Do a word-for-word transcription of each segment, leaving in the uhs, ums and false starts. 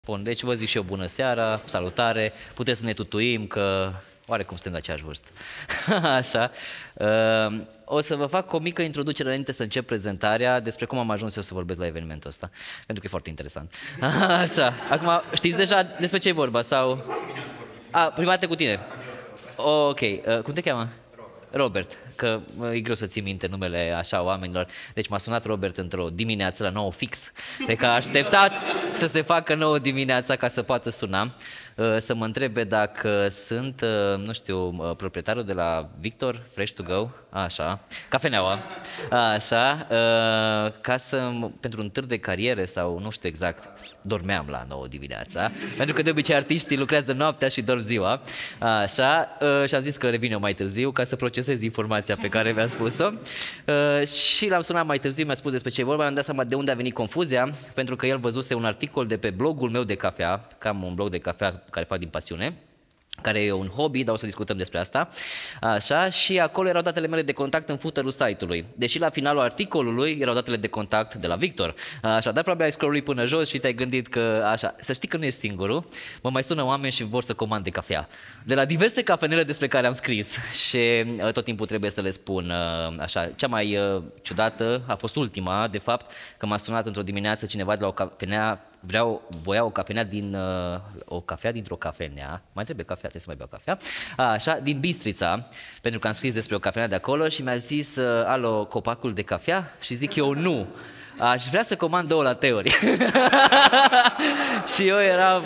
Bun, deci vă zic și eu bună seara, salutare, puteți să ne tutuim că oarecum suntem la aceeași vârstă. Așa. O să vă fac o mică introducere înainte să încep prezentarea despre cum am ajuns eu să vorbesc la evenimentul ăsta, pentru că e foarte interesant. Așa. Acum, știți deja despre ce e vorba sau? A, prima dată cu tine. Ok. Cum te cheamă? Robert, că e greu să ții minte numele așa oamenilor. Deci m-a sunat Robert într-o dimineață la nouă fix. Cred că a așteptat să se facă nouă dimineața ca să poată suna, să mă întrebe dacă sunt, nu știu, proprietarul de la Victor, Fresh to Go, așa, cafeneaua, așa, ca să, pentru un târg de cariere sau nu știu exact, dormeam la nouă dimineața, pentru că de obicei artiștii lucrează noaptea și dorm ziua, așa, și am zis că revin eu mai târziu ca să procesez informația pe care mi-a spus-o și l-am sunat mai târziu, mi-a spus despre ce e vorba, am dat seama de unde a venit confuzia, pentru că el văzuse un articol de pe blogul meu de cafea, că am un blog de cafea care fac din pasiune, care e un hobby, dar o să discutăm despre asta, așa, și acolo erau datele mele de contact în footerul site-ului, deși la finalul articolului erau datele de contact de la Victor, așa, dar probabil ai scrollit până jos și te-ai gândit că, așa, să știi că nu ești singurul, mă mai sună oameni și vor să comande cafea, de la diverse cafenele despre care am scris și tot timpul trebuie să le spun, așa, cea mai ciudată a fost ultima, de fapt, că m-a sunat într-o dimineață cineva de la o cafenea. Vreau, voia o cafenea din, uh, o cafea dintr-o cafenea, mai trebuie cafea, trebuie să mai beau cafea, a, așa, din Bistrița, pentru că am scris despre o cafenea de acolo și mi-a zis, uh, alo, copacul de cafea? Și zic eu, nu, aș vrea să comand două lateuri. Și eu eram,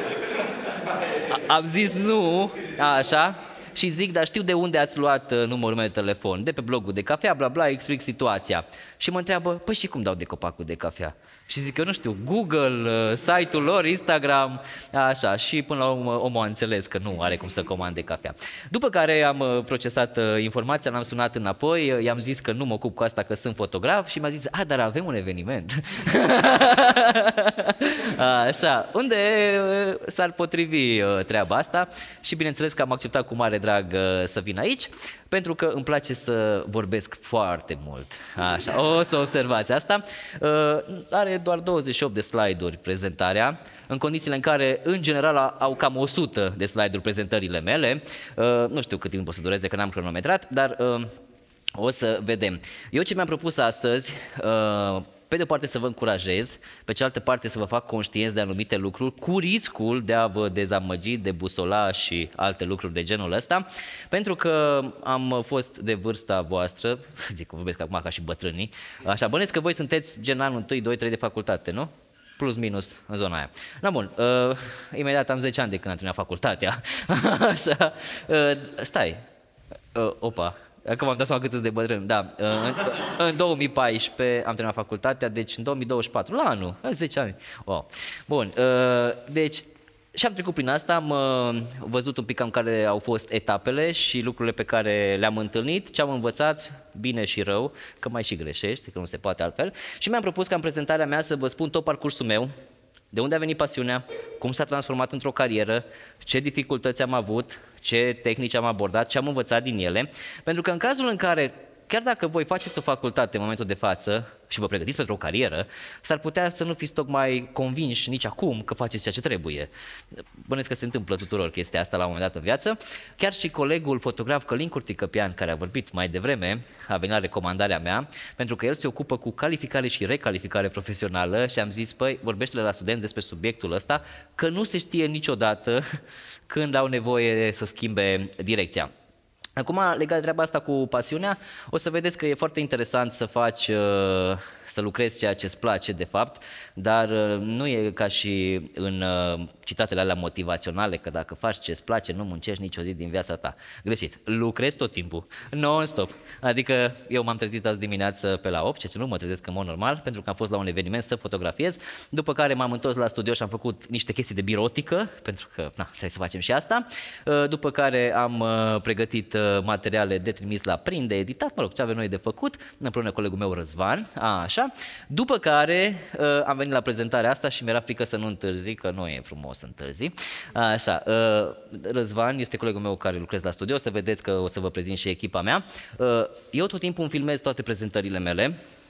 am zis nu, a, așa, și zic, dar știu de unde ați luat uh, numărul meu de telefon, de pe blogul de cafea, bla bla, explic situația. Și mă întreabă, păi și cum dau de copacul de cafea? Și zic, eu nu știu, Google, site-ul lor, Instagram, așa, și până la urmă omul a înțeles că nu are cum să comande cafea. După care am procesat informația, l-am sunat înapoi, i-am zis că nu mă ocup cu asta, că sunt fotograf și mi-a zis, a, dar avem un eveniment. Așa, unde s-ar potrivi treaba asta și bineînțeles că am acceptat cu mare drag să vin aici, pentru că îmi place să vorbesc foarte mult. Așa, o să observați asta. Are doar douăzeci și opt de slide-uri prezentarea, în condițiile în care, în general, au cam o sută de slide-uri prezentările mele. Nu știu cât timp o să dureze, că n-am cronometrat, dar o să vedem. Eu ce mi-am propus astăzi, pe de o parte să vă încurajez, pe cealaltă parte să vă fac conștienți de anumite lucruri, cu riscul de a vă dezamăgi, de busola și alte lucruri de genul ăsta, pentru că am fost de vârsta voastră, zic că vorbesc acum ca și bătrânii, așa, bănesc că voi sunteți gen anul unu, doi, trei de facultate, nu? Plus minus în zona aia. Na bun, uh, imediat am zece ani de când am terminat facultatea. Așa, uh, stai, uh, opa. Acum am dat seama cât de bătrân, da. În, în două mii paisprezece am terminat facultatea, deci în două mii douăzeci și patru, la anul, zece ani. Wow. Bun, deci și am trecut prin asta, am văzut un pic cam care au fost etapele și lucrurile pe care le-am întâlnit, ce am învățat, bine și rău, că mai și greșești, că nu se poate altfel. Și mi-am propus ca în prezentarea mea să vă spun tot parcursul meu, de unde a venit pasiunea, cum s-a transformat într-o carieră, ce dificultăți am avut, ce tehnici am abordat, ce am învățat din ele, pentru că în cazul în care, chiar dacă voi faceți o facultate în momentul de față și vă pregătiți pentru o carieră, s-ar putea să nu fiți tocmai convinși nici acum că faceți ceea ce trebuie. Bănuiesc că se întâmplă tuturor chestia asta la un moment dat în viață. Chiar și colegul fotograf Călin Curticăpian, care a vorbit mai devreme, a venit la recomandarea mea, pentru că el se ocupă cu calificare și recalificare profesională și am zis, păi, vorbește-le la studenți despre subiectul ăsta, că nu se știe niciodată când au nevoie să schimbe direcția. Acum, legat de treaba asta cu pasiunea, o să vedeți că e foarte interesant să faci, să lucrezi ceea ce îți place de fapt, dar nu e ca și în citatele alea motivaționale, că dacă faci ce îți place, nu muncești nicio zi din viața ta. Greșit, lucrezi tot timpul, non-stop. Adică eu m-am trezit azi dimineață pe la opt, ceea ce nu mă trezesc în mod normal, pentru că am fost la un eveniment să fotografiez, după care m-am întors la studio și am făcut niște chestii de birotică, pentru că na, trebuie să facem și asta, după care am pregătit materiale de trimis la print, de editat, mă rog, ce avem noi de făcut, împreună colegul meu Răzvan, a, așa. După care uh, am venit la prezentarea asta și mi-era frică să nu întârzi, că nu e frumos să întârzi. Așa, uh, Răzvan este colegul meu care lucrez la studio, o să vedeți că o să vă prezint și echipa mea. Uh, eu tot timpul îmi filmez toate prezentările mele,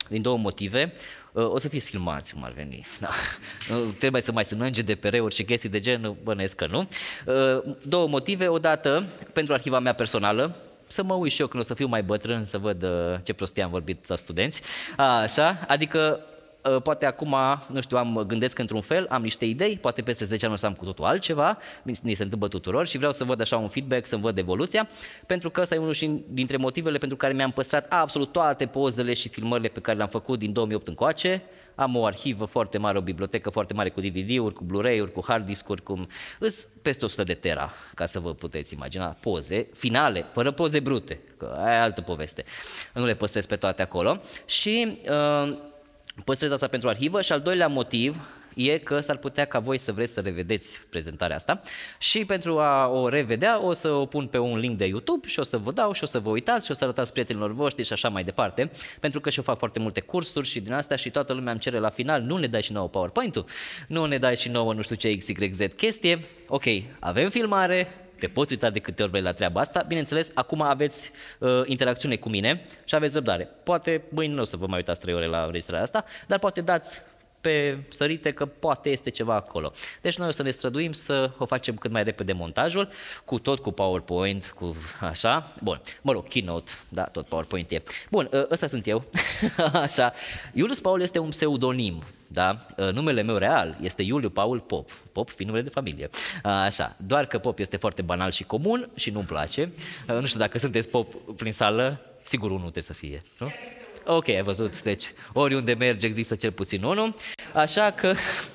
din două motive. O să fiți filmați, cum ar veni. Da. Trebuie să mai semnăm G D P R-uri și chestii de gen, bănuiesc că nu. Două motive. Odată, pentru arhiva mea personală, să mă uit și eu când o să fiu mai bătrân, să văd ce prostie am vorbit la studenți. Așa, adică poate acum, nu știu, am gândesc într-un fel, am niște idei, poate peste zece ani o să am cu totul altceva, ni se întâmplă tuturor și vreau să văd așa un feedback, să-mi văd evoluția, pentru că ăsta e unul și dintre motivele pentru care mi-am păstrat absolut toate pozele și filmările pe care le-am făcut din două mii opt încoace. Am o arhivă foarte mare, o bibliotecă foarte mare cu D V D-uri, cu Blu-ray-uri, cu hard disk-uri, cu... Îs peste o sută de tera, ca să vă puteți imagina, poze finale, fără poze brute, că aia e altă poveste. Nu le păstrez pe toate acolo și uh, păstrez asta pentru arhivă și al doilea motiv e că s-ar putea ca voi să vreți să revedeți prezentarea asta și pentru a o revedea o să o pun pe un link de YouTube și o să vă dau și o să vă uitați și o să arătați prietenilor voștri și așa mai departe, pentru că și eu fac foarte multe cursuri și din astea și toată lumea îmi cere la final, nu ne dai și nouă PowerPoint-ul, nu ne dai și nouă nu știu ce X Y Z chestie, ok, avem filmare, te poți uita de câte ori vrei la treaba asta. Bineînțeles, acum aveți uh, interacțiune cu mine și aveți răbdare. Poate mâine nu o să vă mai uitați trei ore la înregistrarea asta, dar poate dați pe sărite că poate este ceva acolo. Deci noi o să ne străduim să o facem cât mai repede montajul, cu tot cu PowerPoint, cu așa. Bun, mă rog, Keynote, da, tot PowerPoint e. Bun, ăsta sunt eu. Așa. Iulius Paul este un pseudonim, da? Numele meu real este Iuliu Paul Pop. Pop fiind numele de familie. Așa. Doar că Pop este foarte banal și comun și nu-mi place. Nu știu dacă sunteți Pop prin sală, sigur unul trebuie să fie, nu? Ok, ai văzut, deci oriunde mergi există cel puțin unul, așa că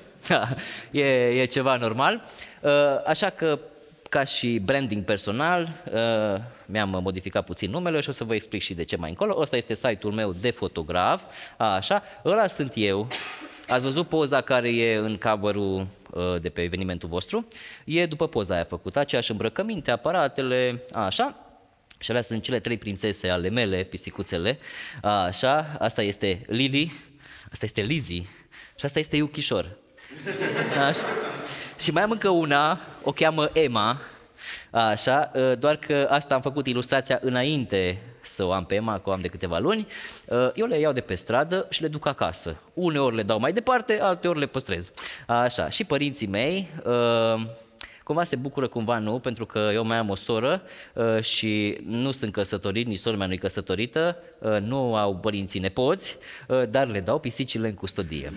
e, e ceva normal, așa că ca și branding personal mi-am modificat puțin numele și o să vă explic și de ce mai încolo. Ăsta este site-ul meu de fotograf, așa, ăla sunt eu. Ați văzut poza care e în cover-ul de pe evenimentul vostru? E după poza aia făcută, aceeași îmbrăcăminte, aparatele, așa. Și alea sunt cele trei prințese ale mele, pisicuțele, așa, asta este Lily, asta este Lizzie și asta este Iuchișor. Așa. Și mai am încă una, o cheamă Emma, așa, doar că asta am făcut ilustrația înainte să o am pe Emma, că o am de câteva luni. Eu le iau de pe stradă și le duc acasă. Uneori le dau mai departe, alteori le păstrez. Așa, și părinții mei... Cumva se bucură, cumva nu, pentru că eu mai am o soră uh, și nu sunt căsătorit, nici sora mea nu e căsătorită, uh, nu au părinții nepoți, uh, dar le dau pisicile în custodie.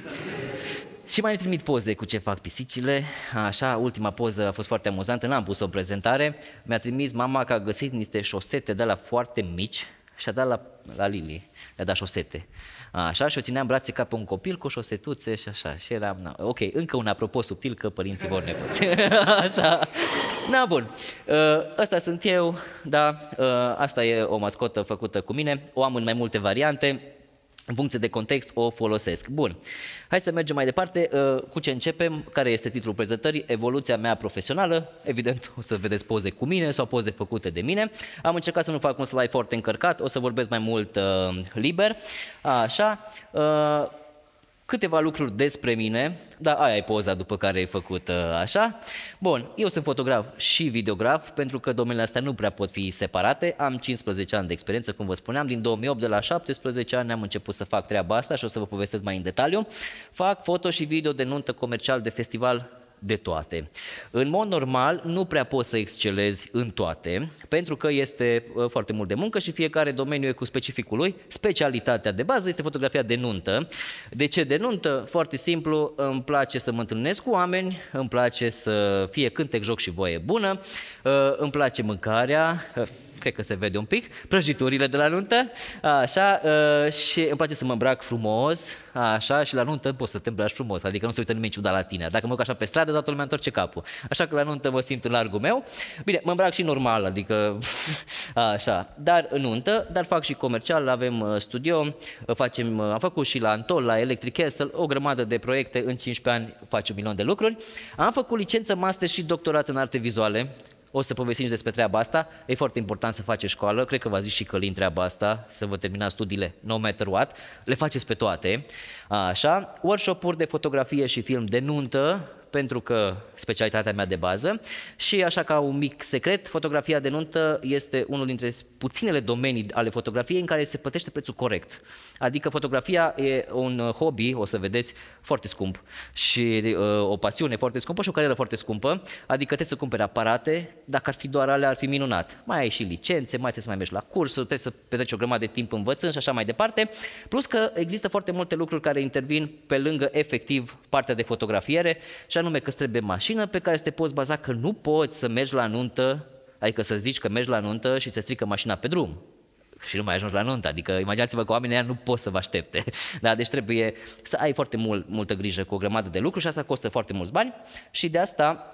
Și mai îmi trimit poze cu ce fac pisicile, așa, ultima poză a fost foarte amuzantă, n-am pus-o în prezentare, mi-a trimis mama că a găsit niște șosete de alea foarte mici și a dat la, la Lili, le-a dat șosete. Așa, și o țineam brațe ca pe un copil cu șosetuțe și așa. Și eram, na, ok, încă un apropo subtil că părinții vor nepoți. Așa. Na, bun. Ăsta sunt eu, da, asta e o mascotă făcută cu mine, o am în mai multe variante. În funcție de context o folosesc. Bun, hai să mergem mai departe. Cu ce începem? Care este titlul prezentării? Evoluția mea profesională. Evident, o să vedeți poze cu mine sau poze făcute de mine. Am încercat să nu fac un slide foarte încărcat, o să vorbesc mai mult uh, liber. Așa. Uh, Câteva lucruri despre mine, da, aia e poza după care e făcut așa. Bun, eu sunt fotograf și videograf, pentru că domeniile astea nu prea pot fi separate. Am cincisprezece ani de experiență, cum vă spuneam, din două mii opt, de la șaptesprezece ani am început să fac treaba asta și o să vă povestesc mai în detaliu. Fac foto și video de nuntă, comercial, de festival, de toate. În mod normal, nu prea poți să excelezi în toate, pentru că este uh, foarte mult de muncă și fiecare domeniu e cu specificul lui. Specialitatea de bază este fotografia de nuntă. De ce de nuntă? Foarte simplu, îmi place să mă întâlnesc cu oameni, îmi place să fie cântec, joc și voie bună, uh, îmi place mâncarea, uh, cred că se vede un pic, prăjiturile de la nuntă, așa, uh, și îmi place să mă îmbrac frumos, așa, și la nuntă poți să te îmbraci frumos, adică nu se uită nimeni ciudat la tine. Dacă mă duc așa pe stradă, toată lumea întorce capul. Așa că la nuntă mă simt în largul meu. Bine, mă îmbrac și normal, adică așa, dar în nuntă, dar fac și comercial, avem studio, facem, am făcut și la Antol, la Electric Castle, o grămadă de proiecte, în cincisprezece ani fac un milion de lucruri. Am făcut licență, master și doctorat în arte vizuale. O să povestim despre treaba asta, e foarte important să faceți școală, cred că v-a zis și Călin treaba asta, să vă terminați studiile, no matter what, le faceți pe toate, așa, workshop-uri de fotografie și film de nuntă, pentru că specialitatea mea de bază și așa ca un mic secret, fotografia de nuntă este unul dintre puținele domenii ale fotografiei în care se plătește prețul corect. Adică fotografia e un hobby, o să vedeți, foarte scump și uh, o pasiune foarte scumpă și o carieră foarte scumpă, adică trebuie să cumperi aparate, dacă ar fi doar alea ar fi minunat. Mai ai și licențe, mai trebuie să mai mergi la cursuri, trebuie să petreci o grămadă de timp învățând și așa mai departe, plus că există foarte multe lucruri care intervin pe lângă efectiv partea de fotografiere și anume că îți trebuie mașină pe care să te poți baza, că nu poți să mergi la nuntă, adică să zici că mergi la nuntă și se strică mașina pe drum și nu mai ajungi la nuntă, adică imaginați-vă că oamenii ăia nu pot să vă aștepte. Da? Deci trebuie să ai foarte mult, multă grijă cu o grămadă de lucruri și asta costă foarte mulți bani și de asta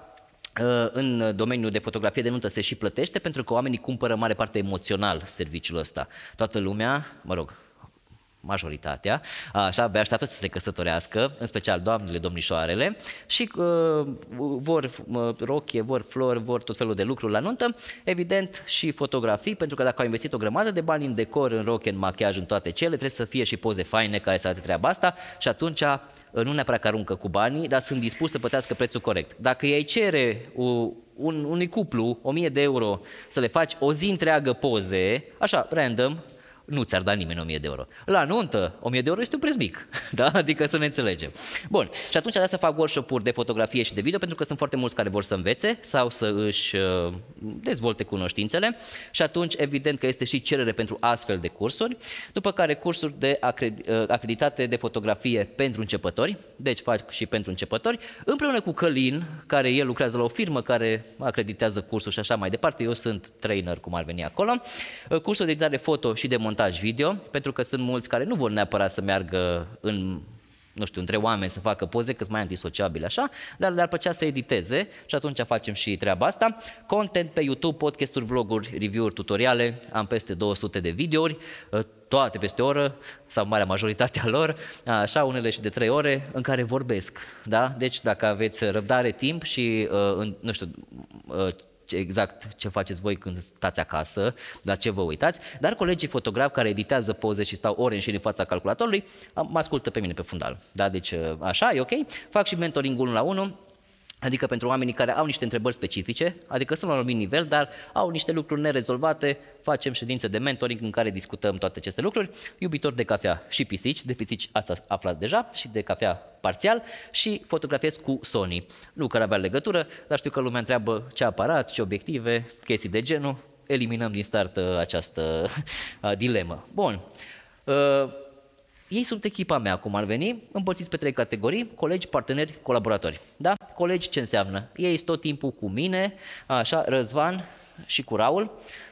în domeniul de fotografie de nuntă se și plătește pentru că oamenii cumpără mare parte emoțional serviciul ăsta. Toată lumea, mă rog, majoritatea, așa, abia așteaptă să se căsătorească, în special doamnele, domnișoarele, și uh, vor uh, rochie, vor flori, vor tot felul de lucruri la nuntă, evident și fotografii, pentru că dacă au investit o grămadă de bani în decor, în rochie, în machiaj, în toate cele, trebuie să fie și poze faine care să arate treaba asta și atunci nu neapărat că aruncă cu banii, dar sunt dispus să plătească prețul corect. Dacă ei cere un, unui cuplu o mie de euro să le faci o zi întreagă poze, așa, random, nu ți-ar da nimeni o mie de euro. La nuntă, o mie de euro este un preț mic, da? Adică să ne înțelegem. Bun, și atunci da să fac workshop-uri de fotografie și de video, pentru că sunt foarte mulți care vor să învețe sau să își uh, dezvolte cunoștințele și atunci evident că este și cerere pentru astfel de cursuri, după care cursuri de acred uh, acreditate de fotografie pentru începători, deci fac și pentru începători, împreună cu Călin, care el lucrează la o firmă care acreditează cursuri și așa mai departe, eu sunt trainer, cum ar veni acolo, uh, cursuri de editare foto și de montaj video, pentru că sunt mulți care nu vor neapărat să meargă în, nu știu, între oameni să facă poze, că sunt mai antisociabili așa, dar le-ar plăcea să editeze și atunci facem și treaba asta. Content pe YouTube, podcasturi, vloguri, review-uri, tutoriale, am peste două sute de videouri, toate peste o oră, sau marea majoritatea lor, așa, unele și de trei ore, în care vorbesc, da? Deci dacă aveți răbdare, timp și, nu știu, exact ce faceți voi când stați acasă, la ce vă uitați, dar colegii fotografi care editează poze și stau ore în șir în fața calculatorului, mă ascultă pe mine pe fundal. Da? Deci așa, e ok. Fac și mentoring unul la unul, adică pentru oamenii care au niște întrebări specifice, adică sunt la un anumit nivel, dar au niște lucruri nerezolvate, facem ședințe de mentoring în care discutăm toate aceste lucruri. Iubitori de cafea și pisici, de pisici ați aflat deja, și de cafea parțial, și fotografiez cu Sony. Nu că ar avea legătură, dar știu că lumea întreabă ce aparat, ce obiective, chestii de genul, eliminăm din start această dilemă. Bun. Uh, Ei sunt echipa mea, cum ar veni, împărțiți pe trei categorii, colegi, parteneri, colaboratori. Da? Colegi ce înseamnă? Ei sunt tot timpul cu mine, așa, Răzvan și cu Raul.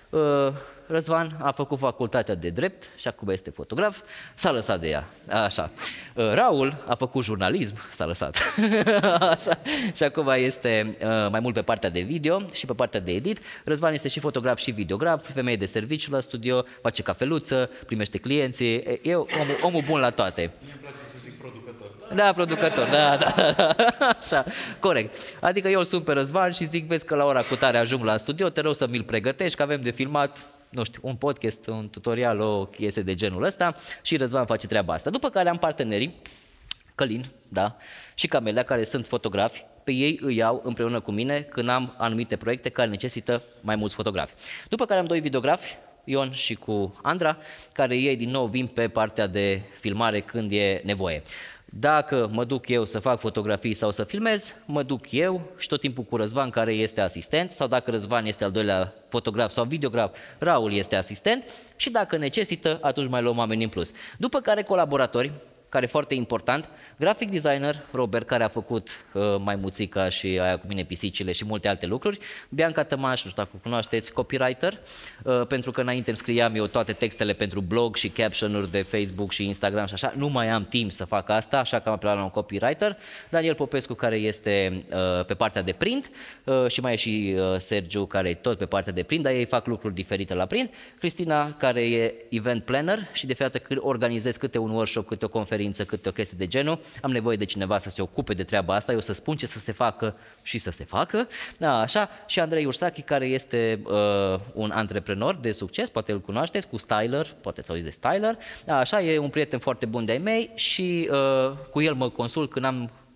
Răzvan a făcut facultatea de drept și acum este fotograf, s-a lăsat de ea, așa. Raul a făcut jurnalism, s-a lăsat, așa. Și acum este mai mult pe partea de video și pe partea de edit. Răzvan este și fotograf și videograf, femeie de serviciu la studio, face cafeluță, primește clienții, e omul, omul bun la toate. Mie-mi place să zic producător. Da, producător, da, da, da, așa, corect. Adică eu îl sun pe Răzvan și zic, vezi că la ora cu tare ajung la studio, te rog să mi-l pregătești, că avem de filmat, nu știu, un podcast, un tutorial, o chestie de genul ăsta și Răzvan face treaba asta. După care am partenerii, Călin, da, și Camelia, care sunt fotografi, pe ei îi iau împreună cu mine când am anumite proiecte care necesită mai mulți fotografi. După care am doi videografi, Ion și cu Andra, care ei din nou vin pe partea de filmare când e nevoie. Dacă mă duc eu să fac fotografii sau să filmez, mă duc eu și tot timpul cu Răzvan, care este asistent, sau dacă Răzvan este al doilea fotograf sau videograf, Raul este asistent și dacă necesită, atunci mai luăm oameni în plus. După care colaboratori, care e foarte important, graphic designer, Robert, care a făcut uh, Maimuțica și aia cu mine pisicile și multe alte lucruri, Bianca Tămaș, nu știu dacă o cunoașteți, copywriter, uh, pentru că înainte îmi scriam eu toate textele pentru blog și caption-uri de Facebook și Instagram și așa, nu mai am timp să fac asta, așa că am apelat la un copywriter, Daniel Popescu, care este uh, pe partea de print uh, și mai e și uh, Sergiu, care e tot pe partea de print, dar ei fac lucruri diferite la print, Cristina, care e event planner și de fiecare dată organizez câte un workshop, câte o conferință, câte o chestie de genul, am nevoie de cineva să se ocupe de treaba asta, eu să spun ce să se facă și să se facă, da, așa, și Andrei Ursachi, care este uh, un antreprenor de succes, poate îl cunoașteți, cu Styler, poate să auziți de Styler, da, așa, e un prieten foarte bun de-ai mei și uh, cu el mă consult când am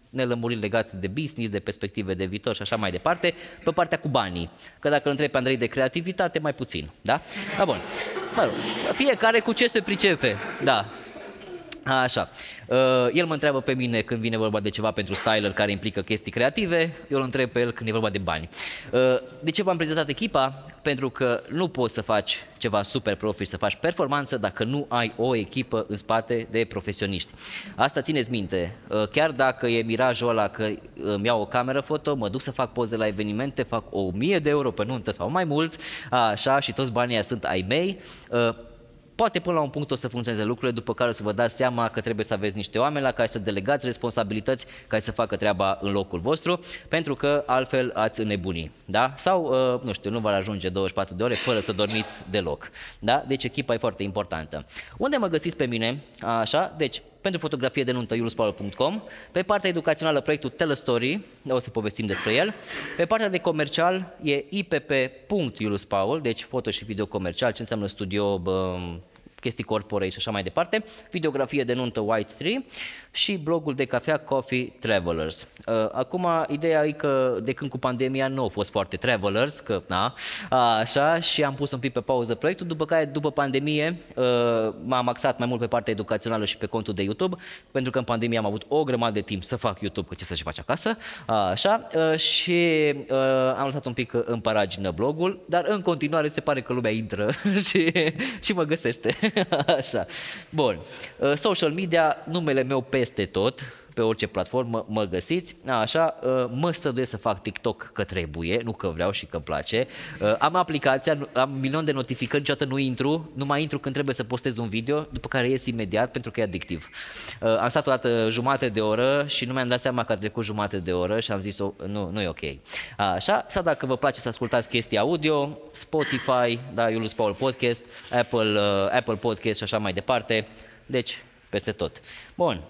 nelămuriri legate de business, de perspective de viitor și așa mai departe, pe partea cu banii. Că dacă îl întrebi pe Andrei de creativitate, mai puțin, da? Da, bun. Mă rog, fiecare cu ce se pricepe, da. Așa. El mă întreabă pe mine când vine vorba de ceva pentru styler care implică chestii creative, eu îl întreb pe el când e vorba de bani. De ce v-am prezentat echipa? Pentru că nu poți să faci ceva super profi, să faci performanță dacă nu ai o echipă în spate de profesioniști. Asta țineți minte, chiar dacă e mirajul ăla că îmi iau o cameră foto, mă duc să fac poze la evenimente, fac o mie de euro pe nuntă sau mai mult, așa, și toți banii sunt ai mei, poate până la un punct o să funcționeze lucrurile, după care o să vă dați seama că trebuie să aveți niște oameni la care să delegați responsabilități care să facă treaba în locul vostru, pentru că altfel ați înnebuni, da? Sau, nu știu, nu vă ajunge douăzeci și patru de ore fără să dormiți deloc, da? Deci echipa e foarte importantă. Unde mă găsiți pe mine? Așa, deci pentru fotografie de nuntă julius paul punct com, pe partea educațională proiectul Tell a Story, o să povestim despre el, pe partea de comercial e i p p punct julius paul, deci foto și video comercial, ce înseamnă studio, bă, chestii corporate și așa mai departe, videografie de nuntă White Tree și blogul de cafea Coffee Travelers. Acum, ideea e că de când cu pandemia nu au fost foarte travelers, că na, așa, și am pus un pic pe pauză proiectul, după care, după pandemie, m-am axat mai mult pe partea educațională și pe contul de YouTube, pentru că în pandemie am avut o grămadă de timp să fac YouTube, că ce să-și faci acasă, așa, și am lăsat un pic în paragină blogul, dar în continuare se pare că lumea intră și, și mă găsește. Așa. Bun. Social media, numele meu peste tot, pe orice platformă mă găsiți. Așa, mă străduiesc să fac TikTok că trebuie, nu că vreau și că îmi place. Am aplicația, am milion de notificări, niciodată nu intru, nu mai intru când trebuie să postez un video, după care ies imediat pentru că e adictiv. Am stat o dată jumate de oră și nu mi-am dat seama că a trecut jumate de oră și am zis, nu, nu e ok. Așa, sau dacă vă place să ascultați chestii audio, Spotify, da, Julius Paul Podcast, Apple, Apple Podcast și așa mai departe, deci peste tot. Bun.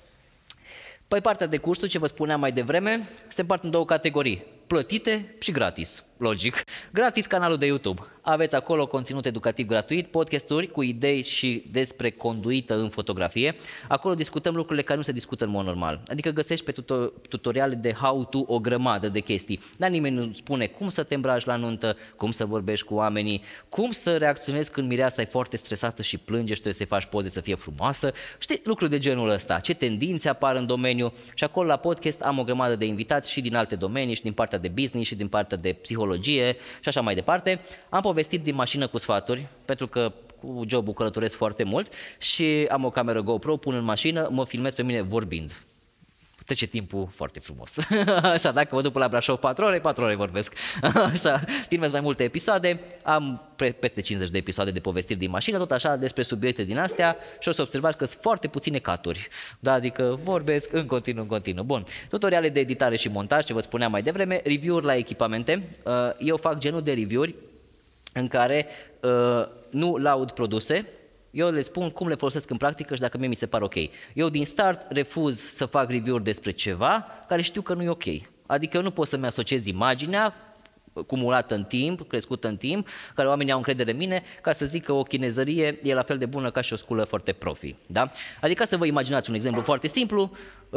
Păi partea de cursuri, ce vă spuneam mai devreme, se împart în două categorii, plătite și gratis. Logic. Gratis canalul de YouTube. Aveți acolo conținut educativ gratuit, podcasturi cu idei și despre conduită în fotografie. Acolo discutăm lucrurile care nu se discută în mod normal. Adică găsești pe tutoriale de how-to o grămadă de chestii. Dar nimeni nu spune cum să te îmbraci la nuntă, cum să vorbești cu oamenii, cum să reacționezi când mireasa e foarte stresată și plânge și trebuie să-i faci poze să fie frumoasă. Știi, lucruri de genul ăsta. Ce tendințe apar în domeniu. Și acolo la podcast am o grămadă de invitați și din alte domenii, și din partea de business, și din partea de psihologie și așa mai departe. Am povestit din mașină cu sfaturi, pentru că cu jobul călătoresc foarte mult și am o cameră GoPro, pun în mașină, mă filmez pe mine vorbind. Trece timpul foarte frumos. Așa, dacă vă duc până la Brașov patru ore, patru ore vorbesc. Așa, filmez mai multe episoade, am peste cincizeci de episoade de povestiri din mașină, tot așa despre subiecte din astea și o să observați că sunt foarte puține caturi. Da, adică vorbesc în continuu, în continuu. Bun, tutoriale de editare și montaj, ce vă spuneam mai devreme, review-uri la echipamente. Eu fac genul de review-uri în care nu laud produse, eu le spun cum le folosesc în practică și dacă mie mi se par ok. Eu din start refuz să fac review-uri despre ceva care știu că nu e ok. Adică eu nu pot să-mi asociez imaginea cumulată în timp, crescută în timp, care oamenii au încredere în mine, ca să zic că o chinezărie e la fel de bună ca și o sculă foarte profi. Da? Adică să vă imaginați un exemplu foarte simplu,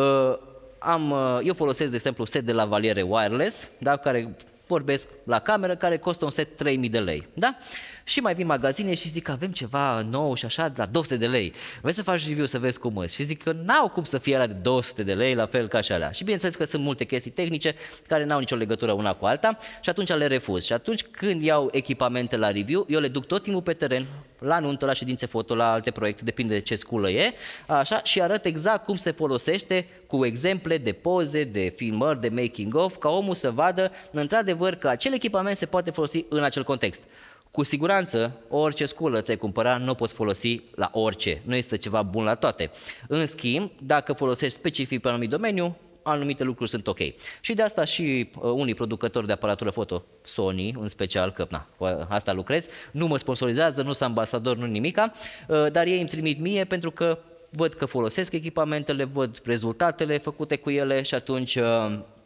am, eu folosesc de exemplu set de lavaliere wireless, da? Care vorbesc la cameră, care costă un set trei mii de lei. Da? Și mai vin magazine și zic că avem ceva nou și așa, la două sute de lei. Vrei să faci review să vezi cum îți? Și zic că n-au cum să fie alea de două sute de lei, la fel ca și alea. Și bineînțeles că sunt multe chestii tehnice care n-au nicio legătură una cu alta și atunci le refuz. Și atunci când iau echipamente la review, eu le duc tot timpul pe teren, la nuntă, la ședințe foto, la alte proiecte, depinde de ce sculă e, așa, și arăt exact cum se folosește cu exemple de poze, de filmări, de making of, ca omul să vadă într-adevăr că acel echipament se poate folosi în acel context. Cu siguranță, orice sculă ți-ai cumpăra, nu o poți folosi la orice, nu este ceva bun la toate. În schimb, dacă folosești specific pe un anumit domeniu, anumite lucruri sunt ok. Și de asta și uh, unii producători de aparatură foto, Sony în special, că na, cu asta lucrez, nu mă sponsorizează, nu sunt ambasador, nu nimica, uh, dar ei îmi trimit mie pentru că văd că folosesc echipamentele, văd rezultatele făcute cu ele și atunci uh,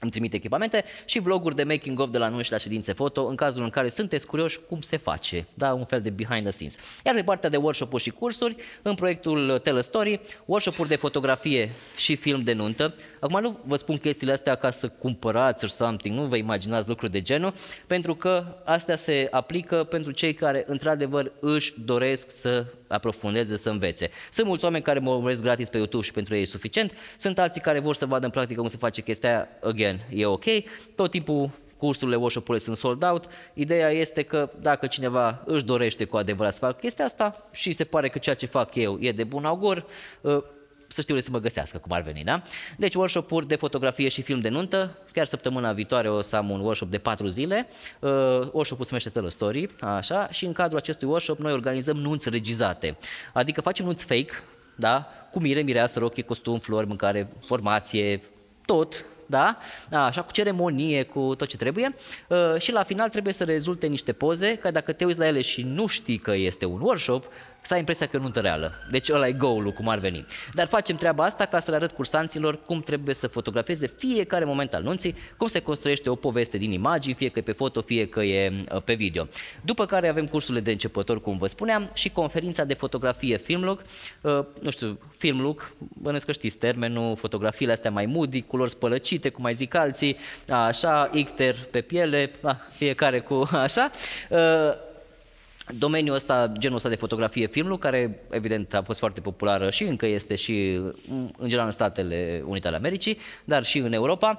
îmi trimite echipamente și vloguri de making of de la noi și la ședințe foto în cazul în care sunteți curioși cum se face, da, un fel de behind the scenes. Iar pe partea de workshop-uri și cursuri, în proiectul Tell a Story, workshop-uri de fotografie și film de nuntă. Acum nu vă spun chestiile astea ca să cumpărați or something, nu vă imaginați lucruri de genul, pentru că astea se aplică pentru cei care într-adevăr își doresc să aprofundeze, să învețe. Sunt mulți oameni care mă urmăresc gratis pe YouTube și pentru ei e suficient, sunt alții care vor să vadă în practică cum se face chestia aia, again, e ok. Tot timpul cursurile, workshop-urile sunt sold out. Ideea este că dacă cineva își dorește cu adevărat să facă chestia asta și se pare că ceea ce fac eu e de bun augur, să știu să mă găsească, cum ar veni, da? Deci workshop-uri de fotografie și film de nuntă, chiar săptămâna viitoare o să am un workshop de patru zile, uh, workshop-ul se numește Tell a Story, așa, și în cadrul acestui workshop noi organizăm nunți regizate, adică facem nunți fake, da? Cu mire, mireasă, rochie, costum, flori, mâncare, formație, tot, da? Așa, cu ceremonie, cu tot ce trebuie uh, și la final trebuie să rezulte niște poze, că dacă te uiți la ele și nu știi că este un workshop, să ai impresia că e o nuntă reală. Deci ăla e goal-ul, cum ar veni. Dar facem treaba asta ca să le arăt cursanților cum trebuie să fotografeze fiecare moment al nunții, cum se construiește o poveste din imagini, fie că e pe foto, fie că e pe video. După care avem cursurile de începători, cum vă spuneam, și conferința de fotografie Filmlook. Uh, nu știu, Filmlook, bănuiesc că știți termenul, fotografiile astea mai moody, culori spălăcite, cum mai zic alții, așa, icter pe piele, a, fiecare cu așa. Uh, Domeniul ăsta, genul ăsta de fotografie filmul, care evident a fost foarte populară și încă este și în general în Statele Unite ale Americii, dar și în Europa.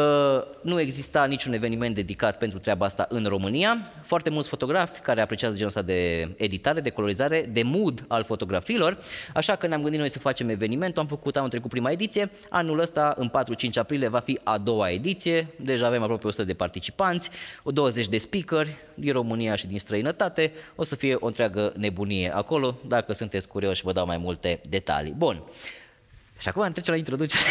Nu exista niciun eveniment dedicat pentru treaba asta în România. Foarte mulți fotografi care apreciază genul ăsta de editare, de colorizare, de mood al fotografiilor, așa că ne-am gândit noi să facem evenimentul, am făcut anul trecut prima ediție, anul ăsta în patru-cinci aprilie va fi a doua ediție, deja avem aproape o sută de participanți, douăzeci de speakeri din România și din străinătate. O să fie o întreagă nebunie acolo, dacă sunteți curioși vă dau mai multe detalii. Bun, și acum am trece la introducere.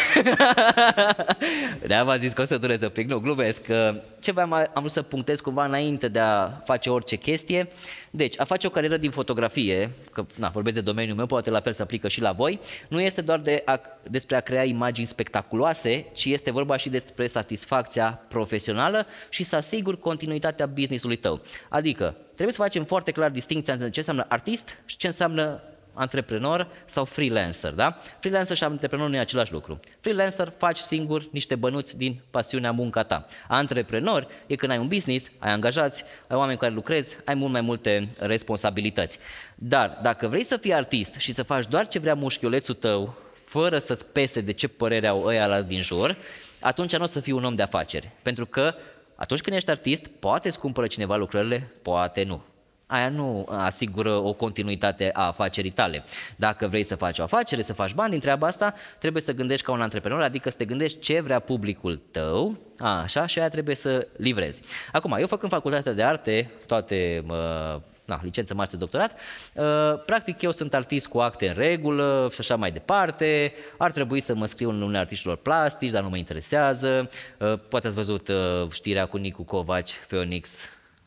De-aia v-am zis că o să dureze un pic, nu, glumesc. Ce am, am vrut să punctez cumva înainte de a face orice chestie. Deci, a face o carieră din fotografie, că na, vorbesc de domeniul meu, poate la fel se aplică și la voi, nu este doar de a, despre a crea imagini spectaculoase, ci este vorba și despre satisfacția profesională și să asiguri continuitatea business-ului tău. Adică, trebuie să facem foarte clar distinția între ce înseamnă artist și ce înseamnă antreprenor sau freelancer, da? Freelancer și antreprenor nu e același lucru. Freelancer faci singur niște bănuți din pasiunea munca ta. Antreprenor e când ai un business, ai angajați, ai oameni cu care lucrezi, ai mult mai multe responsabilități. Dar dacă vrei să fii artist și să faci doar ce vrea mușchiulețul tău, fără să-ți pese de ce părere au ăia alți din jur, atunci nu o să fii un om de afaceri. Pentru că atunci când ești artist, poate îți cumpără cineva lucrările, poate nu. Aia nu asigură o continuitate a afacerii tale. Dacă vrei să faci o afacere, să faci bani din treaba asta, trebuie să gândești ca un antreprenor, adică să te gândești ce vrea publicul tău, a, așa, și aia trebuie să livrezi. Acum, eu făcând facultatea de arte, toate uh, na, licență master, doctorat, uh, practic eu sunt artist cu acte în regulă și așa mai departe, ar trebui să mă scriu în unele artiștilor plastici, dar nu mă interesează, uh, poate ați văzut uh, știrea cu Nicu Covaci, Phoenix,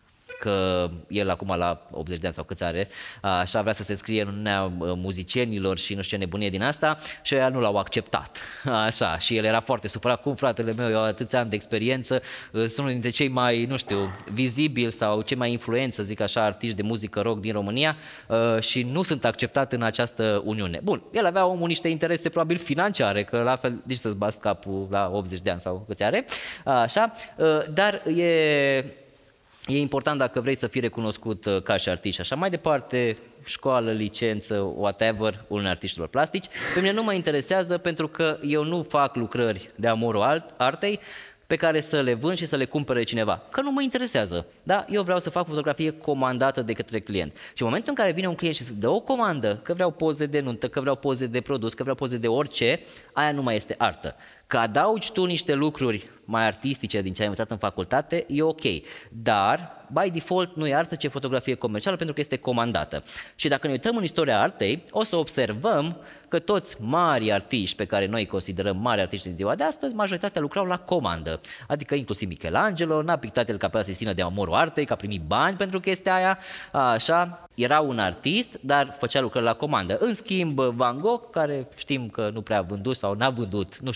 că el acum la optzeci de ani sau câți are, așa vrea să se scrie în Uniunea Muzicienilor și nu știu ce nebunie din asta și ăia nu l-au acceptat. Așa, și el era foarte supărat, cum fratele meu, eu au atâția ani de experiență, sunt unul dintre cei mai, nu știu, vizibili sau cei mai influenți, să zic așa, artiști de muzică rock din România și nu sunt acceptat în această Uniune. Bun, el avea omul niște interese probabil financiare, că la fel, nici să-ți bați capul la optzeci de ani sau câți are, așa, dar e... E important dacă vrei să fii recunoscut ca și artist și așa mai departe, școală, licență, whatever, unul artiștilor plastici. Pe mine nu mă interesează pentru că eu nu fac lucrări de amorul artei pe care să le vând și să le cumpere cineva, că nu mă interesează. Da? Eu vreau să fac fotografie comandată de către client. Și în momentul în care vine un client și îți dă o comandă, că vreau poze de nuntă, că vreau poze de produs, că vreau poze de orice, aia nu mai este artă. Că adaugi tu niște lucruri mai artistice din ce ai învățat în facultate, e ok. Dar, by default, nu e artă, ci e fotografie comercială pentru că este comandată. Și dacă ne uităm în istoria artei, o să observăm că toți mari artiști pe care noi îi considerăm mari artiști din ziua de astăzi, majoritatea lucrau la comandă. Adică inclusiv Michelangelo, n-a pictat el Capela Sistina de amorul artei, că a primit bani pentru chestia aia, așa. Era un artist, dar făcea lucrări la comandă. În schimb, Van Gogh, care știm că nu prea a vândut sau n-a vândut, nu știm exact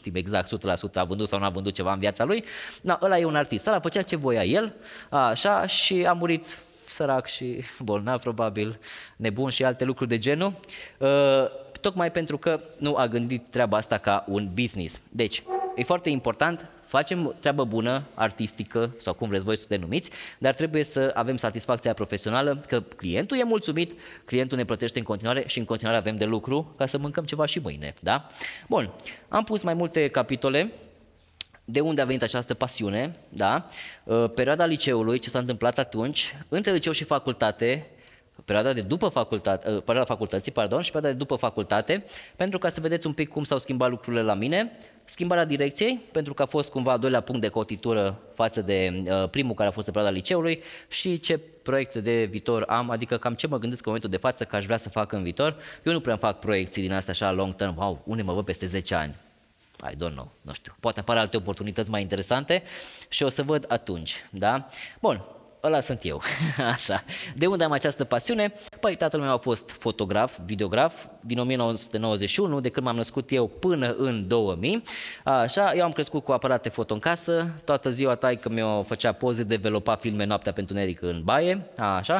dacă o sută la sută a vândut sau nu a vândut ceva în viața lui. Na, ăla e un artist, ăla făcea ce voia el, așa, și a murit sărac și bolnav, probabil, nebun și alte lucruri de genul, uh, tocmai pentru că nu a gândit treaba asta ca un business. Deci, e foarte important, facem treabă bună, artistică sau cum vreți voi să o denumiți, dar trebuie să avem satisfacția profesională că clientul e mulțumit, clientul ne plătește în continuare și în continuare avem de lucru ca să mâncăm ceva și mâine. Da? Bun, am pus mai multe capitole. De unde a venit această pasiune, da? Perioada liceului, ce s-a întâmplat atunci, între liceu și facultate, perioada de după facultate, perioada facultății, pardon, și perioada de după facultate, pentru ca să vedeți un pic cum s-au schimbat lucrurile la mine, schimbarea direcției, pentru că a fost cumva al doilea punct de cotitură față de uh, primul care a fost în perioada liceului și ce proiecte de viitor am, adică cam ce mă gândesc în momentul de față că aș vrea să fac în viitor. Eu nu prea fac proiecții din astea așa long term, wow, unde mă văd peste zece ani. I don't know, nu știu, poate apar alte oportunități mai interesante și o să văd atunci, da? Bun, ăla sunt eu, așa. De unde am această pasiune? Păi tatăl meu a fost fotograf, videograf, din o mie nouă sute nouăzeci și unu, de când m-am născut eu până în două mii, așa, eu am crescut cu aparate foto în casă, toată ziua taică mi-o făcea poze, developa filme noaptea pe întuneric în baie, așa,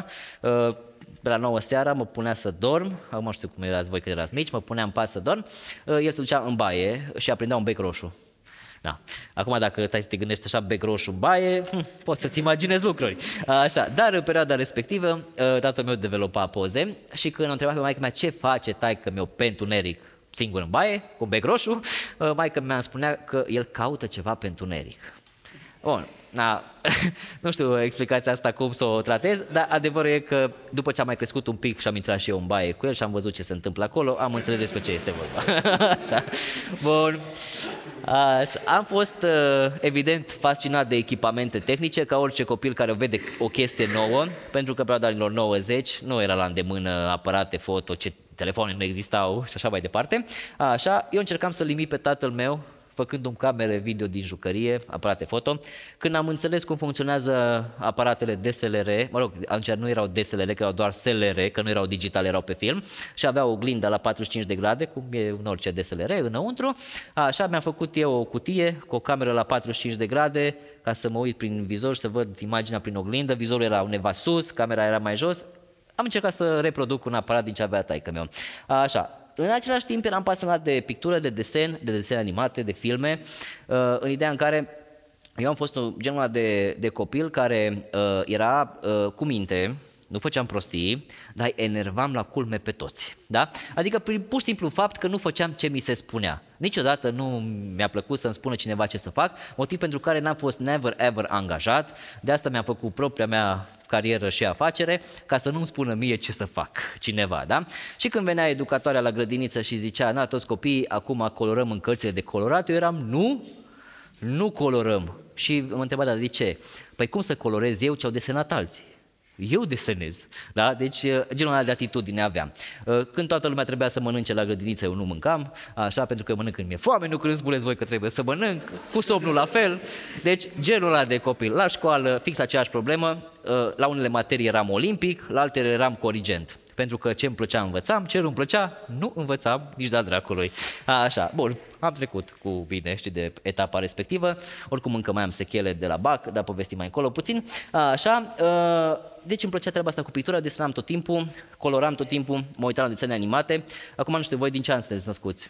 pe la nouă seara mă punea să dorm, acum nu știu cum erați voi când erați mici, mă punea în pas să dorm, el se ducea în baie și aprindea un bec roșu. Da. Acum dacă stai să te gândești așa bec roșu în baie, poți să-ți imaginezi lucruri. Așa. Dar în perioada respectivă, tatăl meu developa poze și când am întrebat pe maică mea ce face taică meu pe întuneric singur în baie, cu bec roșu, maică mea îmi spunea că el caută ceva pe întuneric. Bun. Na, nu știu explicația asta cum să o tratez, dar adevărul e că după ce am mai crescut un pic și am intrat și eu în baie cu el și am văzut ce se întâmplă acolo, am înțeles despre ce este vorba. Așa. Bun. Așa. Am fost evident fascinat de echipamente tehnice, ca orice copil care vede o chestie nouă, pentru că perioada anilor nouăzeci nu era la îndemână aparate foto, ce telefoane nu existau și așa mai departe. Așa, eu încercam să limit pe tatăl meu făcându-mi camere video din jucărie, aparate foto. Când am înțeles cum funcționează aparatele D S L R, mă rog, atunci nu erau D S L R, că erau doar S L R, că nu erau digitale, erau pe film, și aveau oglindă la patruzeci și cinci de grade, cum e în orice D S L R, înăuntru. Așa mi-am făcut eu o cutie cu o cameră la patruzeci și cinci de grade, ca să mă uit prin vizor, să văd imaginea prin oglindă. Vizorul era undeva sus, camera era mai jos. Am încercat să reproduc un aparat din ce avea taică meu. Așa. În același timp eram pasionat de pictură, de desen, de desene animate, de filme, în ideea în care eu am fost un genul ăla de, de copil care uh, era uh, cu minte, nu făceam prostii, dar enervam la culme pe toți. Da? Adică prin pur și simplu fapt că nu făceam ce mi se spunea. Niciodată nu mi-a plăcut să-mi spună cineva ce să fac, motiv pentru care n-am fost never ever angajat, de asta mi-am făcut propria mea carieră și afacere, ca să nu-mi spună mie ce să fac cineva. Da? Și când venea educatoarea la grădiniță și zicea, na, toți copiii acum colorăm în cărțile de colorat, eu eram, nu, nu colorăm. Și mă întreba, dar de ce? Păi cum să colorez eu ce au desenat alții? Eu desenez, da? Deci genul ăla de atitudine aveam. Când toată lumea trebuia să mănânce la grădiniță, eu nu mâncam, așa, pentru că mănânc când mi-e foame, nu când îmi spuneți voi că trebuie să mănânc, cu somnul la fel. Deci genul ăla de copil. La școală, fix aceeași problemă, la unele materii eram olimpic, la altele eram corigent. Pentru că ce îmi plăcea învățam, ce nu îmi plăcea nu învățam nici de-al dracului. Așa, bun, am trecut cu bine, știi, de etapa respectivă, oricum încă mai am sechele de la bac, dar povestim mai încolo puțin. Așa, deci îmi plăcea treaba asta cu pictura, desenam tot timpul, coloram tot timpul, mă uitam la desene animate. Acum nu știu voi din ce an sunteți născuți?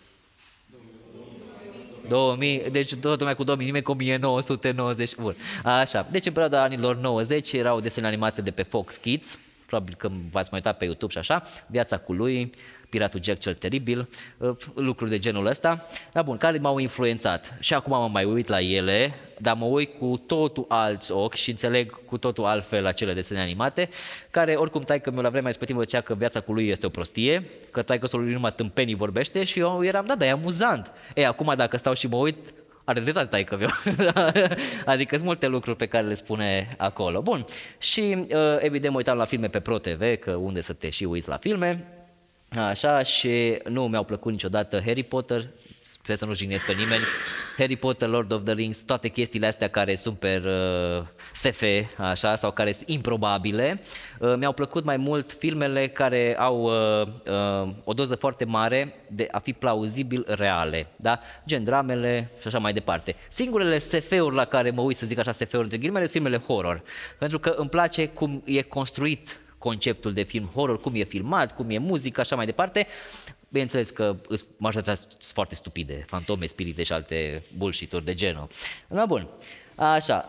două mii, deci tot lumea cu două mii, nimeni cu o mie nouă sute nouăzeci. Bun. Așa, deci în perioada anilor nouăzeci erau desene animate de pe Fox Kids, probabil că v-ați mai uitat pe YouTube și așa, Viața cu lui, Piratul Jack cel Teribil, lucruri de genul ăsta, dar bun, care m-au influențat. Și acum mă mai uit la ele, dar mă uit cu totul alți ochi și înțeleg cu totul altfel acele desene animate, care oricum taică meu la vremea respectivă zicea că Viața cu lui este o prostie, că taică-sul lui numai tâmpenii vorbește și eu eram, da, dar e amuzant. E, acum dacă stau și mă uit, are dreptate taică meu. Adică sunt multe lucruri pe care le spune acolo. Bun, și evident mă uitam la filme pe Pro T V, că unde să te și uiți la filme. Așa, și nu mi-au plăcut niciodată Harry Potter, trebuie să nu jignesc pe nimeni, Harry Potter, Lord of the Rings, toate chestiile astea care sunt super uh, S F, așa, sau care sunt improbabile. Uh, mi-au plăcut mai mult filmele care au uh, uh, o doză foarte mare de a fi plauzibil reale, da? Gen dramele și așa mai departe. Singurele S F-uri la care mă uit, să zic așa, S F-uri între ghilimele, sunt filmele horror, pentru că îmi place cum e construit conceptul de film horror, cum e filmat, cum e muzica, așa mai departe. Bineînțeles că majoritatea sunt foarte stupide, fantome, spirite și alte bullshit-uri de genul. Da, bun. Așa,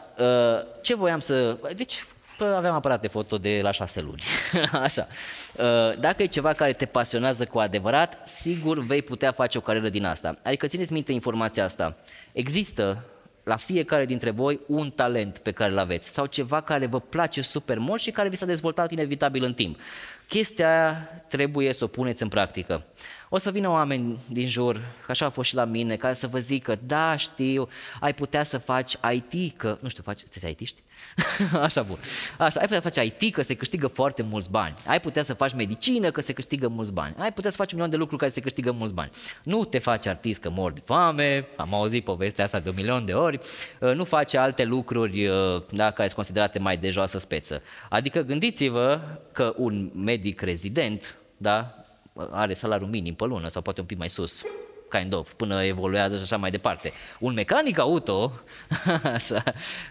ce voiam să... Deci, aveam aparate foto de la șase luni. Așa. Dacă e ceva care te pasionează cu adevărat, sigur vei putea face o carieră din asta. Adică țineți minte informația asta. Există la fiecare dintre voi un talent pe care îl aveți sau ceva care vă place super mult și care vi s-a dezvoltat inevitabil în timp. Chestia aia trebuie să o puneți în practică. O să vină oameni din jur, așa a fost și la mine, care să vă zică, da, știu, ai putea să faci I T, că, nu știu, faci, sunteți I T-ști? Așa, bun. Așa, ai putea să faci I T, că se câștigă foarte mulți bani. Ai putea să faci medicină, că se câștigă mulți bani. Ai putea să faci un milion de lucruri care se câștigă mulți bani. Nu te faci artist că mori de foame, am auzit povestea asta de un milion de ori, nu faci alte lucruri, da, care sunt considerate mai de joasă speță. Adică gândiți-vă că un medic rezident, da, are salariu minim pe lună sau poate un pic mai sus, kind of, până evoluează și așa mai departe. Un mecanic auto, s-ar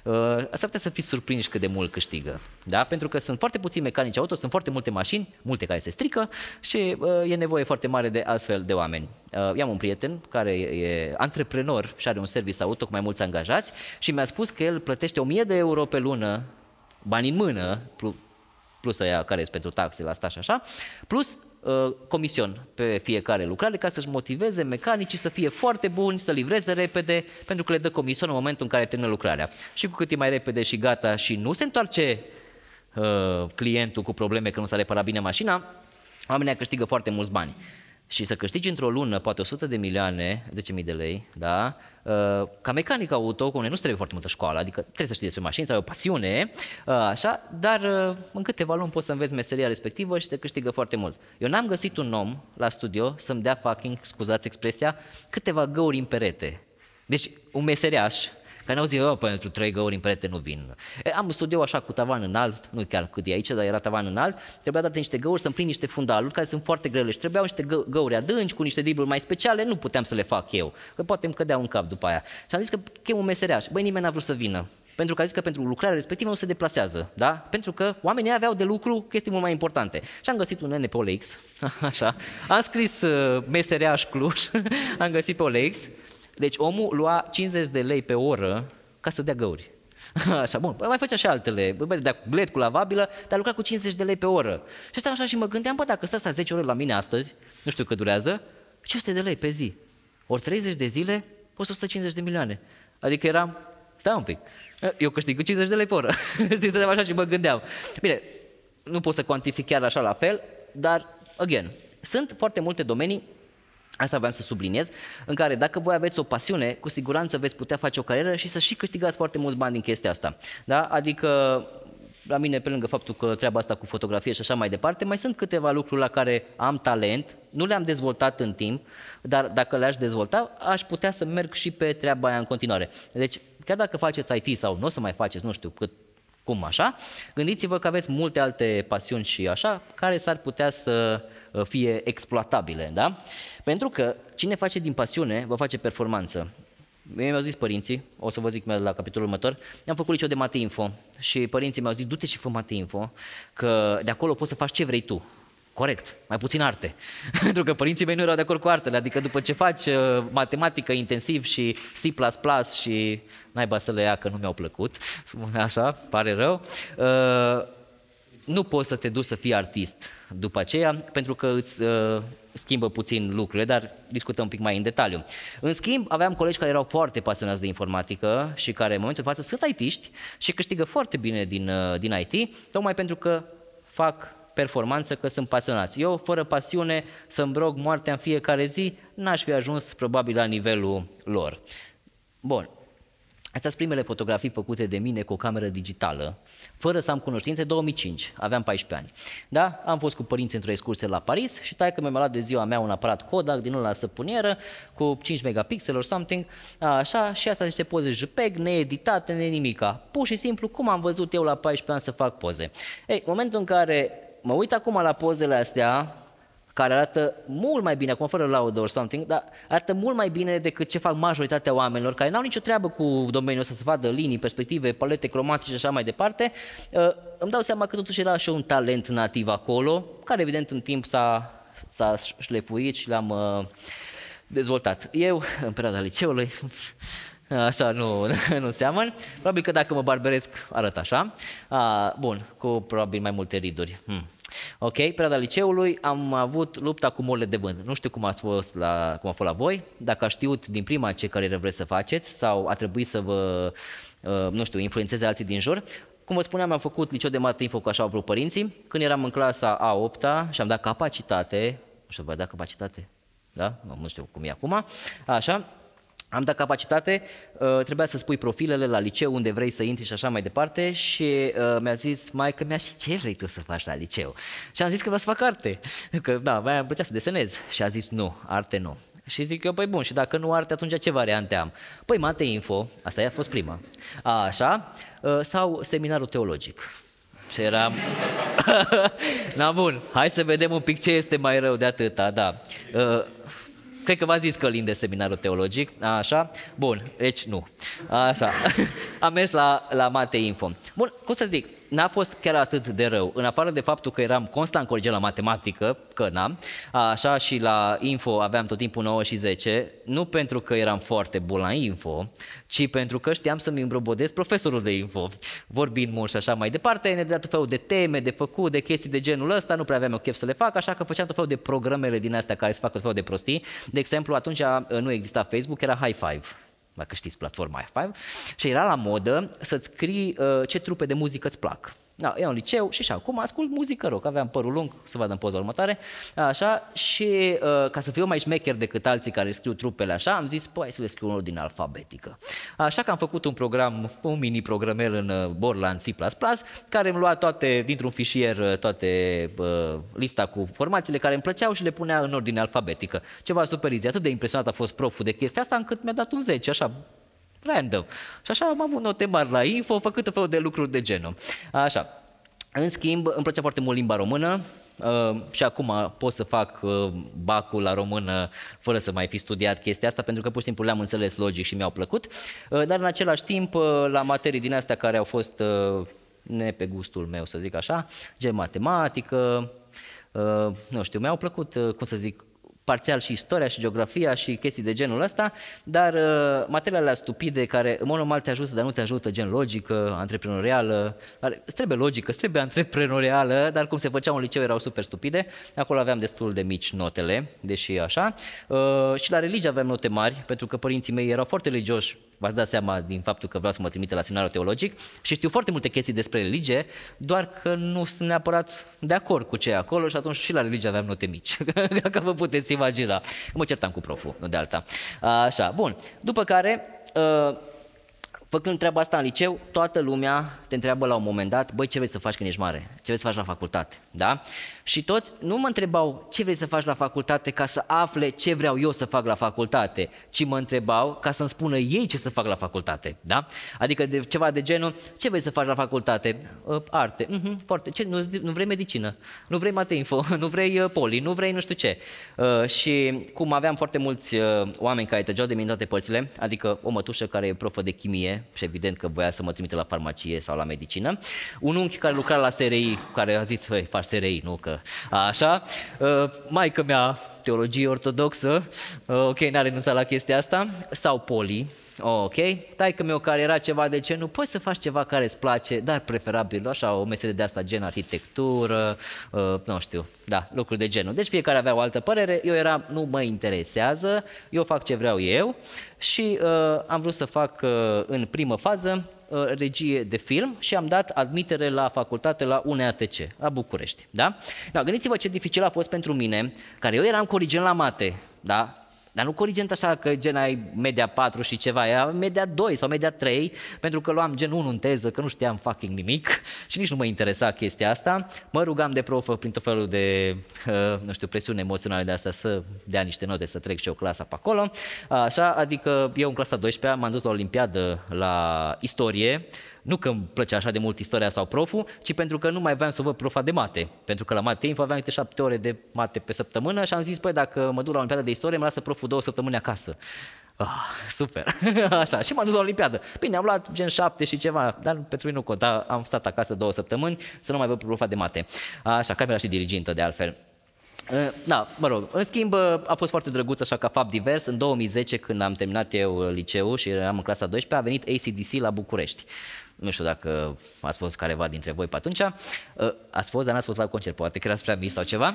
putea să fiți surprinși cât de mult câștigă, da? Pentru că sunt foarte puțini mecanici auto, sunt foarte multe mașini, multe care se strică și uh, e nevoie foarte mare de astfel de oameni. Uh, eu am un prieten care e antreprenor și are un service auto cu mai mulți angajați și mi-a spus că el plătește o mie de euro pe lună, bani în mână, plus aia care sunt pentru taxe la asta și așa, plus comision pe fiecare lucrare ca să-și motiveze mecanicii să fie foarte buni, să livreze repede, pentru că le dă comision în momentul în care termină lucrarea. Și cu cât e mai repede și gata și nu se întoarce uh, clientul cu probleme că nu s-a reparat bine mașina, oamenii câștigă foarte mulți bani. Și să câștigi într-o lună poate o sută de milioane, zece mii de lei, da? Ca mecanic auto, cu unde nu trebuie foarte multă școală, adică trebuie să știi despre mașini, să ai o pasiune, așa, dar în câteva luni poți să înveți meseria respectivă și se câștigă foarte mult. Eu n-am găsit un om la studio să-mi dea fucking, scuzați expresia, câteva găuri în perete. Deci un meseriaș, care n-au zis, eu pentru trei găuri în perete nu vin. E, am un studio așa cu tavan înalt, nu chiar cât e aici, dar era tavan înalt, trebuia date niște găuri să împlin niște fundaluri care sunt foarte grele și trebuiau niște gă găuri adânci cu niște dribluri mai speciale, nu puteam să le fac eu, că poate îmi cădea un cap după aia. Și am zis că chem un meseriaș. Băi, nimeni n-a vrut să vină, pentru că a zis că pentru lucrarea respectivă nu se deplasează, da? Pentru că oamenii aveau de lucru chestii mult mai importante. Și am găsit un nene pe O L X, așa, am scris uh, meseriaș Cluj, am găsit pe O L X. Deci omul lua cincizeci de lei pe oră ca să dea găuri. Așa, bun, mai făcea și altele, bă, dea cu bled, cu lavabilă, dar lucra cu cincizeci de lei pe oră. Și stau așa și mă gândeam, bă, dacă stă asta zece ore la mine astăzi, nu știu cât durează, cinci sute de lei pe zi, ori treizeci de zile, poți o sută cincizeci de milioane. Adică eram, stai un pic, eu câștig cu cincizeci de lei pe oră. Știi, stăteam așa și mă gândeam. Bine, nu pot să cuantific chiar așa la fel, dar, again, sunt foarte multe domenii, asta vreau să subliniez, în care dacă voi aveți o pasiune, cu siguranță veți putea face o carieră și să și câștigați foarte mulți bani din chestia asta. Da? Adică, la mine, pe lângă faptul că treaba asta cu fotografie și așa mai departe, mai sunt câteva lucruri la care am talent, nu le-am dezvoltat în timp, dar dacă le-aș dezvolta, aș putea să merg și pe treaba aia în continuare. Deci, chiar dacă faceți I T sau nu o să mai faceți, nu știu cât, cum așa, gândiți-vă că aveți multe alte pasiuni și așa, care s-ar putea să fie exploatabile, da? Pentru că cine face din pasiune, va face performanță. Mi-au zis părinții, o să vă zic la capitolul următor, am făcut liceu de Mate Info și părinții mi-au zis, du-te și fă Mate Info, că de acolo poți să faci ce vrei tu. Corect, mai puțin arte. Pentru că părinții mei nu erau de acord cu artele, adică după ce faci uh, matematică intensiv și C plus plus și naiba să le ia că nu mi-au plăcut, așa, pare rău, uh, nu poți să te duci să fii artist după aceea, pentru că îți uh, schimbă puțin lucrurile, dar discutăm un pic mai în detaliu. În schimb, aveam colegi care erau foarte pasionați de informatică și care în momentul de față sunt I T-ști și câștigă foarte bine din, uh, din I T, tocmai pentru că fac performanță, că sunt pasionați. Eu, fără pasiune, să-mi rog moartea în fiecare zi, n-aș fi ajuns probabil la nivelul lor. Bun. Astea sunt primele fotografii făcute de mine cu o cameră digitală, fără să am cunoștințe, două mii cinci, aveam paisprezece ani. Da? Am fost cu părinții într-o excursie la Paris și taică mi-a luat de ziua mea un aparat Kodak din ăla săpunieră cu cinci megapixeli or something, așa, și asta niște poze JPEG, needitate, ne nimica. Pur și simplu, cum am văzut eu la paisprezece ani să fac poze. Ei, în momentul în care mă uit acum la pozele astea, care arată mult mai bine, acum fără laudă or something, dar arată mult mai bine decât ce fac majoritatea oamenilor care n-au nicio treabă cu domeniul ăsta, să vadă linii, perspective, palete cromatice și așa mai departe. Îmi dau seama că totuși era și un talent nativ acolo, care evident în timp s-a, s-a șlefuit și l-am dezvoltat. Eu, în perioada liceului, așa nu, nu seamăn. Probabil că dacă mă barberesc arăt așa. A, bun, cu probabil mai multe riduri. Hmm. Ok, perioada liceului am avut lupta cu morile de vânt. Nu știu cum, ați fost la, cum a fost la voi, dacă a știut din prima ce carieră vreți să faceți sau a trebuit să vă, uh, nu știu, influențeze alții din jur. Cum vă spuneam, am făcut liceu de mată info, că așa au vrut părinții. Când eram în clasa a opta și am dat capacitate, nu știu, v-a dat capacitate? Da? Nu, nu știu cum e acum. Așa. Am dat capacitate, uh, trebuia să spui profilele la liceu, unde vrei să intri și așa mai departe și uh, mi-a zis maică mea, și ce vrei tu să faci la liceu? Și am zis că vreau să fac arte, că da, mai îmi plăcea să desenez și a zis nu, arte nu. Și zic eu, păi bun, și dacă nu arte, atunci ce variante am? Păi mate info, asta a fost prima, a, așa, uh, sau seminarul teologic. Și eram, na bun, hai să vedem un pic ce este mai rău de atâta, da. Uh, Cred că v-a zis Călin de seminarul teologic, așa, bun, deci nu, așa, am mers la, la Mate Info. Bun, cum să zic, n-a fost chiar atât de rău, în afară de faptul că eram constant colegial la matematică, că n-am, așa, și la info aveam tot timpul nouă și zece, nu pentru că eram foarte bun la info, ci pentru că știam să-mi îmbrobodez profesorul de info, vorbind mult și așa mai departe, ne dea tot felul de teme, de făcut, de chestii de genul ăsta, nu prea aveam eu chef să le fac, așa că făceam tot felul de programele din astea care se fac tot felul de prostii. De exemplu, atunci nu exista Facebook, era High Five, dacă știți platforma High Five, și era la modă să-ți scrii uh, ce trupe de muzică îți plac. Da, eu în liceu și așa, acum ascult muzică rock, aveam părul lung, să vadă în poza următoare, așa, și uh, ca să fiu mai șmecher decât alții care scriu trupele așa, am zis, păi, să le scriu unul din alfabetică. Așa că am făcut un program, un mini programel în uh, Borland C plus plus, care îmi lua toate, dintr-un fișier, toate uh, lista cu formațiile care îmi plăceau și le punea în ordine alfabetică. Ceva super easy, atât de impresionat a fost proful de chestia asta, încât mi-a dat un zece, așa, random. Și așa am avut note mari la info, făcut tot felul de lucruri de genul. Așa. În schimb, îmi plăcea foarte mult limba română uh, și acum pot să fac uh, bacul la română fără să mai fi studiat chestia asta, pentru că pur și simplu le-am înțeles logic și mi-au plăcut. Uh, dar în același timp, uh, la materii din astea care au fost uh, ne pe gustul meu, să zic așa, gen matematică, uh, nu știu, mi-au plăcut, uh, cum să zic, parțial și istoria și geografia și chestii de genul ăsta, dar uh, materiile alea stupide care în mod normal te ajută, dar nu te ajută, gen logică, antreprenorială, îți trebuie logică, îți trebuie antreprenorială, dar cum se făceau în liceu erau super stupide, acolo aveam destul de mici notele, deși așa, uh, și la religie aveam note mari, pentru că părinții mei erau foarte religioși, v-ați dat seama din faptul că vreau să mă trimite la seminarul teologic și știu foarte multe chestii despre religie, doar că nu sunt neapărat de acord cu ce e acolo și atunci și la religie aveam note mici, dacă vă puteți imagina. Mă certam cu proful, nu de alta. Așa, bun. După care, făcând treaba asta în liceu, toată lumea te întreabă la un moment dat, băi, ce vrei să faci când ești mare? Ce vrei să faci la facultate? Da? Și toți nu mă întrebau ce vrei să faci la facultate ca să afle ce vreau eu să fac la facultate, ci mă întrebau ca să-mi spună ei ce să fac la facultate. Da? Adică de, ceva de genul, ce vrei să faci la facultate? Uh, arte. Uh-huh, foarte. Ce? Nu, nu vrei medicină? Nu vrei mate info? Nu vrei uh, poli? Nu vrei nu știu ce? Uh, și cum aveam foarte mulți uh, oameni care trăgeau de mine toate părțile, adică o mătușă care e profă de chimie și evident că voia să mă trimite la farmacie sau la medicină, un unchi care lucra la S R I, care a zis, hăi, faci S R I, nu că așa, uh, maică mea, teologie ortodoxă, uh, ok, n-a renunțat la chestia asta, sau poli, ok, taică meu care era ceva de genul, poți să faci ceva care îți place, dar preferabil așa, o meserie de asta gen arhitectură, uh, nu știu, da, lucruri de genul. Deci fiecare avea o altă părere, eu eram, nu mă interesează, eu fac ce vreau eu și uh, am vrut să fac uh, în primă fază uh, regie de film și am dat admitere la facultate la U N A T C, la București, da? Da, gândiți-vă ce dificil a fost pentru mine, care eu eram corigent la mate, da? Dar nu corigent așa că gen ai media patru și ceva, era media doi sau media trei, pentru că luam gen unu în teză, că nu știam fucking nimic și nici nu mă interesa chestia asta. Mă rugam de profă prin tot felul de, uh, nu știu, presiuni emoționale de astea să dea niște note, să trec și eu clasa pe acolo. Așa, adică eu în clasa a douăsprezecea m-am dus la olimpiadă la istorie, nu că îmi plăcea așa de mult istoria sau proful, ci pentru că nu mai aveam să văd profa de mate. Pentru că la mate info aveam câte șapte ore de mate pe săptămână și am zis, păi, dacă mă duc la olimpiada de istorie, mă lasă proful două săptămâni acasă. Ah, super! Așa, și m-am dus la olimpiadă. Bine, am luat gen șapte și ceva, dar pentru mine nu conta, am stat acasă două săptămâni să nu mai văd profa de mate. Așa, că era și dirigintă de altfel. Da, mă rog, în schimb a fost foarte drăguț așa ca fapt divers. În două mii zece, când am terminat eu liceul și eram în clasa a douăsprezecea, a venit A C D C la București. Nu știu dacă ați fost careva dintre voi pe atunci. Ați fost, dar n-ați fost la concert, poate că erați prea mici sau ceva.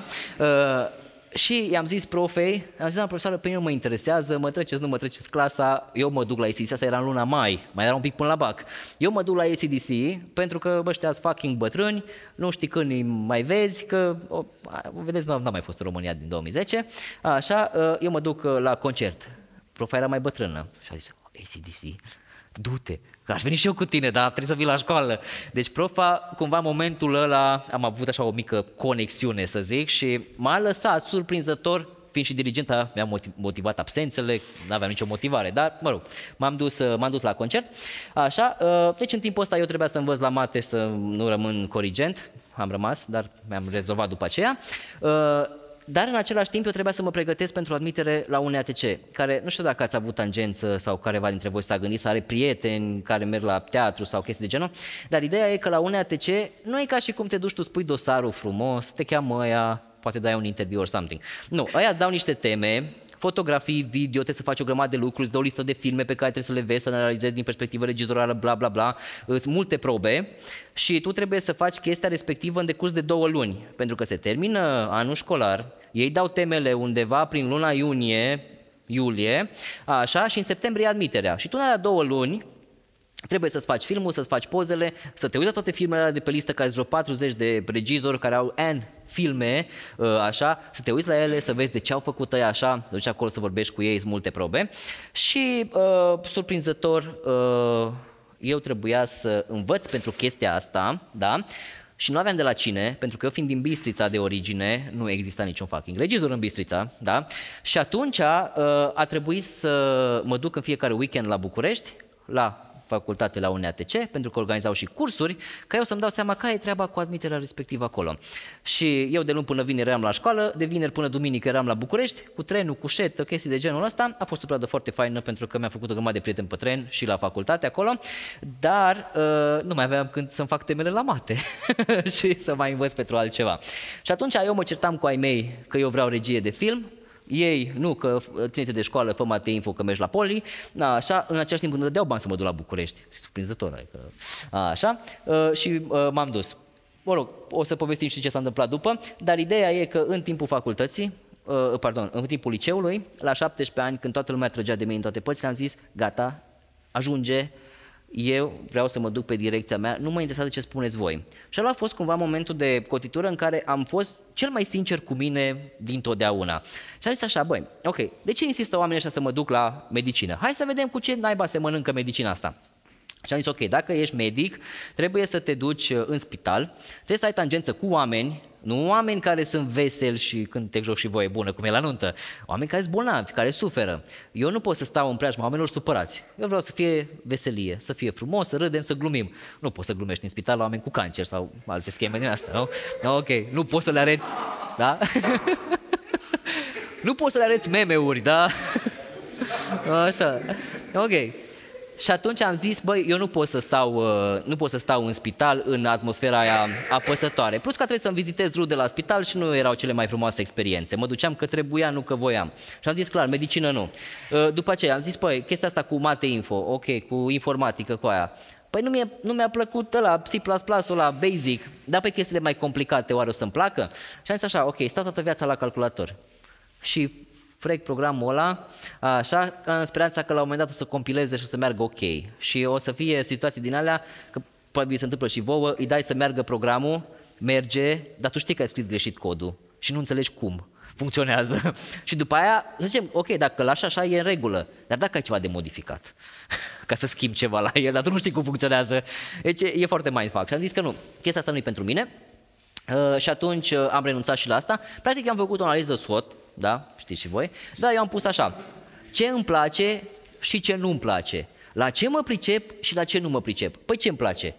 Și i-am zis profei, am zis, doamna profesoară, pe mine nu mă interesează, mă treceți, nu mă treceți clasa, eu mă duc la A C D C, asta era în luna mai, mai era un pic până la bac. Eu mă duc la A C D C pentru că, bă, ăștia fucking bătrâni, nu știi când îi mai vezi, că, o, vedeți, nu am mai fost în România din două mii zece, așa, eu mă duc la concert. Profa era mai bătrână și a zis, A C D C, du-te, că aș veni și eu cu tine, dar trebuie să vii la școală. Deci profa, cumva în momentul ăla, am avut așa o mică conexiune, să zic, și m-a lăsat surprinzător, fiind și dirigenta, mi-a motivat absențele, nu aveam nicio motivare, dar, mă rog, m-am dus, m-am dus la concert. Așa, deci în timpul ăsta eu trebuia să învăț la mate, să nu rămân corigent, am rămas, dar mi-am rezolvat după aceea. Dar în același timp eu trebuia să mă pregătesc pentru admitere la U N A T C, care nu știu dacă ați avut tangență sau careva dintre voi s-a gândit să are prieteni care merg la teatru sau chestii de genul, dar ideea e că la U N A T C nu e ca și cum te duci tu, spui dosarul frumos, te cheamă ăia, poate dai un interviu or something. Nu, ăia îți dau niște teme, fotografii, video, trebuie să faci o grămadă de lucruri, îți dă o listă de filme pe care trebuie să le vezi, să le analizezi din perspectivă regizorală, bla bla bla, sunt multe probe și tu trebuie să faci chestia respectivă în decurs de două luni, pentru că se termină anul școlar, ei dau temele undeva prin luna iunie, iulie, așa, și în septembrie admiterea. Și tu în alea două luni trebuie să-ți faci filmul, să-ți faci pozele, să te uiți la toate filmele de pe listă, care sunt vreo patruzeci de regizori care au N filme, așa, să te uiți la ele, să vezi de ce au făcut ăia așa, să duci acolo să vorbești cu ei, sunt multe probe. Și, uh, surprinzător, uh, eu trebuia să învăț pentru chestia asta, da? Și nu aveam de la cine, pentru că eu fiind din Bistrița de origine, nu exista niciun fucking regizor în Bistrița, da? Și atunci uh, a trebuit să mă duc în fiecare weekend la București, la facultate la U N A T C, pentru că organizau și cursuri, ca eu să-mi dau seama care e treaba cu admiterea respectivă acolo. Și eu de luni până vineri eram la școală, de vineri până duminică eram la București, cu trenul, cu șetă, chestii de genul ăsta. A fost o perioadă foarte faină pentru că mi-am făcut o grămadă de prieteni pe tren și la facultate acolo, dar uh, nu mai aveam când să-mi fac temele la mate și să mai învăț pentru altceva. Și atunci eu mă certam cu ai mei că eu vreau regie de film, ei, nu, că ține-te de școală, fă mate info că mergi la poli, na, așa, în același timp îmi dădeau bani să mă duc la București, surprinzător, adică, așa, și m-am dus. Mă rog, o să povestim și ce s-a întâmplat după, dar ideea e că în timpul facultății, pardon, în timpul liceului, la șaptesprezece ani, când toată lumea trăgea de mine în toate părțile, am zis, gata, ajunge, eu vreau să mă duc pe direcția mea, nu mă interesează ce spuneți voi. Și ăla a fost cumva momentul de cotitură în care am fost cel mai sincer cu mine dintotdeauna. Și am zis așa, băi, ok, de ce insistă oamenii ăștia să mă duc la medicină? Hai să vedem cu ce naiba se mănâncă medicina asta. Și am zis, ok, dacă ești medic, trebuie să te duci în spital, trebuie să ai tangență cu oameni, nu oameni care sunt veseli și când te joci și voie bună, cum e la nuntă, oameni care sunt bolnavi, care suferă. Eu nu pot să stau în preajma oamenilor supărați. Eu vreau să fie veselie, să fie frumos, să râdem, să glumim. Nu poți să glumești în spital la oameni cu cancer sau alte scheme din astea, nu? Ok, nu poți să le arăți, da? Nu poți să le arăți meme-uri, da? Așa, ok. Și atunci am zis, băi, eu nu pot să stau, nu pot să stau în spital în atmosfera aia apăsătoare. Plus că trebuie să-mi vizitez rude la spital și nu erau cele mai frumoase experiențe. Mă duceam că trebuia, nu că voiam. Și am zis, clar, medicină nu. După aceea am zis, băi, chestia asta cu mate info, ok, cu informatică, cu aia. Păi nu mi-a, nu mi-a plăcut ăla, C plus plus-ul ăla, basic, dar pe chestiile mai complicate oare o să-mi placă? Și am zis așa, ok, stau toată viața la calculator. Și frec programul ăla, așa, în speranța că la un moment dat o să compileze și o să meargă ok. Și o să fie situații din alea, că probabil se întâmplă și vouă, îi dai să meargă programul, merge, dar tu știi că ai scris greșit codul și nu înțelegi cum. funcționează. Și după aia, să zicem, ok, dacă lași așa e în regulă, dar dacă ai ceva de modificat, ca să schimbi ceva la el, dar tu nu știi cum funcționează, deci e foarte mindfuck. Și am zis că nu, chestia asta nu e pentru mine. Uh, și atunci uh, am renunțat și la asta. Practic am făcut o analiză SWOT, da, știți și voi, dar eu am pus așa, ce îmi place și ce nu îmi place, la ce mă pricep și la ce nu mă pricep. Păi ce îmi place?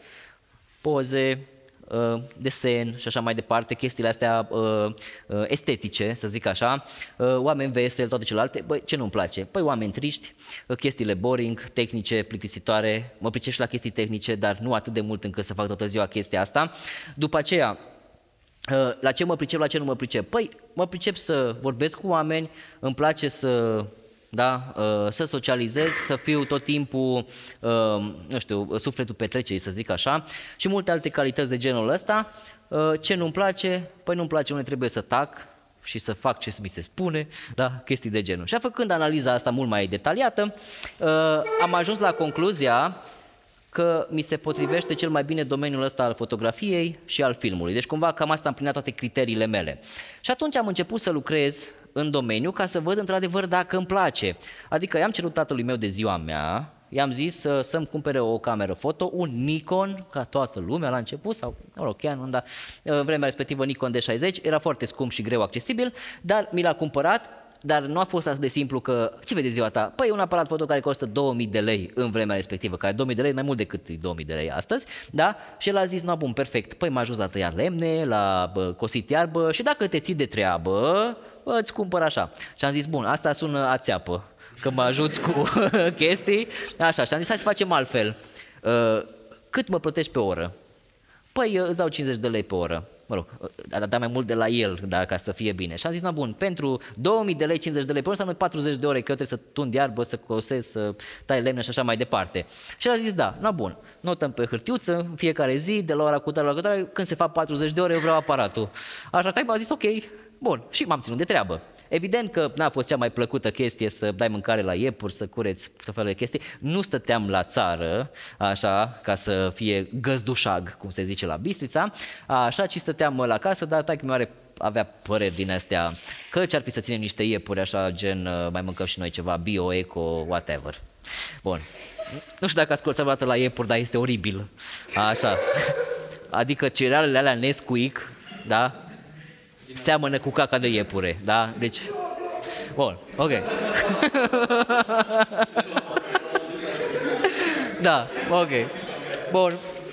Poze, uh, desen și așa mai departe, chestiile astea uh, uh, estetice, să zic așa, uh, oameni veseli, toate celelalte. Băi, ce nu-mi place? Păi oameni triști, uh, chestiile boring, tehnice, plictisitoare, mă pricep și la chestii tehnice, dar nu atât de mult încât să fac toată ziua chestia asta. După aceea, la ce mă pricep, la ce nu mă pricep? Păi, mă pricep să vorbesc cu oameni, îmi place să, da, să socializez, să fiu tot timpul, nu știu, sufletul petrecerii, să zic așa, și multe alte calități de genul ăsta. Ce nu-mi place? Păi nu-mi place unde trebuie să tac și să fac ce mi se spune, da, chestii de genul. Și făcând analiza asta mult mai detaliată, am ajuns la concluzia că mi se potrivește cel mai bine domeniul ăsta al fotografiei și al filmului. Deci cumva cam asta am plinat toate criteriile mele. Și atunci am început să lucrez în domeniu ca să văd într-adevăr dacă îmi place. Adică i-am cerut tatălui meu de ziua mea, i-am zis să, să-mi cumpere o cameră foto, un Nikon, ca toată lumea la început, sau, mă rog, Canon, dar în vremea respectivă Nikon D șaizeci, era foarte scump și greu accesibil, dar mi l-a cumpărat. Dar nu a fost atât de simplu că, ce vede ziua ta? Păi un aparat foto care costă două mii de lei în vremea respectivă, care două mii de lei mai mult decât două mii de lei astăzi, da? Și el a zis, no, bun, perfect, păi m-a ajuns la tăiat lemne, la bă, cosit iarbă și dacă te ții de treabă, bă, îți cumpăr așa. Și am zis, bun, asta sună a țeapă, că mă ajuți cu chestii, așa, și am zis, hai să facem altfel. Cât mă plătești pe oră? Păi îți dau cincizeci de lei pe oră, mă rog, a dat mai mult de la el, da, ca să fie bine. Și am zis, na bun, pentru două mii de lei, cincizeci de lei pe oră, înseamnă patruzeci de ore, că eu trebuie să tund iarbă, să cosesc, să tai lemne și așa mai departe. Și el a zis, da, na bun, notăm pe hârtiuță, în fiecare zi, de la ora cutare la ora cutare, când se fac patruzeci de ore, eu vreau aparatul. Așa, tai, a zis, ok, bun, și m-am ținut de treabă. Evident că n-a fost cea mai plăcută chestie să dai mâncare la iepuri, să cureți tot felul de chestii. Nu stăteam la țară, așa, ca să fie găzdușag, cum se zice la Bistrița, așa, ci stăteam la casă, dar taică-mi are avea păreri din astea, că ce-ar fi să ținem niște iepuri, așa, gen, mai mâncăm și noi ceva, bio, eco, whatever. Bun. Nu știu dacă ați curățat vreodată la iepuri, dar este oribil. Așa. Adică cerealele alea Nesquik, da? Seamănă cu caca de iepure, da? Deci, bun, ok. Da, ok. Bun.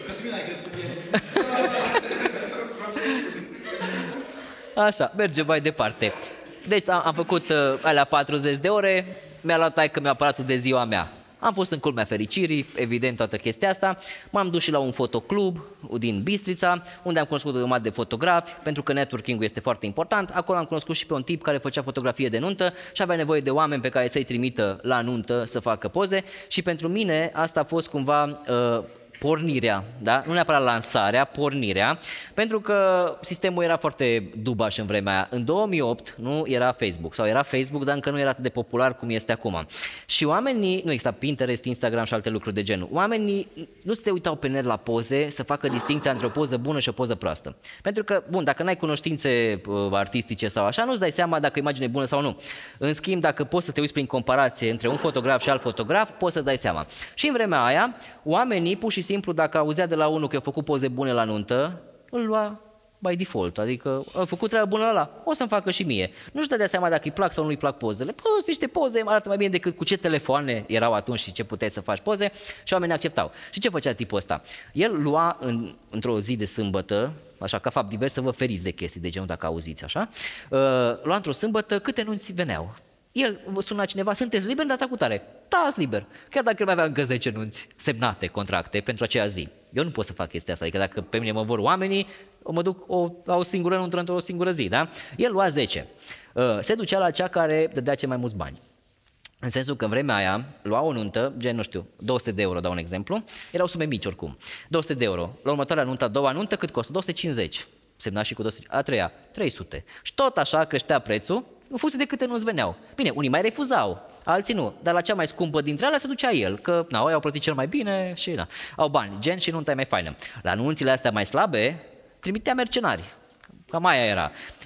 Așa, mergem mai departe. Deci am, am făcut uh, alea patruzeci de ore, mi-a luat taică-mi aparatul de ziua mea. Am fost în culmea fericirii, evident toată chestia asta, m-am dus și la un fotoclub din Bistrița, unde am cunoscut o grămadă de fotografi, pentru că networking-ul este foarte important. Acolo am cunoscut și pe un tip care făcea fotografie de nuntă și avea nevoie de oameni pe care să-i trimită la nuntă să facă poze și pentru mine asta a fost cumva uh, pornirea, da? Nu neapărat lansarea, pornirea, pentru că sistemul era foarte dubaș în vremea aia. În două mii opt nu era Facebook, sau era Facebook, dar încă nu era atât de popular cum este acum. Și oamenii, nu exista Pinterest, Instagram și alte lucruri de genul, oamenii nu se uitau pe net la poze să facă distinția între o poză bună și o poză proastă. Pentru că, bun, dacă n-ai cunoștințe uh, artistice sau așa, nu-ți dai seama dacă imaginea e bună sau nu. În schimb, dacă poți să te uiți prin comparație între un fotograf și alt fotograf, poți să dai seama. Și în vremea aia, oamenii, pur și simplu, dacă auzea de la unul că a făcut poze bune la nuntă, îl lua by default, adică a făcut treaba bună la ăla, o să-mi facă și mie. Nu-și dădea seama dacă îi plac sau nu îi plac pozele. Păi, niște poze arată mai bine decât cu ce telefoane erau atunci și ce puteai să faci poze și oamenii acceptau. Și ce făcea tipul ăsta? El lua în, într-o zi de sâmbătă, așa ca fapt divers, să vă feriți de chestii de genul dacă auziți așa, uh, lua într-o sâmbătă câte nunți veneau. El vă suna cineva, sunteți liberi data cu tare? Da, sunt liber. Chiar dacă el mai avea încă zece nunți semnate, contracte pentru aceea zi. Eu nu pot să fac chestia asta, adică dacă pe mine mă vor oamenii, mă duc o, la o singură nuntă într-o singură zi, da? El lua zece. Se ducea la cea care dădea cei mai mulți bani. În sensul că în vremea aia lua o nuntă, gen, nu știu, două sute de euro, dau un exemplu, erau sume mici oricum, două sute de euro. La următoarea nuntă, a doua nuntă, cât costă? două sute cincizeci. Semna și cu două sute, a treia, trei sute. Și tot așa creștea prețul, în funcție de câte nu-ți veneau. Bine, unii mai refuzau, alții nu, dar la cea mai scumpă dintre alea se ducea el, că na, ei au plătit cel mai bine și na, au bani, gen și nunta e mai faină. La nunțile astea mai slabe, trimitea mercenari, cam aia era.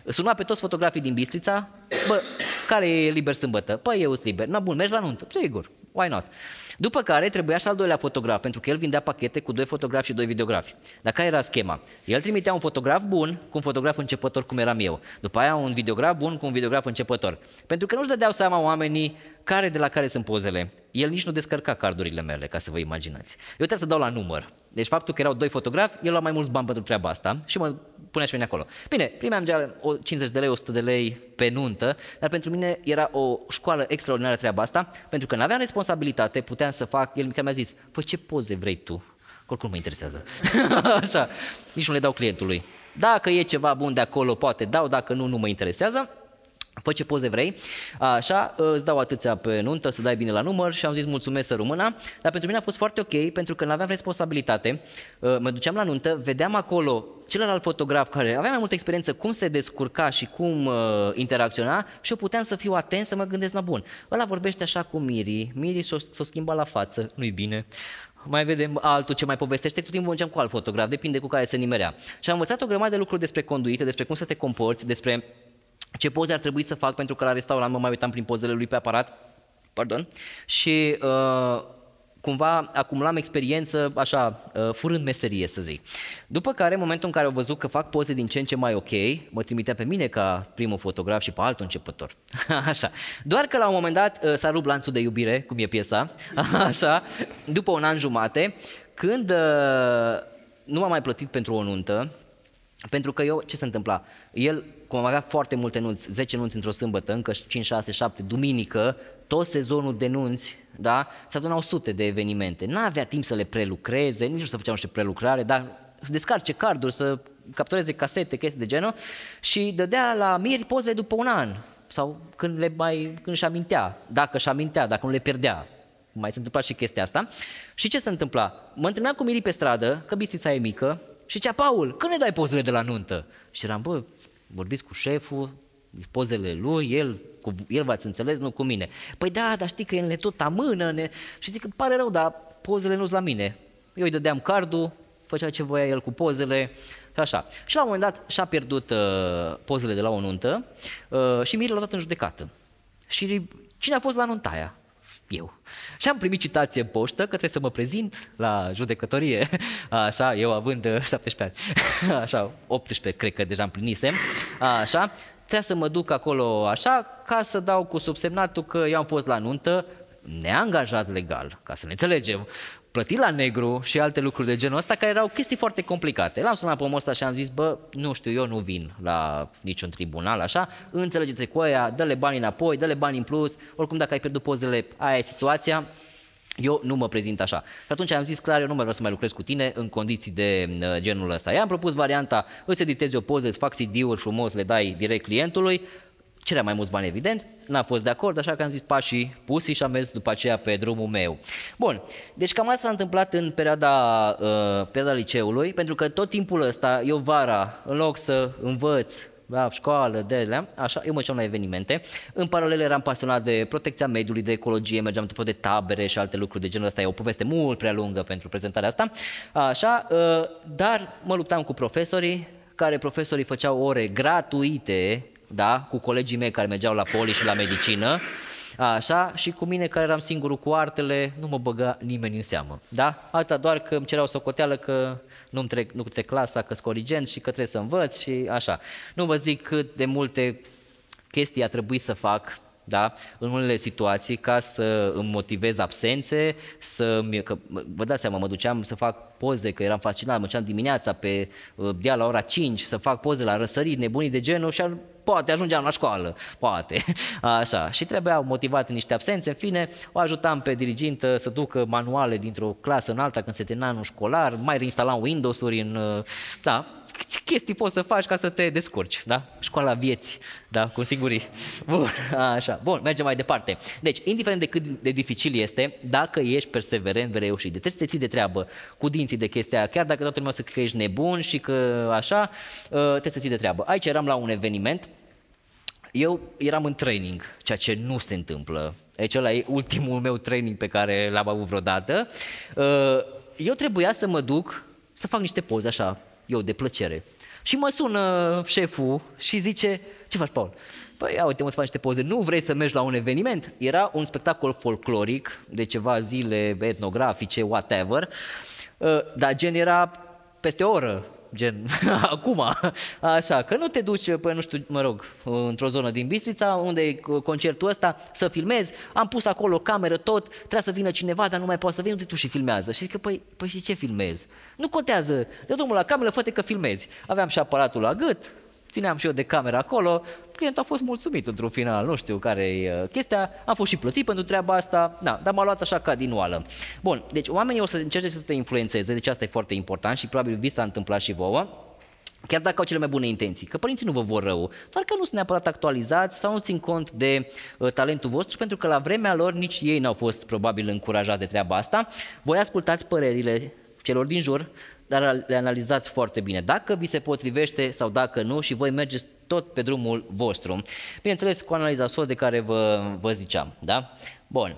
Suna pe toți fotografii din Bistrița, bă, care e liber sâmbătă? Păi eu sunt liber. Na bun, mergi la nuntă? Sigur, why not? După care trebuia și al doilea fotograf, pentru că el vindea pachete cu doi fotografi și doi videografi. Dar care era schema? El trimitea un fotograf bun cu un fotograf începător, cum eram eu. După aia un videograf bun cu un videograf începător. Pentru că nu-și dădeau seama oamenii care de la care sunt pozele. El nici nu descărca cardurile mele, ca să vă imaginați. Eu trebuie să dau la număr. Deci faptul că erau doi fotografi, el lua mai mulți bani pentru treaba asta și mă punea și mine acolo. Bine, primeam cincizeci de lei, o sută de lei pe nuntă, dar pentru mine era o școală extraordinară treaba asta, pentru că n-aveam responsabilitate, puteam să fac, el mi-a zis, fă ce poze vrei tu, că oricum mă interesează. Așa, nici nu le dau clientului. Dacă e ceva bun de acolo, poate dau, dacă nu, nu mă interesează. Fă ce poze vrei, așa, îți dau atâția pe nuntă, să dai bine la număr și am zis mulțumesc, să rămână, dar pentru mine a fost foarte ok, pentru că nu aveam responsabilitate, mă duceam la nuntă, vedeam acolo celălalt fotograf care avea mai multă experiență cum se descurca și cum uh, interacționa și eu puteam să fiu atent, să mă gândesc la bun. Ăla vorbește așa cu Miri, Miri s-o, s-o schimba la față, nu-i bine. Mai vedem altul ce mai povestește, tot timpul mergeam cu alt fotograf, depinde cu care se nimerea. Și am învățat o grămadă de lucruri despre conduite, despre cum să te comporți, despre ce poze ar trebui să fac, pentru că la restaurant mă mai uitam prin pozele lui pe aparat, pardon, și uh, cumva acumulam experiență, așa, uh, furând meserie, să zic. După care, în momentul în care au văzut că fac poze din ce în ce mai ok, mă trimitea pe mine ca primul fotograf și pe altul începător. Așa. Doar că la un moment dat uh, s-a rupt lanțul de iubire, cum e piesa, așa, după un an jumate, când uh, nu m-a mai plătit pentru o nuntă, pentru că eu, ce se întâmpla? El, cum avea foarte multe nunți, zece nunți într-o sâmbătă, încă cinci, șase, șapte, duminică, tot sezonul de nunți, da, se adunau sute de evenimente. N-avea timp să le prelucreze, nici nu să făceau niște prelucrare, dar să descarce carduri, să captureze casete, chestii de genul și dădea la Miri pozele după un an sau când le mai, când își amintea, dacă își amintea, dacă nu le pierdea. Mai se întâmpla și chestia asta. Și ce se întâmpla? Mă întâlneam cu Miri pe stradă, că Bistrița e mică, și zicea, Paul, când ne dai pozele de la nuntă? Și eram, bă, vorbiți cu șeful, pozele lui, el, cu, el v-ați înțeles, nu cu mine. Păi da, dar știi că el ne tot amână, ne... și zic, îmi pare rău, dar pozele nu-s la mine. Eu îi dădeam cardul, făcea ce voia el cu pozele, și așa. Și la un moment dat și-a pierdut uh, pozele de la o nuntă uh, și Miri l-a dat în judecată. Și cine a fost la nunta aia? Eu. Și am primit citație în poștă că trebuie să mă prezint la judecătorie, așa, eu având șaptesprezece ani, așa, optsprezece cred că deja împlinisem, așa, trebuia să mă duc acolo așa, ca să dau cu subsemnatul că eu am fost la nuntă, neangajat legal, ca să ne înțelegem, plătit la negru și alte lucruri de genul ăsta, care erau chestii foarte complicate. L-am sunat pe omul ăsta și am zis, bă, nu știu, eu nu vin la niciun tribunal, așa, înțelege-te cu aia, dă-le bani înapoi, dă-le bani în plus, oricum dacă ai pierdut pozele, aia e situația, eu nu mă prezint așa. Și atunci am zis, clar, eu nu mai vreau să mai lucrez cu tine în condiții de uh, genul ăsta. I-am propus varianta, îți editezi o poză, îți fac C D-uri frumos, le dai direct clientului, cerea mai mulți bani, evident, n-a fost de acord, așa că am zis pașii pusi și am mers după aceea pe drumul meu. Bun, deci cam asta s-a întâmplat în perioada, uh, perioada liceului, pentru că tot timpul ăsta, eu vara, în loc să învăț, la școală, de alea, așa, eu mă duceam la evenimente. În paralel eram pasionat de protecția mediului, de ecologie, mergeam tot felul de tabere și alte lucruri de genul ăsta. E o poveste mult prea lungă pentru prezentarea asta. Așa, uh, dar mă luptam cu profesorii, care profesorii făceau ore gratuite, da, cu colegii mei care mergeau la poli și la medicină, așa, și cu mine care eram singurul cu artele, nu mă băga nimeni în seamă, da? Atâta doar că îmi cereau socoteală că nu-mi trec, nu trec clasa, că-s corigent și că trebuie să învăț și așa. Nu vă zic cât de multe chestii a trebuit să fac, da, în unele situații ca să îmi motivez absențe, să că, vă dați seama, mă duceam să fac poze, că eram fascinat, mă duceam dimineața pe deal la ora cinci, să fac poze la răsărit, nebunii de genul și poate ajungeam la școală, poate, așa. Și trebuiau motivate niște absențe, în fine, o ajutam pe dirigintă să ducă manuale dintr-o clasă în alta când se termina anul școlar, mai reinstalam Windows-uri în, da, ce chestii poți să faci ca să te descurci, da? Școala vieții, da, cu singurii. Bun, așa, bun, mergem mai departe. Deci, indiferent de cât de dificil este, dacă ești perseverent, vei reuși. Trebuie să te ții de treabă cu dinții de chestia aia, chiar dacă toată lumea o să că ești nebun și că așa, trebuie să ții de treabă. Aici eram la un eveniment, eu eram în training, ceea ce nu se întâmplă. Deci ăla e ultimul meu training pe care l-am avut vreodată. Eu trebuia să mă duc să fac niște poze așa, eu de plăcere. Și mă sună șeful și zice, ce faci, Paul? Păi, ia uite, mă, să faci niște poze, nu vrei să mergi la un eveniment? Era un spectacol folcloric de ceva zile etnografice, whatever, dar gen era peste o oră, gen acum, așa, că nu te duci pe, nu știu, mă rog, într-o zonă din Bistrița, unde e concertul ăsta, să filmezi, am pus acolo o cameră tot, trebuie să vină cineva, dar nu mai poate să vină, tu și filmează. Și zic că, păi, păi și ce filmezi? Nu contează, de drumul la cameră, fă că filmezi. Aveam și aparatul la gât, țineam și eu de cameră acolo, clientul a fost mulțumit într-un final, nu știu care e chestia, am fost și plătit pentru treaba asta, da, dar m-a luat așa ca din oală. Bun, deci oamenii o să încerce să te influențeze, deci asta e foarte important și probabil vi s-a întâmplat și vouă, chiar dacă au cele mai bune intenții, că părinții nu vă vor rău, doar că nu sunt neapărat actualizați sau nu țin cont de uh, talentul vostru, pentru că la vremea lor nici ei n-au fost probabil încurajați de treaba asta. Voi ascultați părerile celor din jur, dar le analizați foarte bine, dacă vi se potrivește sau dacă nu și voi mergeți tot pe drumul vostru. Bineînțeles, cu analiza S W O T de care vă, vă ziceam, da? Bun.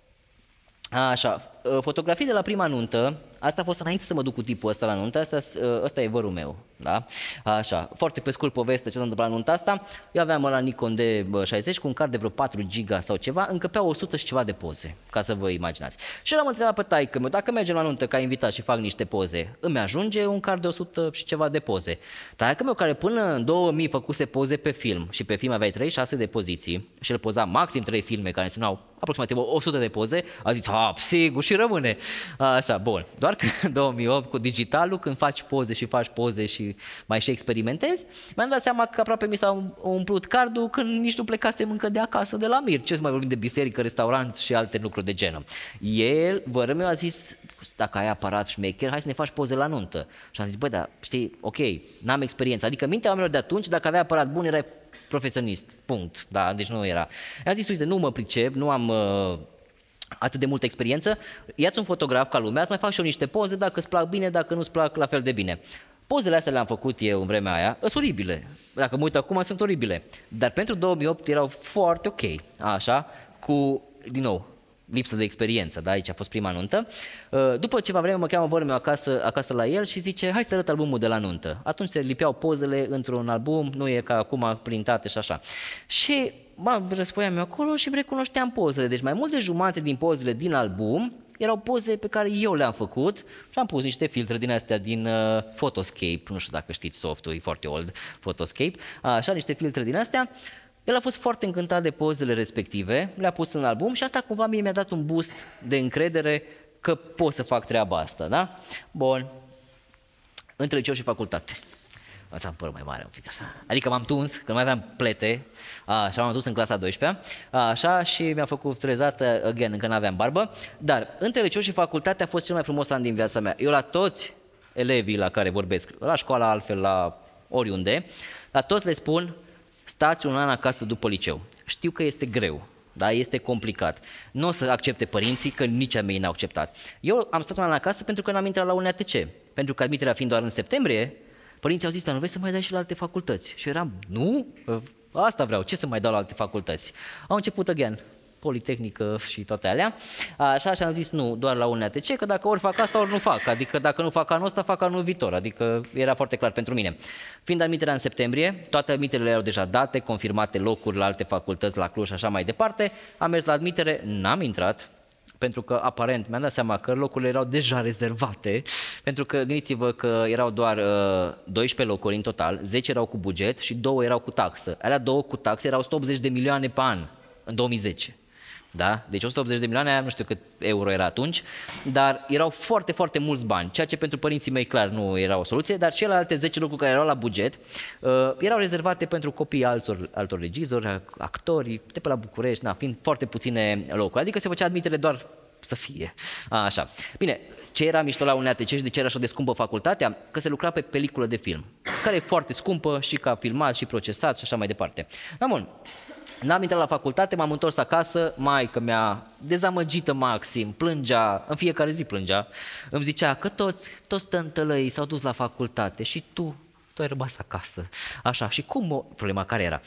Așa, fotografii de la prima nuntă, asta a fost înainte să mă duc cu tipul ăsta la nuntă, asta, ăsta e vărul meu, da? Așa, foarte pe scurt poveste ce s-a întâmplat la nunta asta, eu aveam la Nikon D șaizeci cu un card de vreo patru giga sau ceva, încăpea o sută și ceva de poze, ca să vă imaginați. Și l-am întrebat pe taică-meu, dacă mergem la nuntă ca invitat și fac niște poze, îmi ajunge un card de o sută și ceva de poze. Taică-meu care până în două mii făcuse poze pe film și pe film aveai treizeci și șase de poziții și el poza maxim trei filme care însemnau aproximativ o sută de poze, a zis, a, sigur și rămâne. Așa, bun. Doar că în două mii opt cu digitalul, când faci poze și faci poze și mai și experimentezi, mi-am dat seama că aproape mi s-a umplut cardul când nici nu plecasem încă de acasă de la Mir. Ce să mai vorbim de biserică, restaurant și alte lucruri de genul. El, vără meu, a zis, dacă ai aparat șmecher, hai să ne faci poze la nuntă. Și am zis, băi, dar știi, ok, n-am experiență. Adică mintea oamenilor de atunci, dacă aveai aparat bun, erai profesionist, punct, da, deci nu era. I-am zis, uite, nu mă pricep, nu am uh, atât de multă experiență, ia-ți un fotograf ca lumea, îți mai fac și eu niște poze, dacă îți plac bine, dacă nu îți plac la fel de bine. Pozele astea le-am făcut eu în vremea aia, sunt oribile, dacă mă uit acum sunt oribile, dar pentru două mii opt erau foarte ok, așa, cu, din nou, lipsă de experiență, da, aici a fost prima nuntă. După ceva vreme mă cheamă vărul meu acasă, acasă la el și zice, hai să arăt albumul de la nuntă. Atunci se lipeau pozele într-un album, nu e ca acum printate și așa. Și mă răsfoiam eu acolo și îmi recunoșteam pozele, deci mai mult de jumate din pozele din album erau poze pe care eu le-am făcut și am pus niște filtre din astea din uh, Photoscape, nu știu dacă știți softul, e foarte old, Photoscape, așa, niște filtre din astea. El a fost foarte încântat de pozele respective, le-a pus în album și asta cumva mie mi-a dat un boost de încredere că pot să fac treaba asta, da? Bun, între liceu și facultate. Asta am părul mai mare un pic așa. Adică m-am tuns, că nu mai aveam plete, așa m-am dus în clasa a douăsprezecea, așa și mi-a făcut treza asta, again, încă nu aveam barbă, dar între liceu și facultate a fost cel mai frumos an din viața mea. Eu la toți elevii la care vorbesc, la școala altfel, la oriunde, la toți le spun, stați un an acasă după liceu. Știu că este greu, da? Este complicat. Nu o să accepte părinții, că nici a mei n-au acceptat. Eu am stat un an acasă pentru că n-am intrat la un A T C. Pentru că admiterea fiind doar în septembrie, părinții au zis, dar nu vrei să mai dai și la alte facultăți? Și eu eram, nu, asta vreau, ce să mai dau la alte facultăți? Au început again, Politehnică și toate alea. Așa și am zis, nu, doar la un A T C, că dacă ori fac asta, ori nu fac. Adică dacă nu fac anul ăsta, fac anul viitor. Adică era foarte clar pentru mine. Fiind admiterea în septembrie, toate admiterile erau deja date, confirmate locuri la alte facultăți, la Cluj și așa mai departe. Am mers la admitere, n-am intrat, pentru că aparent mi-am dat seama că locurile erau deja rezervate, pentru că gândiți-vă că erau doar uh, doisprezece locuri în total, zece erau cu buget și două erau cu taxă. Alea două cu taxă erau o sută optzeci de milioane pe an în două mii zece. Da? Deci o sută optzeci de milioane, nu știu cât euro era atunci, dar erau foarte, foarte mulți bani, ceea ce pentru părinții mei clar nu era o soluție, dar celelalte zece locuri care erau la buget uh, erau rezervate pentru copiii altor, altor regizori, actori, de pe la București, na, fiind foarte puține locuri, adică se făcea admitere doar să fie. A, așa. Bine, ce era mișto la un A T C și de ce era așa de scumpă facultatea? Că se lucra pe peliculă de film, care e foarte scumpă și ca filmat și procesat și așa mai departe. Da, bun. N-am intrat la facultate, m-am întors acasă, maică mea dezamăgită maxim, plângea, în fiecare zi plângea, îmi zicea că toți, toți tântălăii s-au dus la facultate și tu, tu ai rămas acasă. Așa, și cum, problema care era?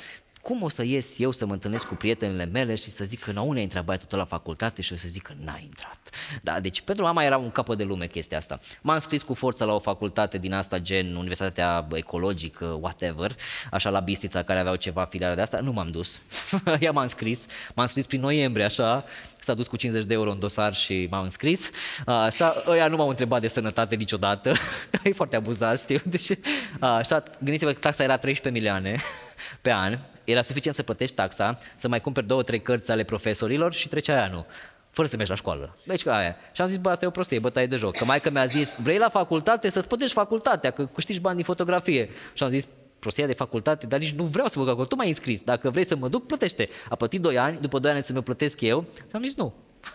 cum o să ies eu să mă întâlnesc cu prietenele mele și să zic că nu unde intra băiatul la facultate și o să zic că n-a intrat. Da, deci pentru mama era un capăt de lume chestia asta. M-am înscris cu forță la o facultate din asta, gen Universitatea Ecologică, whatever, așa la Bistrița, care aveau ceva filiale de asta, nu m-am dus. Ea m-a înscris, m-am înscris prin noiembrie, așa, s-a dus cu cincizeci de euro în dosar și m-am înscris. Așa, ăia nu m-au întrebat de sănătate niciodată, e foarte abuzat, știu. Deci, așa, gândiți-vă că taxa era treisprezece milioane pe an, era suficient să plătești taxa, să mai cumperi două, trei cărți ale profesorilor și trecea anul, fără să mergi la școală. Deci că aia. Și am zis, bă, asta e o prostie, bătaie de joc. Că maică mi-a zis, vrei la facultate să-ți plătești facultatea, că câștigi bani din fotografie. Și am zis, prostia de facultate, dar nici nu vreau să mă duc acolo, tu m-ai înscris, dacă vrei să mă duc, plătește. A plătit doi ani, după doi ani să mă plătesc eu, și am zis nu.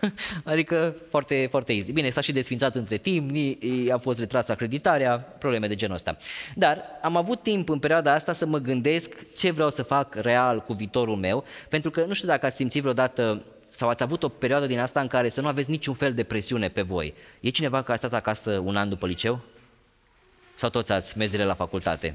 Adică foarte, foarte easy. Bine, s-a și desfințat între timp, a fost retrasă acreditarea, probleme de genul ăsta. Dar am avut timp în perioada asta să mă gândesc ce vreau să fac real cu viitorul meu, pentru că nu știu dacă ați simțit vreodată sau ați avut o perioadă din asta în care să nu aveți niciun fel de presiune pe voi. E cineva care a stat acasă un an după liceu? Sau toți ați mers direct la facultate?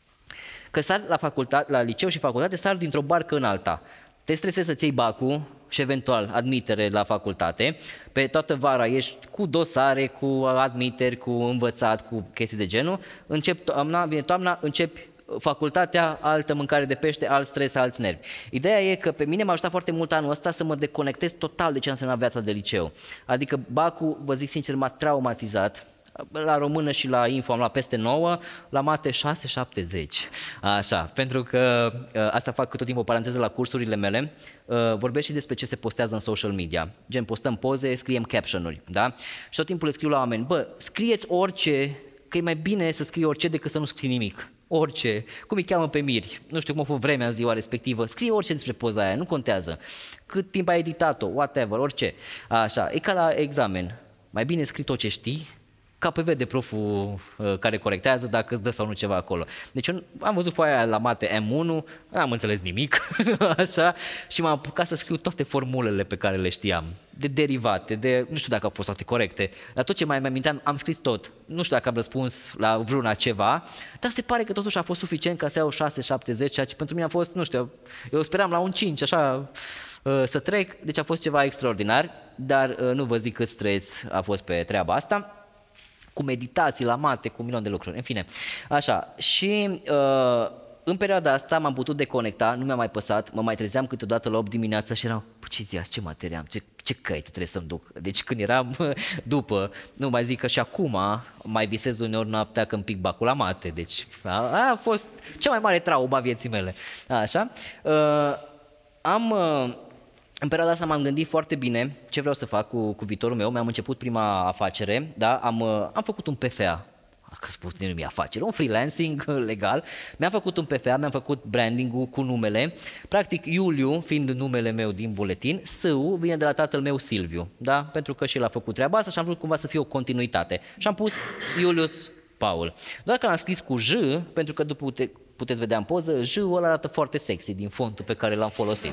Că sar la, facultate, la liceu și facultate sar dintr-o barcă în alta. Te stresezi să-ți iei bacul și eventual admitere la facultate. Pe toată vara ești cu dosare, cu admiteri, cu învățat, cu chestii de genul. Încep toamna, vine toamna, începi facultatea, altă mâncare de pește, alt stres, alți nervi. Ideea e că pe mine m-a ajutat foarte mult anul ăsta să mă deconectez total de ce a însemnat viața de liceu. Adică bacul, vă zic sincer, m-a traumatizat. La română și la info am luat peste nouă, la mate șase șaptezeci. Așa, pentru că asta fac tot timpul o paranteză la cursurile mele, vorbesc și despre ce se postează în social media. Gen, postăm poze, scriem caption-uri, da? Și tot timpul le scriu la oameni, bă, scrieți orice, că e mai bine să scrii orice decât să nu scrii nimic. Orice, cum îi cheamă pe Miri, nu știu cum a fost vremea în ziua respectivă, scrie orice despre poza aia, nu contează. Cât timp ai editat-o, whatever, orice. Așa, e ca la examen. Mai bine scrii tot ce știi, ca pe vede proful uh, care corectează dacă îți dă sau nu ceva acolo. Deci eu am văzut foaia aia la mate M unu, n-am înțeles nimic, așa, și m-am apucat să scriu toate formulele pe care le știam, de derivate, de, nu știu dacă au fost toate corecte, dar tot ce mai aminteam, am scris tot. Nu știu dacă am răspuns la vreuna ceva, dar se pare că totuși a fost suficient ca să iau șase șaptezeci, ceea ce pentru mine a fost, nu știu, eu speram la un cinci, așa, uh, să trec, deci a fost ceva extraordinar, dar uh, nu vă zic cât stres a fost pe treaba asta, cu meditații la mate, cu un milion de lucruri, în fine. Așa, și uh, în perioada asta m-am putut deconecta, nu mi-a mai păsat, mă mai trezeam câteodată la opt dimineața și eram, păi ce zi azi, ce materie am, ce, ce căi trebuie să-mi duc. Deci când eram după, nu mai zic că și acum mai visez uneori noaptea când pic bacul la mate, deci a, a fost cea mai mare traumă a vieții mele. Așa, uh, am... Uh, În perioada asta m-am gândit foarte bine ce vreau să fac cu, cu viitorul meu. Mi-am început prima afacere, da? am, am făcut un P F A, că putem numi afacere, un freelancing legal. Mi-am făcut un P F A, mi-am făcut branding-ul cu numele. Practic Iuliu, fiind numele meu din buletin, S-ul vine de la tatăl meu Silviu, da? Pentru că și el a făcut treaba asta și am vrut cumva să fie o continuitate. Și am pus Iulius Paul. Doar că l-am scris cu J, pentru că după pute, puteți vedea în poză, J-ul ăla arată foarte sexy din fontul pe care l-am folosit.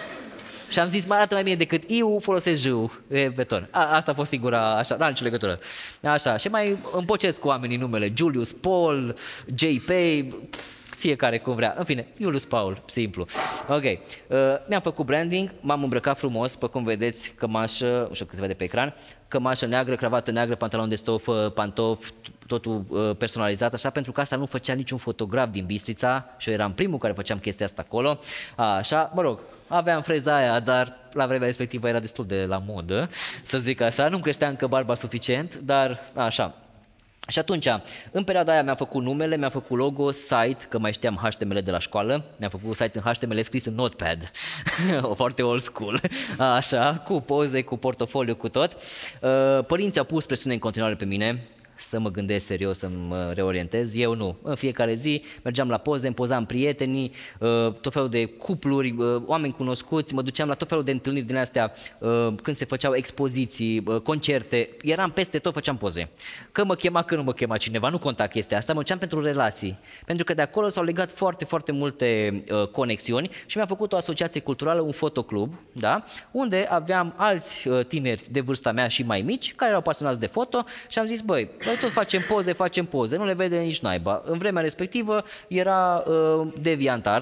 Și am zis, mai arată mai bine decât I-ul, folosesc J-ul, e beton. A, asta a fost singura, așa, n-am nicio legătură. Așa, și mai împocesc cu oamenii numele, Julius Paul, J P, fiecare cum vrea. În fine, Julius Paul, simplu. Ok, uh, mi-am făcut branding, m-am îmbrăcat frumos, pe cum vedeți, cămașă, nu știu cât se vede pe ecran, cămașă neagră, cravată neagră, pantalon de stofă, pantofi, totul uh, personalizat, așa, pentru că asta nu făcea niciun fotograf din Bistrița și eu eram primul care făceam chestia asta acolo. Așa, mă rog, aveam freza aia, dar la vremea respectivă era destul de la modă, să zic așa, nu-mi creștea încă barba suficient, dar așa. Și atunci, în perioada aia mi-am făcut numele, mi-am făcut logo, site, că mai știam H T M L de la școală, mi-am făcut site în H T M L scris în Notepad, o foarte old school, așa, cu poze, cu portofoliu, cu tot. Părinții au pus presiune în continuare pe mine, să mă gândesc serios, să mă reorientez, eu nu. În fiecare zi mergeam la poze, îmi pozam prietenii, tot felul de cupluri, oameni cunoscuți, mă duceam la tot felul de întâlniri din astea, când se făceau expoziții, concerte, eram peste tot, făceam poze. Că mă chema, că nu mă chema cineva, nu conta chestia asta, mă duceam pentru relații. Pentru că de acolo s-au legat foarte, foarte multe conexiuni și mi-am făcut o asociație culturală, un fotoclub, da? Unde aveam alți tineri de vârsta mea și mai mici, care erau pasionați de foto și am zis, băi, noi tot facem poze, facem poze, nu le vede nici naiba. În vremea respectivă era uh, DeviantArt,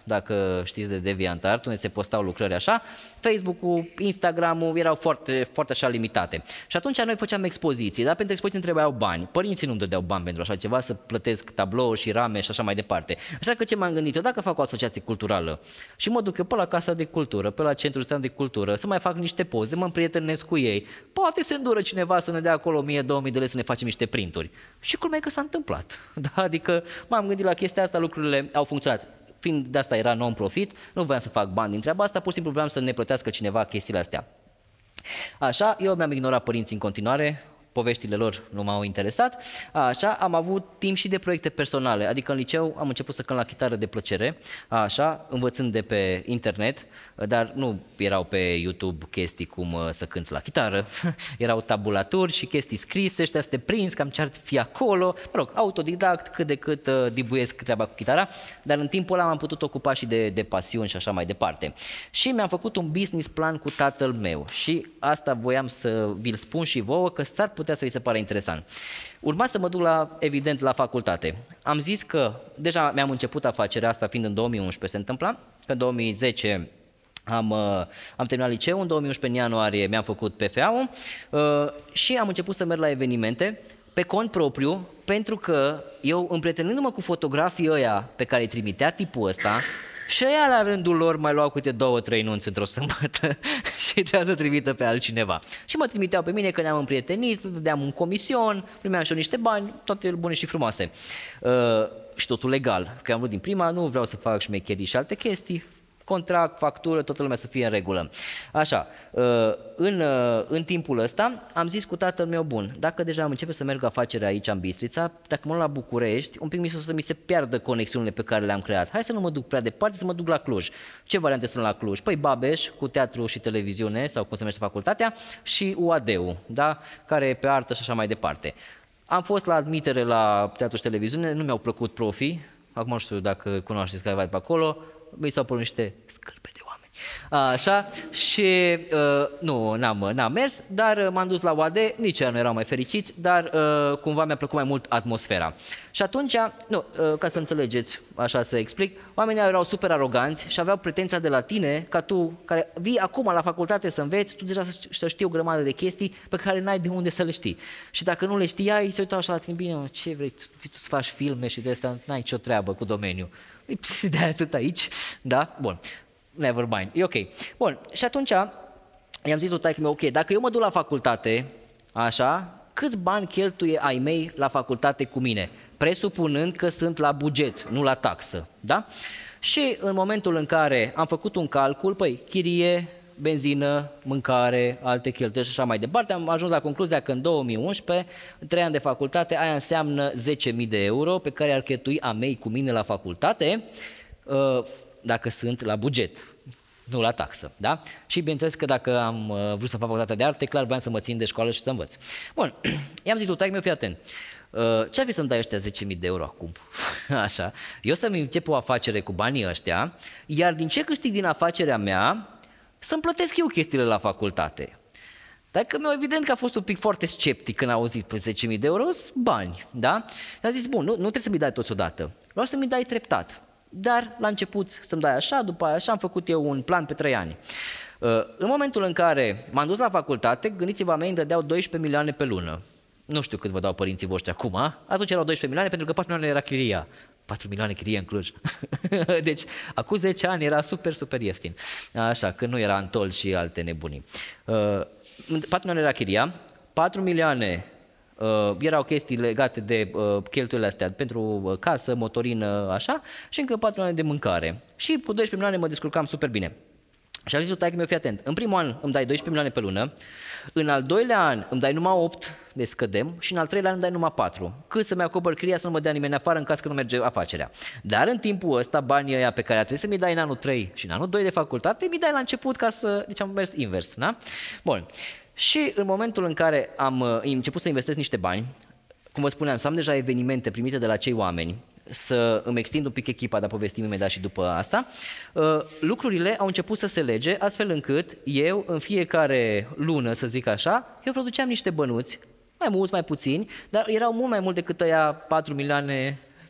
dacă știți de DeviantArt, unde se postau lucrări așa, Facebook-ul, Instagram-ul erau foarte, foarte așa limitate. Și atunci noi făceam expoziții, dar pentru expoziții îmi trebuiau bani. Părinții nu-mi dădeau bani pentru așa ceva, să plătesc tablouri și rame și așa mai departe. Așa că ce m-am gândit eu, dacă fac o asociație culturală și mă duc eu pe la Casa de Cultură, pe la Centrul Județean de Cultură, să mai fac niște poze, mă împrietenesc cu ei, poate se îndură cineva să ne dea acolo o mie două mii de lei să ne facem niște printuri. Și culmea e că s-a întâmplat. Da? Adică m-am gândit la chestia asta, lucrurile au funcționat. Fiind de asta era non-profit, nu voiam să fac bani din treaba asta, pur și simplu vreau să ne plătească cineva chestiile astea. Așa, eu mi-am ignorat părinții în continuare, poveștile lor nu m-au interesat, așa, am avut timp și de proiecte personale, adică în liceu am început să cânt la chitară de plăcere, așa, învățând de pe internet, dar nu erau pe YouTube chestii cum să cânți la chitară, erau tabulaturi și chestii scrise, ăștia să te prinzi, cam ce ar fi acolo, mă rog, autodidact, cât de cât uh, dibuiesc treaba cu chitara, dar în timpul ăla m-am putut ocupa și de, de pasiuni și așa mai departe. Și mi-am făcut un business plan cu tatăl meu și asta voiam să vi-l spun și vouă, că s-ar putea să vi se pare interesant. Urma să mă duc la, evident, la facultate. Am zis că deja mi-am început afacerea asta, fiind în două mii unsprezece se întâmpla, că în două mii zece am, am terminat liceu, în două mii unsprezece, în ianuarie, mi-am făcut P F A-ul uh, și am început să merg la evenimente pe cont propriu, pentru că eu, împrietenindu-mă cu fotografii ăia pe care îi trimitea tipul ăsta, și ăia la rândul lor mai luau câte două, trei nunți într-o sâmbătă și trebuia să trimită pe altcineva. Și mă trimiteau pe mine că ne-am împrietenit, dădeam un comision, primeam și eu niște bani, toate bune și frumoase. Uh, și totul legal, că am vrut din prima, nu vreau să fac șmecherii și alte chestii, contract, factură, toată lumea să fie în regulă. Așa, în, în timpul ăsta am zis cu tatăl meu, bun, dacă deja am început să merg afacerea aici în Bistrița, dacă mă duc la București, un pic mi să mi se piardă conexiunile pe care le-am creat. Hai să nu mă duc prea departe, să mă duc la Cluj. Ce variante sunt la Cluj? Păi Babeș, cu teatru și televiziune, sau cum se numește facultatea, și U A D-ul, da? Care e pe artă și așa mai departe. Am fost la admitere la teatru și televiziune, nu mi-au plăcut profii, acum nu știu dacă cunoașteți careva de pe acolo, mi s-au părut niște scârbe de oameni. Așa, și uh, nu, n-am, n-am mers, dar m-am dus la U A D, nici ei nu erau mai fericiți, dar uh, cumva mi-a plăcut mai mult atmosfera. Și atunci, nu, uh, ca să înțelegeți, așa să explic, oamenii erau super aroganți și aveau pretenția de la tine, ca tu, care vii acum la facultate să înveți, tu deja să, să știi o grămadă de chestii pe care n-ai de unde să le știi. Și dacă nu le știai, se uitau așa la tine, bine, ce vrei, tu, tu să faci filme și de asta n-ai nicio treabă cu domeniul. De-aia sunt aici, da? Bun, never mind, e ok. Bun, și atunci i-am zis lui taică meu, ok, dacă eu mă duc la facultate, așa, câți bani cheltuie ai mei la facultate cu mine? Presupunând că sunt la buget, nu la taxă, da? Și în momentul în care am făcut un calcul, păi, chirie, benzină, mâncare, alte cheltuieli și așa mai departe, am ajuns la concluzia că în două mii unsprezece, trei ani de facultate, aia înseamnă zece mii de euro pe care ar cheltui a mei cu mine la facultate, dacă sunt la buget, nu la taxă, da? Și bineînțeles că dacă am vrut să fac facultatea de arte, clar vreau să mă țin de școală și să învăț. Bun, i-am zis lui taică meu, fii atent, ce-ar fi să-mi dai ăștia zece mii de euro acum? Așa, eu să-mi încep o afacere cu banii ăștia, iar din ce câștig din afacerea mea, să-mi plătesc eu chestiile la facultate. Dar că mi-a evident că a fost un pic foarte sceptic când a auzit pe zece mii de euro, bani, da? Și a zis, bun, nu, nu trebuie să mi dai toți odată, vreau să mi dai treptat. Dar la început să-mi dai așa, după aia așa, am făcut eu un plan pe trei ani. În momentul în care m-am dus la facultate, gândiți-vă, mei îmi dădeau doisprezece milioane pe lună. Nu știu cât vă dau părinții voștri acum, atunci erau doisprezece milioane pentru că patru milioane era chiria. patru milioane chirie în Cluj. Deci, acum zece ani era super, super ieftin. Așa, când nu era Antol și alte nebunii. patru milioane era chiria, patru milioane uh, erau chestii legate de uh, cheltuielile astea pentru casă, motorină, așa, și încă patru milioane de mâncare. Și cu doisprezece milioane mă descurcam super bine. Și a zis lui taică meu, fii atent, în primul an îmi dai doisprezece milioane pe lună, în al doilea an îmi dai numai opt, de scădem, și în al treilea an îmi dai numai patru. Cât să-mi acopăr chiria, să nu mă dea nimeni afară în caz că nu merge afacerea. Dar în timpul ăsta, banii ăia pe care ar trebui să mi dai în anul trei și în anul doi de facultate, mi dai la început ca să, deci am mers invers, da? Bun. Și în momentul în care am început să investesc niște bani, cum vă spuneam, să am deja evenimente primite de la cei oameni, să îmi extind un pic echipa, dar povestim imediat și după asta, lucrurile au început să se lege, astfel încât eu, în fiecare lună, să zic așa, eu produceam niște bănuți, mai mulți, mai puțini, dar erau mult mai mult decât ăia patru milioane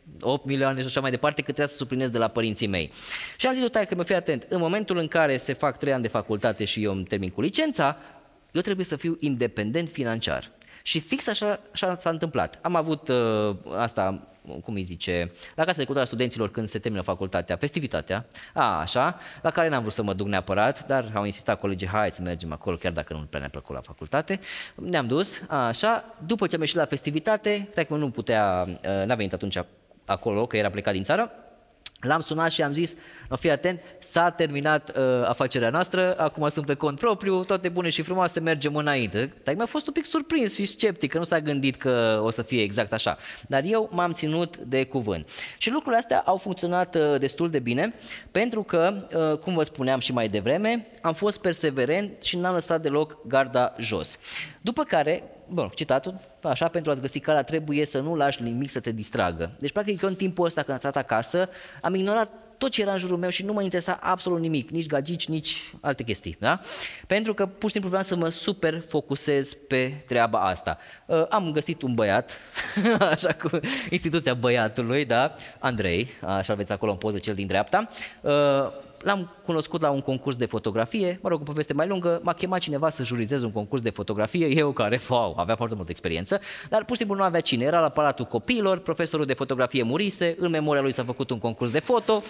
opt milioane și așa mai departe, cât trebuia să suplinez de la părinții mei. Și am zis lui taică, mă fii atent, în momentul în care se fac trei ani de facultate și eu îmi termin cu licența, eu trebuie să fiu independent financiar. Și fix așa, așa s-a întâmplat. Am avut uh, asta, cum îi zice, la Casa de Cultură a Studenților când se termină facultatea, festivitatea, a, așa, la care n-am vrut să mă duc neapărat, dar au insistat colegii, hai să mergem acolo, chiar dacă nu prea ne-a plăcut la facultate. Ne-am dus, a, așa, după ce am ieșit la festivitate, taică nu putea, uh, n-a venit atunci acolo, că era plecat din țară, l-am sunat și am zis, no, fii atent, s-a terminat uh, afacerea noastră, acum sunt pe cont propriu, toate bune și frumoase, mergem înainte. Dar mi-a fost un pic surprins și sceptic, că nu s-a gândit că o să fie exact așa. Dar eu m-am ținut de cuvânt. Și lucrurile astea au funcționat uh, destul de bine, pentru că, uh, cum vă spuneam și mai devreme, am fost perseverent și n-am lăsat deloc garda jos. După care, bun, citatul, așa, pentru a-ți găsi calea trebuie să nu lași nimic să te distragă. Deci, practic, eu în timpul ăsta când am stat acasă, am ignorat tot ce era în jurul meu și nu mă interesa absolut nimic, nici gagici, nici alte chestii, da? Pentru că pur și simplu vreau să mă super focusez pe treaba asta. Uh, am găsit un băiat, așa cu instituția băiatului, da? Andrei, așa aveți acolo în poză cel din dreapta. Uh, L-am cunoscut la un concurs de fotografie, mă rog, o poveste mai lungă, m-a chemat cineva să jurizez un concurs de fotografie, eu care, wow, avea foarte multă experiență, dar pur și simplu nu avea cine, era la Palatul Copiilor, profesorul de fotografie murise, în memoria lui s-a făcut un concurs de foto,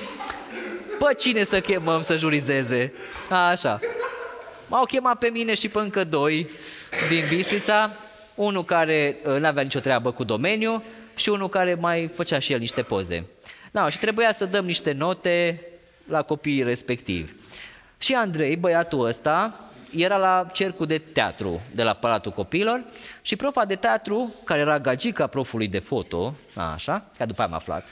pe cine să chemăm să jurizeze? A, așa. M-au chemat pe mine și pe încă doi din Bistrița, unul care nu avea nicio treabă cu domeniu și unul care mai făcea și el niște poze. Da, și trebuia să dăm niște note la copiii respectivi. Și Andrei, băiatul ăsta, era la cercul de teatru de la Palatul Copiilor și profa de teatru, care era gagica profului de foto, așa, că după aia am aflat,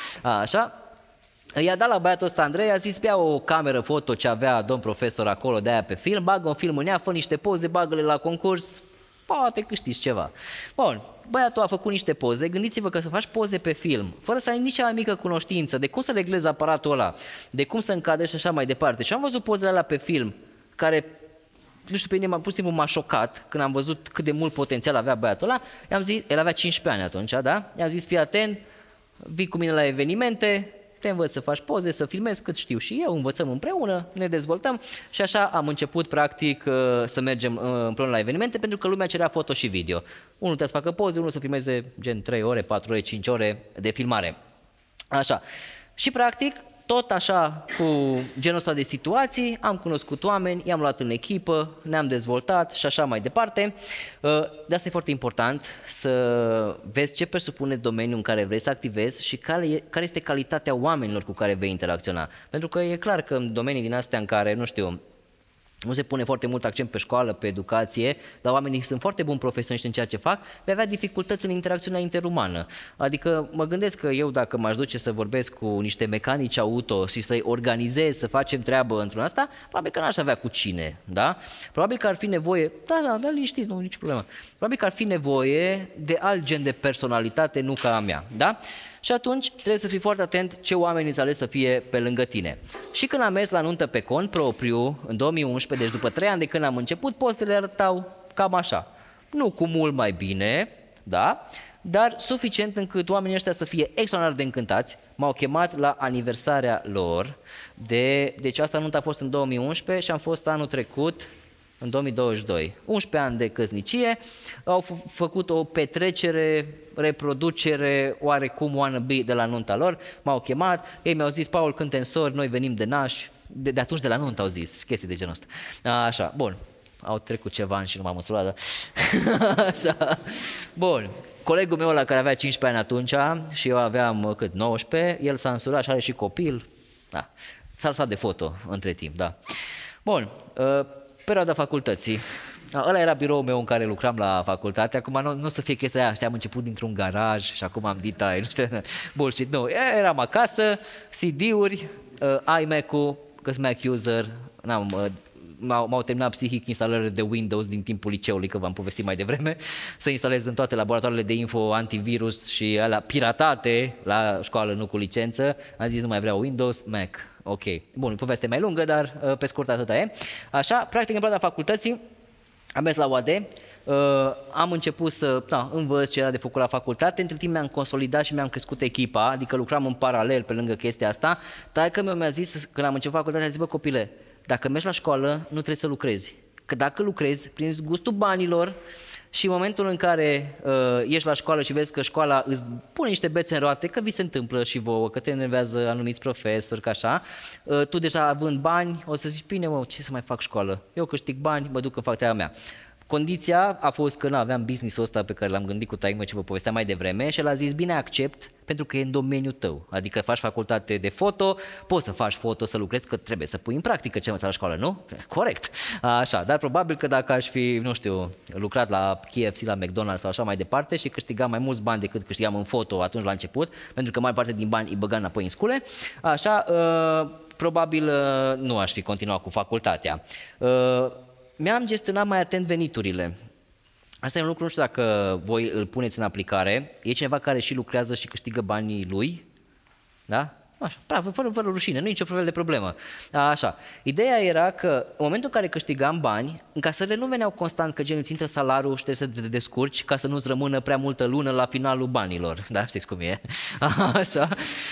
așa, i-a dat la băiatul ăsta Andrei, a zis, ia o cameră foto ce avea domn profesor acolo de aia pe film, bagă un film în ea, fă niște poze, bagă-le la concurs, poate câștigi ceva. Bun, băiatul a făcut niște poze, gândiți-vă că să faci poze pe film, fără să ai nici cea mai mică cunoștință de cum să reglezi aparatul ăla, de cum să încadrezi și așa mai departe. Și am văzut pozele alea pe film, care, nu știu, pe mine pur și simplu m-a șocat când am văzut cât de mult potențial avea băiatul ăla. I-am zis, el avea cincisprezece ani atunci, da? I-am zis, fii atent, vii cu mine la evenimente, te învăț să faci poze, să filmezi cât știu și eu, învățăm împreună, ne dezvoltăm și așa am început practic să mergem împreună la evenimente pentru că lumea cerea foto și video. Unul trebuie să facă poze, unul să filmeze gen trei ore, patru ore, cinci ore de filmare. Așa. Și practic tot așa, cu genul ăsta de situații, am cunoscut oameni, i-am luat în echipă, ne-am dezvoltat și așa mai departe. De asta e foarte important să vezi ce presupune domeniul în care vrei să activezi și care, care este calitatea oamenilor cu care vei interacționa. Pentru că e clar că în domenii din astea în care, nu știu, nu se pune foarte mult accent pe școală, pe educație, dar oamenii sunt foarte buni profesioniști în ceea ce fac, vei avea dificultăți în interacțiunea interumană. Adică mă gândesc că eu dacă m-aș duce să vorbesc cu niște mecanici auto și să-i organizez, să facem treabă într-un asta, probabil că n-aș avea cu cine, da? Probabil că ar fi nevoie, da, da, da, liniștiți, nu, nici problemă. Probabil că ar fi nevoie de alt gen de personalitate, nu ca a mea, da? Și atunci trebuie să fii foarte atent ce oameni îți alegi să fie pe lângă tine. Și când am mers la nuntă pe cont propriu, în două mii unsprezece, deci după trei ani de când am început, pozele arătau cam așa. Nu cu mult mai bine, da? Dar suficient încât oamenii ăștia să fie extraordinar de încântați. M-au chemat la aniversarea lor, de, deci asta nuntă a fost în două mii unsprezece și am fost anul trecut, în două mii douăzeci și doi. unsprezece ani de căsnicie, au făcut o petrecere, reproducere oarecum wannabe de la nunta lor, m-au chemat, ei mi-au zis, Paul, când te însori, noi venim de naș, de, de atunci de la nuntă au zis, chestii de genul ăsta. Așa, bun, au trecut ceva ani și nu m-am măsurat, dar... Așa, bun. Colegul meu ăla care avea cincisprezece ani atunci și eu aveam, cât, nouăsprezece, el s-a însurat și are și copil, da, s-a lăsat de foto între timp, da. Bun, uh, perioada facultății. Ăla era biroul meu în care lucram la facultate. Acum nu, nu o să fie chestia aia, am început dintr-un garaj și acum am dita, nu știu, bullshit. Nu, eram acasă, C D-uri, uh, iMac-ul, că sunt Mac user, n-am, uh, m-au, m-au terminat psihic instalările de Windows din timpul liceului, că v-am povestit mai devreme, să instalez în toate laboratoarele de info antivirus și alea piratate la școală, nu cu licență. Am zis, nu mai vreau Windows, Mac. Ok, bun, poveste mai lungă, dar pe scurt atâta e. Așa, practic în perioada facultății am mers la U A D uh, am început să da, învăț ce era de făcut la facultate, între timp mi-am consolidat și mi-am crescut echipa, adică lucram în paralel pe lângă chestia asta. Taică-miu mi-a zis, când am început facultatea, a zis, bă copile, dacă mergi la școală, nu trebuie să lucrezi. Că dacă lucrezi, prinzi gustul banilor și în momentul în care uh, ești la școală și vezi că școala îți pune niște bețe în roate, că vi se întâmplă și vouă, că te enervează anumiți profesori, că așa, uh, tu deja având bani, o să zici, bine mă, ce să mai fac școală? Eu câștig bani, mă duc în fac treaba mea. Condiția a fost că nu aveam business-ul ăsta pe care l-am gândit cu taică ce vă povesteam mai devreme și el a zis, bine, accept, pentru că e în domeniul tău. Adică faci facultate de foto, poți să faci foto, să lucrezi, că trebuie să pui în practică ce învățat la școală, nu? Corect. Așa, dar probabil că dacă aș fi, nu știu, lucrat la K F C, la McDonald's sau așa mai departe și câștigam mai mulți bani decât câștigam în foto atunci la început, pentru că mai parte din bani îi băgam înapoi în scule, așa, uh, probabil uh, nu aș fi continuat cu facultatea. Uh, Mi-am gestionat mai atent veniturile. Asta e un lucru, nu știu dacă voi îl puneți în aplicare. E cineva care și lucrează și câștigă banii lui? Da? Așa, bravo, fără, fără rușine, nu e nicio fel de problemă. Așa. Ideea era că în momentul în care câștigam bani, încasările nu veneau constant că gen îți intră salariul și trebuie să te descurci ca să nu-ți rămână prea multă lună la finalul banilor. Da, știți cum e? Așa.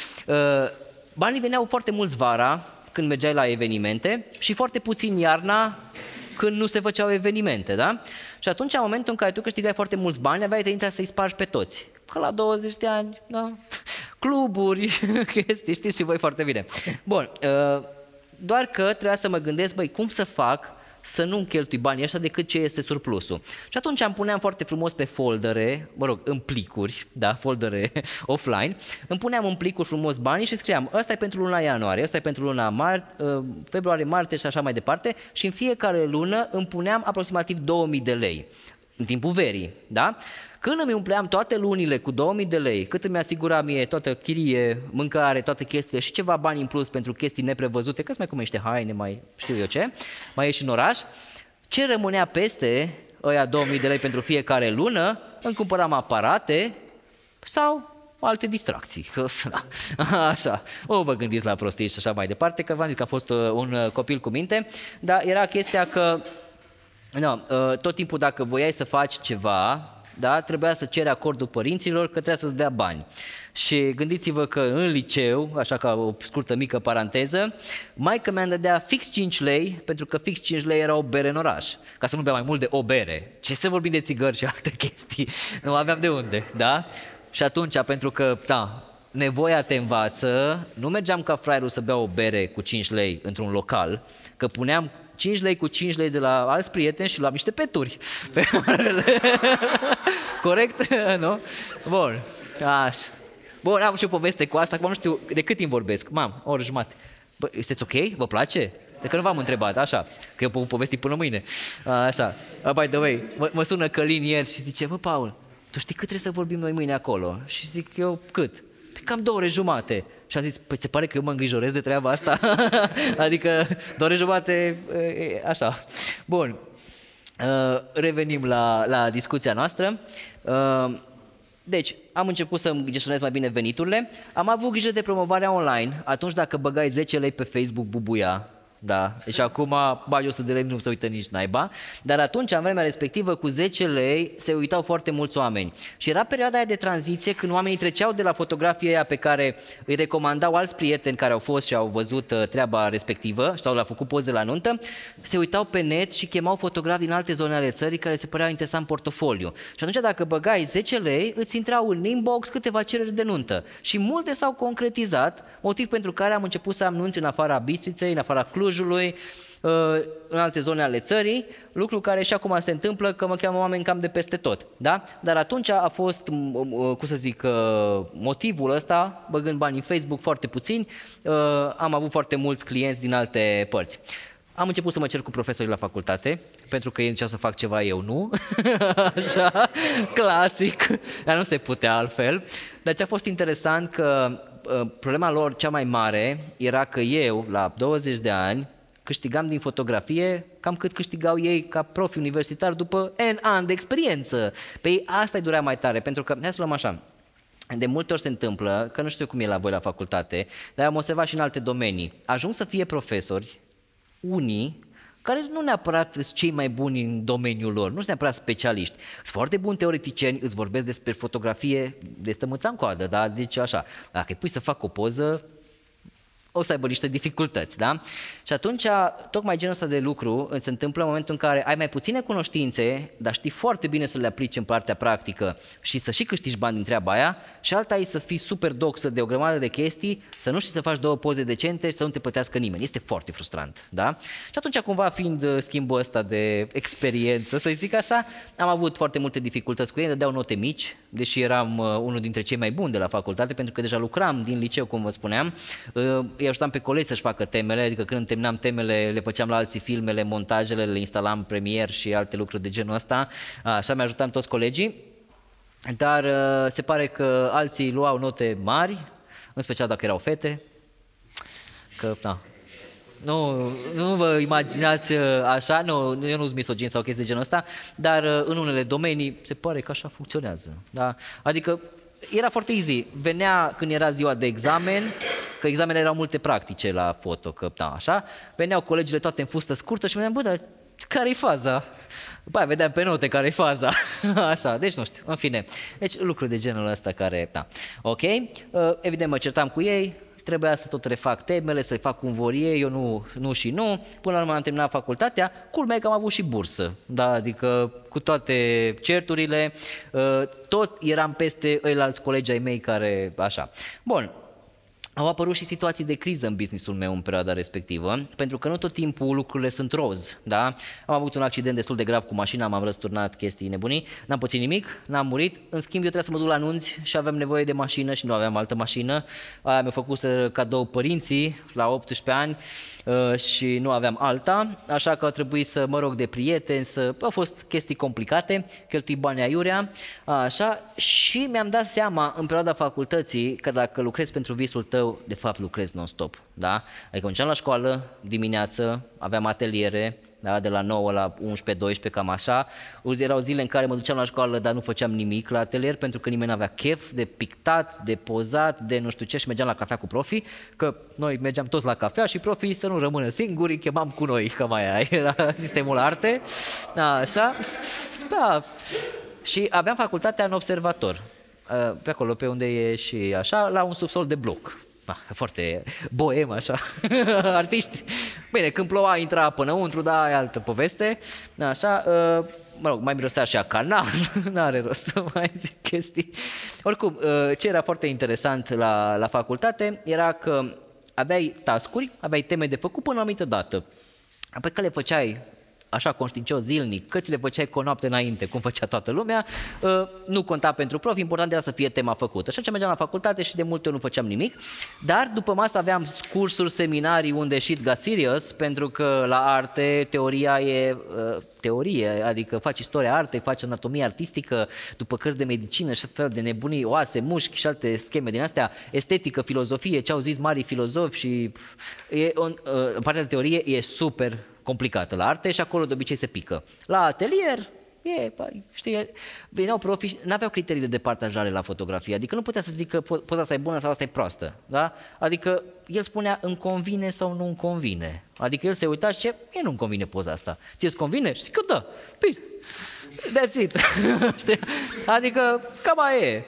Banii veneau foarte mulți vara, când mergeai la evenimente, și foarte puțin iarna, când nu se făceau evenimente, da? Și atunci, în momentul în care tu câștigai foarte mulți bani, aveai tendința să-i spargi pe toți. Că la douăzeci de ani, da? Cluburi, chestii, știți și voi foarte bine. Bun, doar că trebuia să mă gândesc, băi, cum să fac să nu cheltui banii ăștia decât ce este surplusul. Și atunci îmi puneam foarte frumos pe foldere, mă rog, în plicuri, da, foldere offline, îmi puneam în plicuri frumos banii și scriam, ăsta e pentru luna ianuarie, ăsta e pentru luna mar- februarie, martie și așa mai departe și în fiecare lună îmi puneam aproximativ două mii de lei în timpul verii, da? Când îmi umpleam toate lunile cu două mii de lei, cât îmi asigura mie toată chirie, mâncare, toate chestiile și ceva bani în plus pentru chestii neprevăzute, că-ți mai cumește haine, mai știu eu ce, mai ieși în oraș, ce rămânea peste ăia două mii de lei pentru fiecare lună, îmi cumpăram aparate sau alte distracții. Așa, o vă gândiți la prostii și așa mai departe, că v-am zis că a fost un copil cu minte, dar era chestia că no, tot timpul dacă voiai să faci ceva, da, trebuia să ceri acordul părinților că trebuia să-ți dea bani. Și gândiți-vă că în liceu, așa ca o scurtă mică paranteză, maică mea îmi dădea fix cinci lei, pentru că fix cinci lei era o bere în oraș, ca să nu bea mai mult de o bere. Ce să vorbim de țigări și alte chestii, nu aveam de unde, da? Și atunci, pentru că, da, nevoia te învață, nu mergeam ca fraierul să bea o bere cu cinci lei într-un local, că puneam cinci lei cu cinci lei de la alți prieteni și luam niște peturi. Corect? Nu? Bun. Așa. Bun, am și o poveste cu asta, acum nu știu de cât timp vorbesc. Mam, o oră jumătate. Bă, sunteți ok? Vă place? De că nu v-am întrebat, așa, că eu pot povesti până mâine. Așa. By the way, mă, mă sună Călin ieri și zice, bă, Paul, tu știi cât trebuie să vorbim noi mâine acolo? Și zic eu, cât? Cam două ore jumate. Și am zis, păi se pare că eu mă îngrijorez de treaba asta? Adică două ore jumate, așa. Bun, revenim la, la discuția noastră. Deci, am început să gestionez mai bine veniturile. Am avut grijă de promovarea online. Atunci dacă băgai zece lei pe Facebook, bubuia. Da, deci acum bagi o sută de lei, nu se uită nici naiba, dar atunci, în vremea respectivă, cu zece lei se uitau foarte mulți oameni. Și era perioada aia de tranziție când oamenii treceau de la fotografia aia pe care îi recomandau alți prieteni care au fost și au văzut treaba respectivă sau le-au făcut poze la nuntă, se uitau pe net și chemau fotografi din alte zone ale țării care se păreau interesant portofoliu. Și atunci dacă băgai zece lei, îți intrau în inbox câteva cereri de nuntă. Și multe s-au concretizat, motiv pentru care am început să am nunți în afara Bistriței, în afara Clujului, în alte zone ale țării, lucru care și acum se întâmplă, că mă cheamă oameni cam de peste tot, da? Dar atunci a fost, cum să zic, motivul ăsta, băgând bani în Facebook foarte puțini, am avut foarte mulți clienți din alte părți. Am început să mă cer cu profesorii la facultate, pentru că ei ziceau să fac ceva, eu nu, așa, clasic, dar nu se putea altfel. Dar ce a fost interesant că problema lor cea mai mare era că eu, la douăzeci de ani, câștigam din fotografie cam cât câștigau ei ca profi universitari după N ani de experiență. Pe ei asta îi durea mai tare, pentru că, hai să luăm așa, de multe ori se întâmplă, că nu știu cum e la voi la facultate, dar am observat și în alte domenii, ajung să fie profesori, unii care nu neapărat sunt cei mai buni în domeniul lor, nu sunt neapărat specialiști. Sunt foarte buni teoreticieni, îți vorbesc despre fotografie de stămâța în coadă, da? Deci așa, dacă îi pui să facă o poză, o să aibă niște dificultăți, da? Și atunci, tocmai genul ăsta de lucru se întâmplă în momentul în care ai mai puține cunoștințe, dar știi foarte bine să le aplici în partea practică și să și câștigi bani din treaba aia, și alta e să fii super doxă de o grămadă de chestii, să nu știi să faci două poze decente și să nu te plătească nimeni. Este foarte frustrant, da? Și atunci, cumva, fiind schimbul ăsta de experiență, să zic așa, am avut foarte multe dificultăți cu ei, dădeau note mici, deși eram unul dintre cei mai buni de la facultate, pentru că deja lucram din liceu, cum vă spuneam, îi ajutam pe colegi să-și facă temele, adică când terminam temele, le făceam la alții filmele, montajele, le instalam Premiere și alte lucruri de genul ăsta, așa mi ajutam toți colegii, dar se pare că alții luau note mari, în special dacă erau fete, că, da. Nu, nu vă imaginați așa, nu, eu nu sunt misogin sau chestii de genul ăsta, dar în unele domenii se pare că așa funcționează, da? Adică era foarte easy, venea când era ziua de examen, că examenele erau multe practice la foto, că da, așa, veneau colegile toate în fustă scurtă și mă gândeam, bă, dar care-i faza? După aia vedeam pe note care-i faza, așa, deci nu știu, în fine, deci lucruri de genul ăsta care, da, ok, evident mă certam cu ei, trebuia să tot refac temele, să fac cum vor ei, eu nu, nu și nu, până la urmă am terminat facultatea, culmea e că am avut și bursă, da, adică cu toate certurile, tot eram peste ăilalți colegi ai mei care, așa, bun. Au apărut și situații de criză în businessul meu în perioada respectivă, pentru că nu tot timpul lucrurile sunt roz, da? Am avut un accident destul de grav cu mașina, m-am răsturnat, chestii nebunii, n-am pățit nimic, n-am murit, în schimb eu trebuia să mă duc la nunți și aveam nevoie de mașină și nu aveam altă mașină, aia mi-a făcut să cadou părinții la optsprezece ani și nu aveam alta, așa că a trebuit să mă rog de prieteni, să... au fost chestii complicate, cheltui bani aiurea, așa, și mi-am dat seama în perioada facultății că dacă lucrezi pentru visul tău, de fapt lucrez non-stop, da? Adică mergeam la școală dimineață, aveam ateliere, da? De la nouă la unsprezece doisprezece, cam așa. Erau zile în care mă duceam la școală, dar nu făceam nimic la atelier, pentru că nimeni n-avea chef de pictat, de pozat, de nu știu ce, și mergeam la cafea cu profii, că noi mergeam toți la cafea și profii să nu rămână singuri, îi chemam cu noi, că mai aia era sistemul arte, așa, da. Și aveam facultatea în observator, pe acolo, pe unde e și așa, la un subsol de bloc. Ah, foarte boem, așa, artiști. Bine, când ploua, intra apă înăuntru, da, e altă poveste, așa, mă rog, mai mirosea și a canal, n-are rost să mai zic chestii. Oricum, ce era foarte interesant la, la facultate era că aveai task-uri, aveai teme de făcut până la o anumită dată, pe care le făceai așa conștiincios zilnic, că ți le făceai cu o noapte înainte, cum făcea toată lumea, nu conta pentru prof, important era să fie tema făcută. Și atunci mergeam la facultate și de multe ori nu făceam nimic, dar după masă aveam cursuri, seminarii unde shit got serious, pentru că la arte teoria e teorie, adică faci istoria artei, faci anatomie artistică, după cărți de medicină și fel de nebunii, oase, mușchi și alte scheme din astea, estetică, filozofie, ce au zis marii filozofi și e, on, partea de teorie e super complicată la arte și acolo de obicei se pică. La atelier, e, băi, știi, veneau profii, n-aveau criterii de departajare la fotografie, adică nu putea să zică poza asta e bună sau asta e proastă, da? Adică el spunea îmi convine sau nu îmi convine, adică el se uita și ce, mie nu-mi convine poza asta, ție-ți convine? Și zic că da, bine, that's it, știi? Adică cam aia e.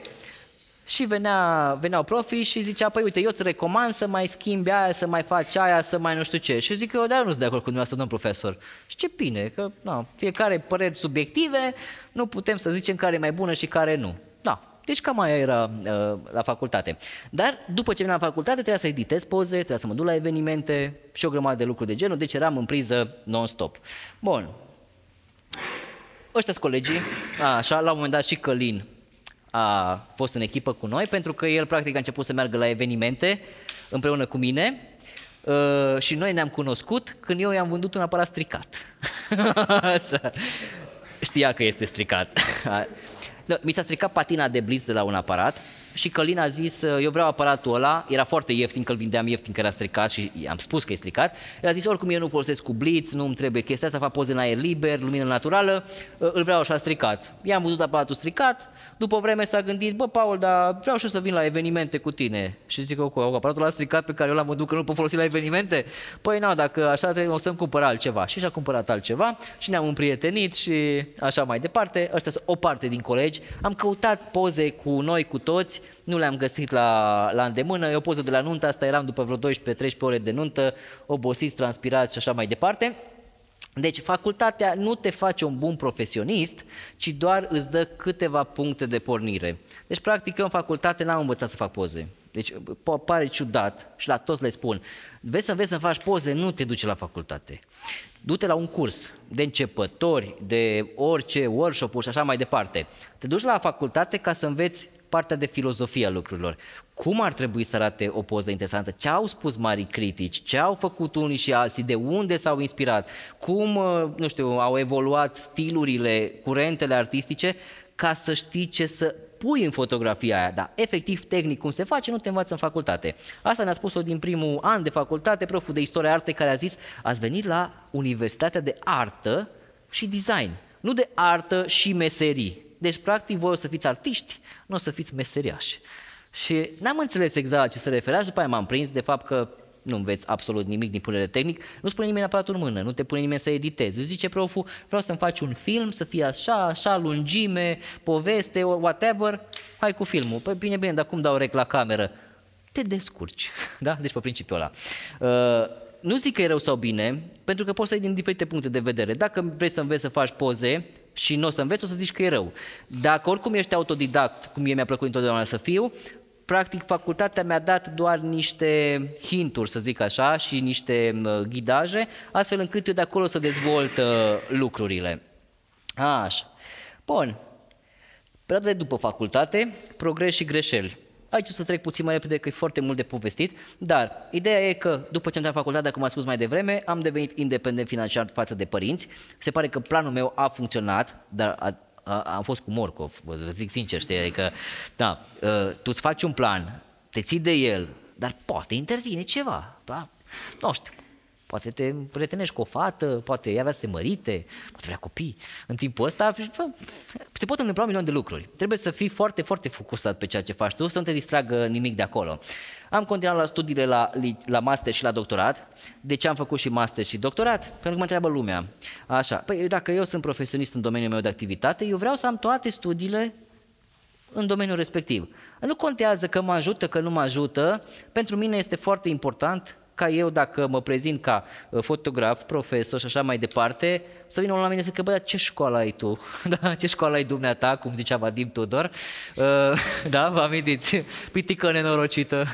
Și venea, veneau profii și zicea, păi uite, eu îți recomand să mai schimbi aia, să mai faci aia, să mai nu știu ce. Și zic eu, dar nu sunt de acord cu dumneavoastră, domn profesor. Și ce bine, că na, fiecare păreri subiective, nu putem să zicem care e mai bună și care nu. Da, deci cam aia era uh, la facultate. Dar după ce veneam la facultate trebuia să editez poze, trebuia să mă duc la evenimente și o grămadă de lucruri de genul, deci eram în priză non-stop. Bun. Ăștia-s colegii, a, așa, la un moment dat și Călin a fost în echipă cu noi, pentru că el practic a început să meargă la evenimente împreună cu mine uh, și noi ne-am cunoscut când eu i-am vândut un aparat stricat. Așa. Știa că este stricat. Mi s-a stricat patina de blitz de la un aparat și Călin a zis, eu vreau aparatul ăla, era foarte ieftin, că îl vindeam ieftin, că era stricat și am spus că e stricat. El a zis, oricum eu nu folosesc cu blitz, nu îmi trebuie chestia asta, fac poze în aer liber, lumină naturală, îl vreau așa stricat. I-am văzut aparatul stricat, după o vreme s-a gândit, bă, Paul, dar vreau și eu să vin la evenimente cu tine. Și zic, cu aparatul ăla stricat pe care eu l-am vândut că nu pot folosi la evenimente? Păi nu, dacă așa trebuie, o să-mi cumpăr altceva. Și și-a cumpărat altceva și ne-am împrietenit și așa mai departe. Ăștia sunt o parte din colegi. Am căutat poze cu noi, cu toți, nu le-am găsit la, la îndemână. E o poză de la nuntă, asta eram după vreo douăsprezece treisprezece ore de nuntă, obosiți, transpirați și așa mai departe. Deci facultatea nu te face un bun profesionist, ci doar îți dă câteva puncte de pornire. Deci practic eu în facultate n-am învățat să fac poze. Deci pare ciudat și la toți le spun, vezi să înveți să faci poze, nu te duce la facultate. Du-te la un curs de începători, de orice workshop-uri și așa mai departe. Te duci la facultate ca să înveți partea de filozofie a lucrurilor. Cum ar trebui să arate o poză interesantă? Ce au spus marii critici? Ce au făcut unii și alții? De unde s-au inspirat? Cum, nu știu, au evoluat stilurile, curentele artistice ca să știi ce să pui în fotografia aia, dar efectiv tehnic cum se face nu te învață în facultate. Asta ne-a spus-o din primul an de facultate, proful de istorie arte care a zis, ați venit la Universitatea de Artă și Design, nu de artă și meserii. Deci, practic, voi o să fiți artiști, nu o să fiți meseriași. Și n-am înțeles exact la ce se referea și după aia m-am prins de fapt că nu înveți absolut nimic din punere tehnic, nu spune nimeni aparatul în mână, nu te pune nimeni să editezi. Îți zice proful, vreau să-mi faci un film, să fie așa, așa, lungime, poveste, whatever, hai cu filmul. Păi bine, bine, dar cum dau rec la cameră? Te descurci, da? Deci pe principiul ăla. Uh, nu zic că e rău sau bine, pentru că poți să iei din diferite puncte de vedere. Dacă vrei să înveți să faci poze și nu o să înveți, o să zici că e rău. Dacă oricum ești autodidact, cum mie mi-a plăcut întotdeauna să fiu, practic facultatea mi-a dat doar niște hinturi, să zic așa, și niște ghidaje, astfel încât eu de acolo să dezvolt uh, lucrurile. Așa. Bun. Perioada de după facultate, progres și greșeli. Aici o să trec puțin mai repede, că e foarte mult de povestit, dar ideea e că după ce am intrat în facultate, cum am spus mai devreme, am devenit independent financiar față de părinți. Se pare că planul meu a funcționat, dar a, a, am fost cu morcov, vă zic sincer, știi, adică, da, tu îți faci un plan, te ții de el, dar poate intervine ceva, da? Nu știu. Poate te prietenești cu o fată, poate ea vrea să te mărite, poate vrea copii. În timpul ăsta se pot întâmpla un milion de lucruri. Trebuie să fii foarte, foarte focusat pe ceea ce faci tu, să nu te distragă nimic de acolo. Am continuat la studiile la, la master și la doctorat. De ce am făcut și master și doctorat? Pentru că mă întreabă lumea. Așa, păi dacă eu sunt profesionist în domeniul meu de activitate, eu vreau să am toate studiile în domeniul respectiv. Nu contează că mă ajută, că nu mă ajută. Pentru mine este foarte important ca eu, dacă mă prezint ca fotograf, profesor și așa mai departe, să vină la mine să zică, bă, ce școală ai tu? Da, ce școală ai dumneata, cum zicea Vadim Tudor? Uh, da, vă amintiți? Pitică nenorocită.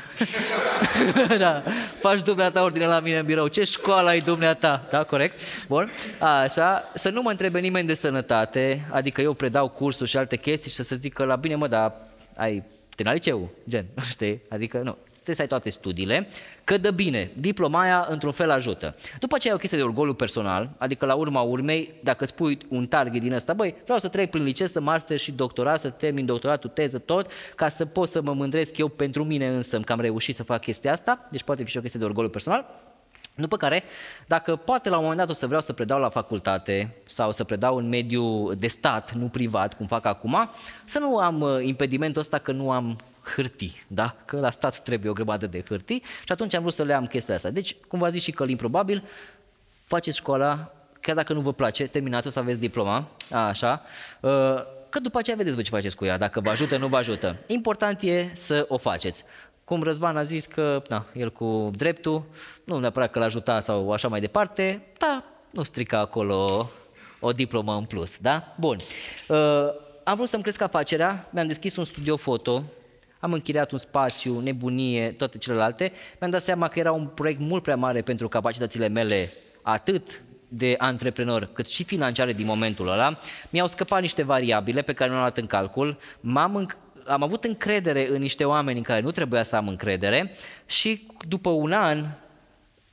Da, faci dumneata ordine la mine în birou, ce școală ai dumneata? Da, corect? Bun. Așa, să nu mă întrebe nimeni de sănătate, adică eu predau cursuri și alte chestii și să zică la bine, mă, dar ai te la liceu, gen, știi? Adică nu. Trebuie să ai toate studiile, că dă bine, diploma aia într-un fel ajută. După aceea e o chestie de orgoliu personal, adică la urma urmei, dacă îți pui un target din ăsta, băi, vreau să trec prin liceu, să master și doctorat, să termin doctoratul, teză, tot, ca să pot să mă mândresc eu pentru mine însă că am reușit să fac chestia asta, deci poate fi și o chestie de orgoliu personal. După care, dacă poate la un moment dat o să vreau să predau la facultate sau să predau în mediul de stat, nu privat, cum fac acum, să nu am impedimentul ăsta că nu am hârtii, da? Că la stat trebuie o grămadă de hârtii și atunci am vrut să le am chestia asta. Deci, cum v-a zis și Călin, probabil, faceți școala, chiar dacă nu vă place, terminați, o să aveți diploma, așa, că după aceea vedeți voi ce faceți cu ea, dacă vă ajută, nu vă ajută. Important e să o faceți. Cum Răzvan a zis că, na, el cu dreptul, nu neapărat că l-a ajutat sau așa mai departe, da, nu strica acolo o diplomă în plus, da? Bun. Uh, am vrut să-mi cresc afacerea, mi-am deschis un studio foto, am închiriat un spațiu, nebunie, toate celelalte, mi-am dat seama că era un proiect mult prea mare pentru capacitățile mele, atât de antreprenor, cât și financiare din momentul ăla. Mi-au scăpat niște variabile pe care nu le-am luat în calcul, m-am înc- am avut încredere în niște oameni în care nu trebuia să am încredere și după un an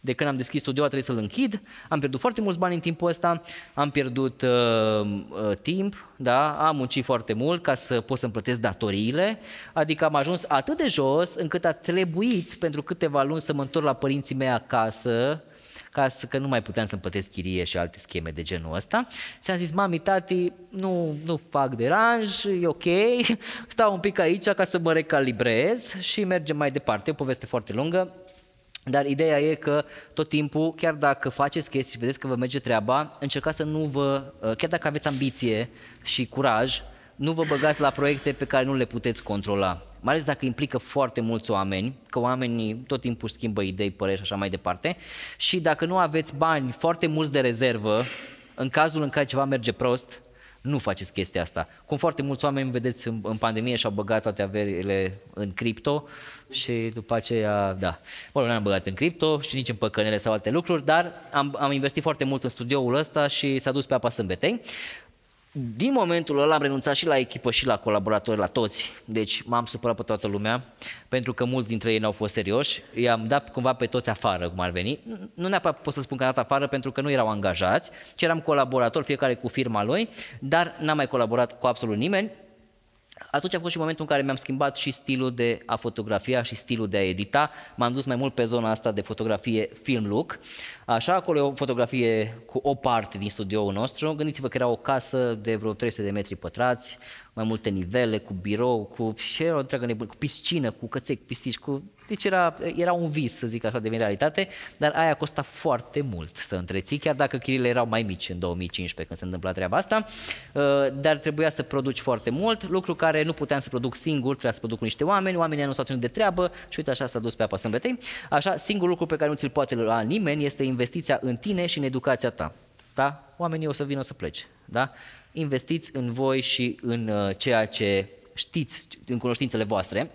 de când am deschis studioul trebuie să-l închid, am pierdut foarte mulți bani în timpul ăsta, am pierdut uh, uh, timp, da? Am muncit foarte mult ca să pot să-mi plătesc datoriile, adică am ajuns atât de jos încât a trebuit pentru câteva luni să mă întorc la părinții mei acasă, ca să, că nu mai puteam să-mi plătesc chirie și alte scheme de genul ăsta. Și am zis, mami, tati, nu, nu fac deranj, e ok, stau un pic aici ca să mă recalibrez și mergem mai departe. E o poveste foarte lungă, dar ideea e că tot timpul, chiar dacă faceți chestii și vedeți că vă merge treaba, încercați să nu vă, chiar dacă aveți ambiție și curaj, nu vă băgați la proiecte pe care nu le puteți controla, mai ales dacă implică foarte mulți oameni, că oamenii tot timpul schimbă idei, păreri și așa mai departe, și dacă nu aveți bani foarte mulți de rezervă, în cazul în care ceva merge prost, nu faceți chestia asta. Cum foarte mulți oameni, vedeți, în, în pandemie și-au băgat toate averile în cripto și după aceea, da, bă, nu am băgat în cripto și nici în păcănele sau alte lucruri, dar am, am investit foarte mult în studioul ăsta și s-a dus pe apa sâmbetei. Din momentul ăla am renunțat și la echipă și la colaboratori, la toți, deci m-am supărat pe toată lumea, pentru că mulți dintre ei n-au fost serioși, i-am dat cumva pe toți afară, cum ar veni, nu neapărat pot să spun că am dat afară pentru că nu erau angajați, ci eram colaboratori, fiecare cu firma lui, dar n-am mai colaborat cu absolut nimeni. Atunci a fost și momentul în care mi-am schimbat și stilul de a fotografia și stilul de a edita. M-am dus mai mult pe zona asta de fotografie film look. Așa, acolo e o fotografie cu o parte din studioul nostru. Gândiți-vă că era o casă de vreo trei sute de metri pătrați, mai multe nivele, cu birou, cu, și era o întreagă nebunie, cu piscină, cu căței, cu pisici, cu... Deci era, era un vis, să zic așa, devine realitate, dar aia costa foarte mult să întreții, chiar dacă chiriile erau mai mici în două mii cincisprezece când se întâmpla treaba asta, dar trebuia să produci foarte mult, lucru care nu puteam să produc singur, trebuia să produc cu niște oameni, oamenii nu s-au ținut de treabă și uite așa s-a dus pe apa sâmbetei. Așa, singurul lucru pe care nu ți-l poate lua nimeni este investiția în tine și în educația ta. Da? Oamenii o să vină, o să plece. Da? Investiți în voi și în uh, ceea ce știți, în cunoștințele voastre.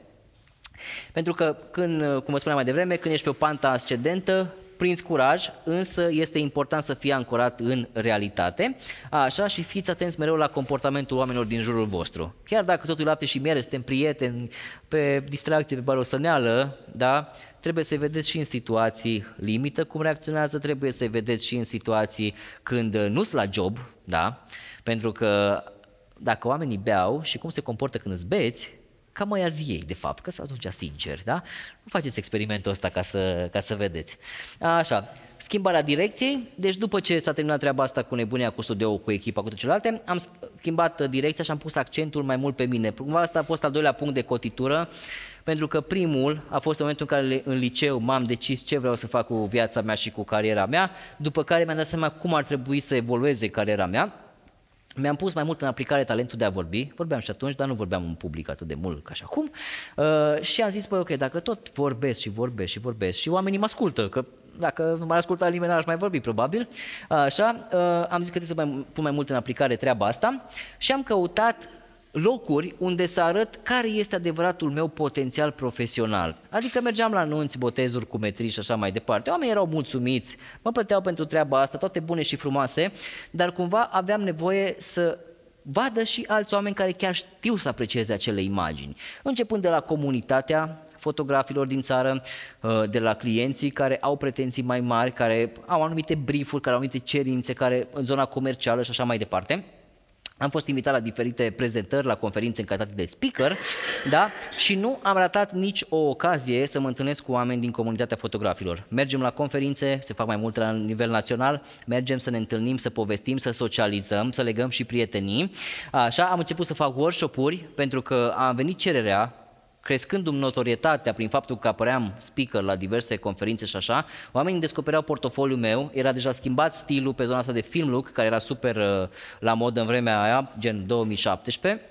Pentru că, când, cum vă spuneam mai devreme, când ești pe o pantă ascendentă, prinzi curaj, însă este important să fii ancorat în realitate, așa, și fiți atenți mereu la comportamentul oamenilor din jurul vostru. Chiar dacă totul e lapte și miere, suntem prieteni, pe distracție, pe barosăneală, da? Trebuie să-i vedeți și în situații limită cum reacționează, trebuie să-i vedeți și în situații când nu sunt la job, da? Pentru că dacă oamenii beau și cum se comportă când îți beți, cam aia zi ei, de fapt, că sunt atunci sinceri, da? Nu faceți experimentul ăsta ca să, ca să vedeți. Așa, schimbarea direcției, deci după ce s-a terminat treaba asta cu nebunia, cu studioul, cu echipa, cu toate celelalte, am schimbat direcția și am pus accentul mai mult pe mine. Cumva asta a fost al doilea punct de cotitură, pentru că primul a fost în momentul în care în liceu m-am decis ce vreau să fac cu viața mea și cu cariera mea, după care mi-am dat seama cum ar trebui să evolueze cariera mea. Mi-am pus mai mult în aplicare talentul de a vorbi, vorbeam și atunci, dar nu vorbeam în public atât de mult ca și acum, uh, și am zis, băi, ok, dacă tot vorbesc și vorbesc și vorbesc și oamenii mă ascultă, că dacă nu m-ar asculta nimeni, n-aș mai vorbi, probabil, așa, uh, am zis că trebuie să mai pun mai mult în aplicare treaba asta și am căutat locuri unde să arăt care este adevăratul meu potențial profesional. Adică mergeam la anunți, botezuri, cumetrii și așa mai departe. Oamenii erau mulțumiți, mă plăteau pentru treaba asta, toate bune și frumoase, dar cumva aveam nevoie să vadă și alți oameni care chiar știu să aprecieze acele imagini. Începând de la comunitatea fotografilor din țară, de la clienții care au pretenții mai mari, care au anumite briefuri, care au anumite cerințe, care în zona comercială și așa mai departe. Am fost invitat la diferite prezentări, la conferințe în calitate de speaker, da? Și nu am ratat nici o ocazie să mă întâlnesc cu oameni din comunitatea fotografilor. Mergem la conferințe, se fac mai multe la nivel național, mergem să ne întâlnim, să povestim, să socializăm, să legăm și prietenii. Așa, am început să fac workshop-uri pentru că a venit cererea, crescându-mi notorietatea prin faptul că apăream speaker la diverse conferințe și așa, oamenii descopereau portofoliul meu, era deja schimbat stilul pe zona asta de film look, care era super uh, la modă în vremea aia, gen două mii șaptesprezece,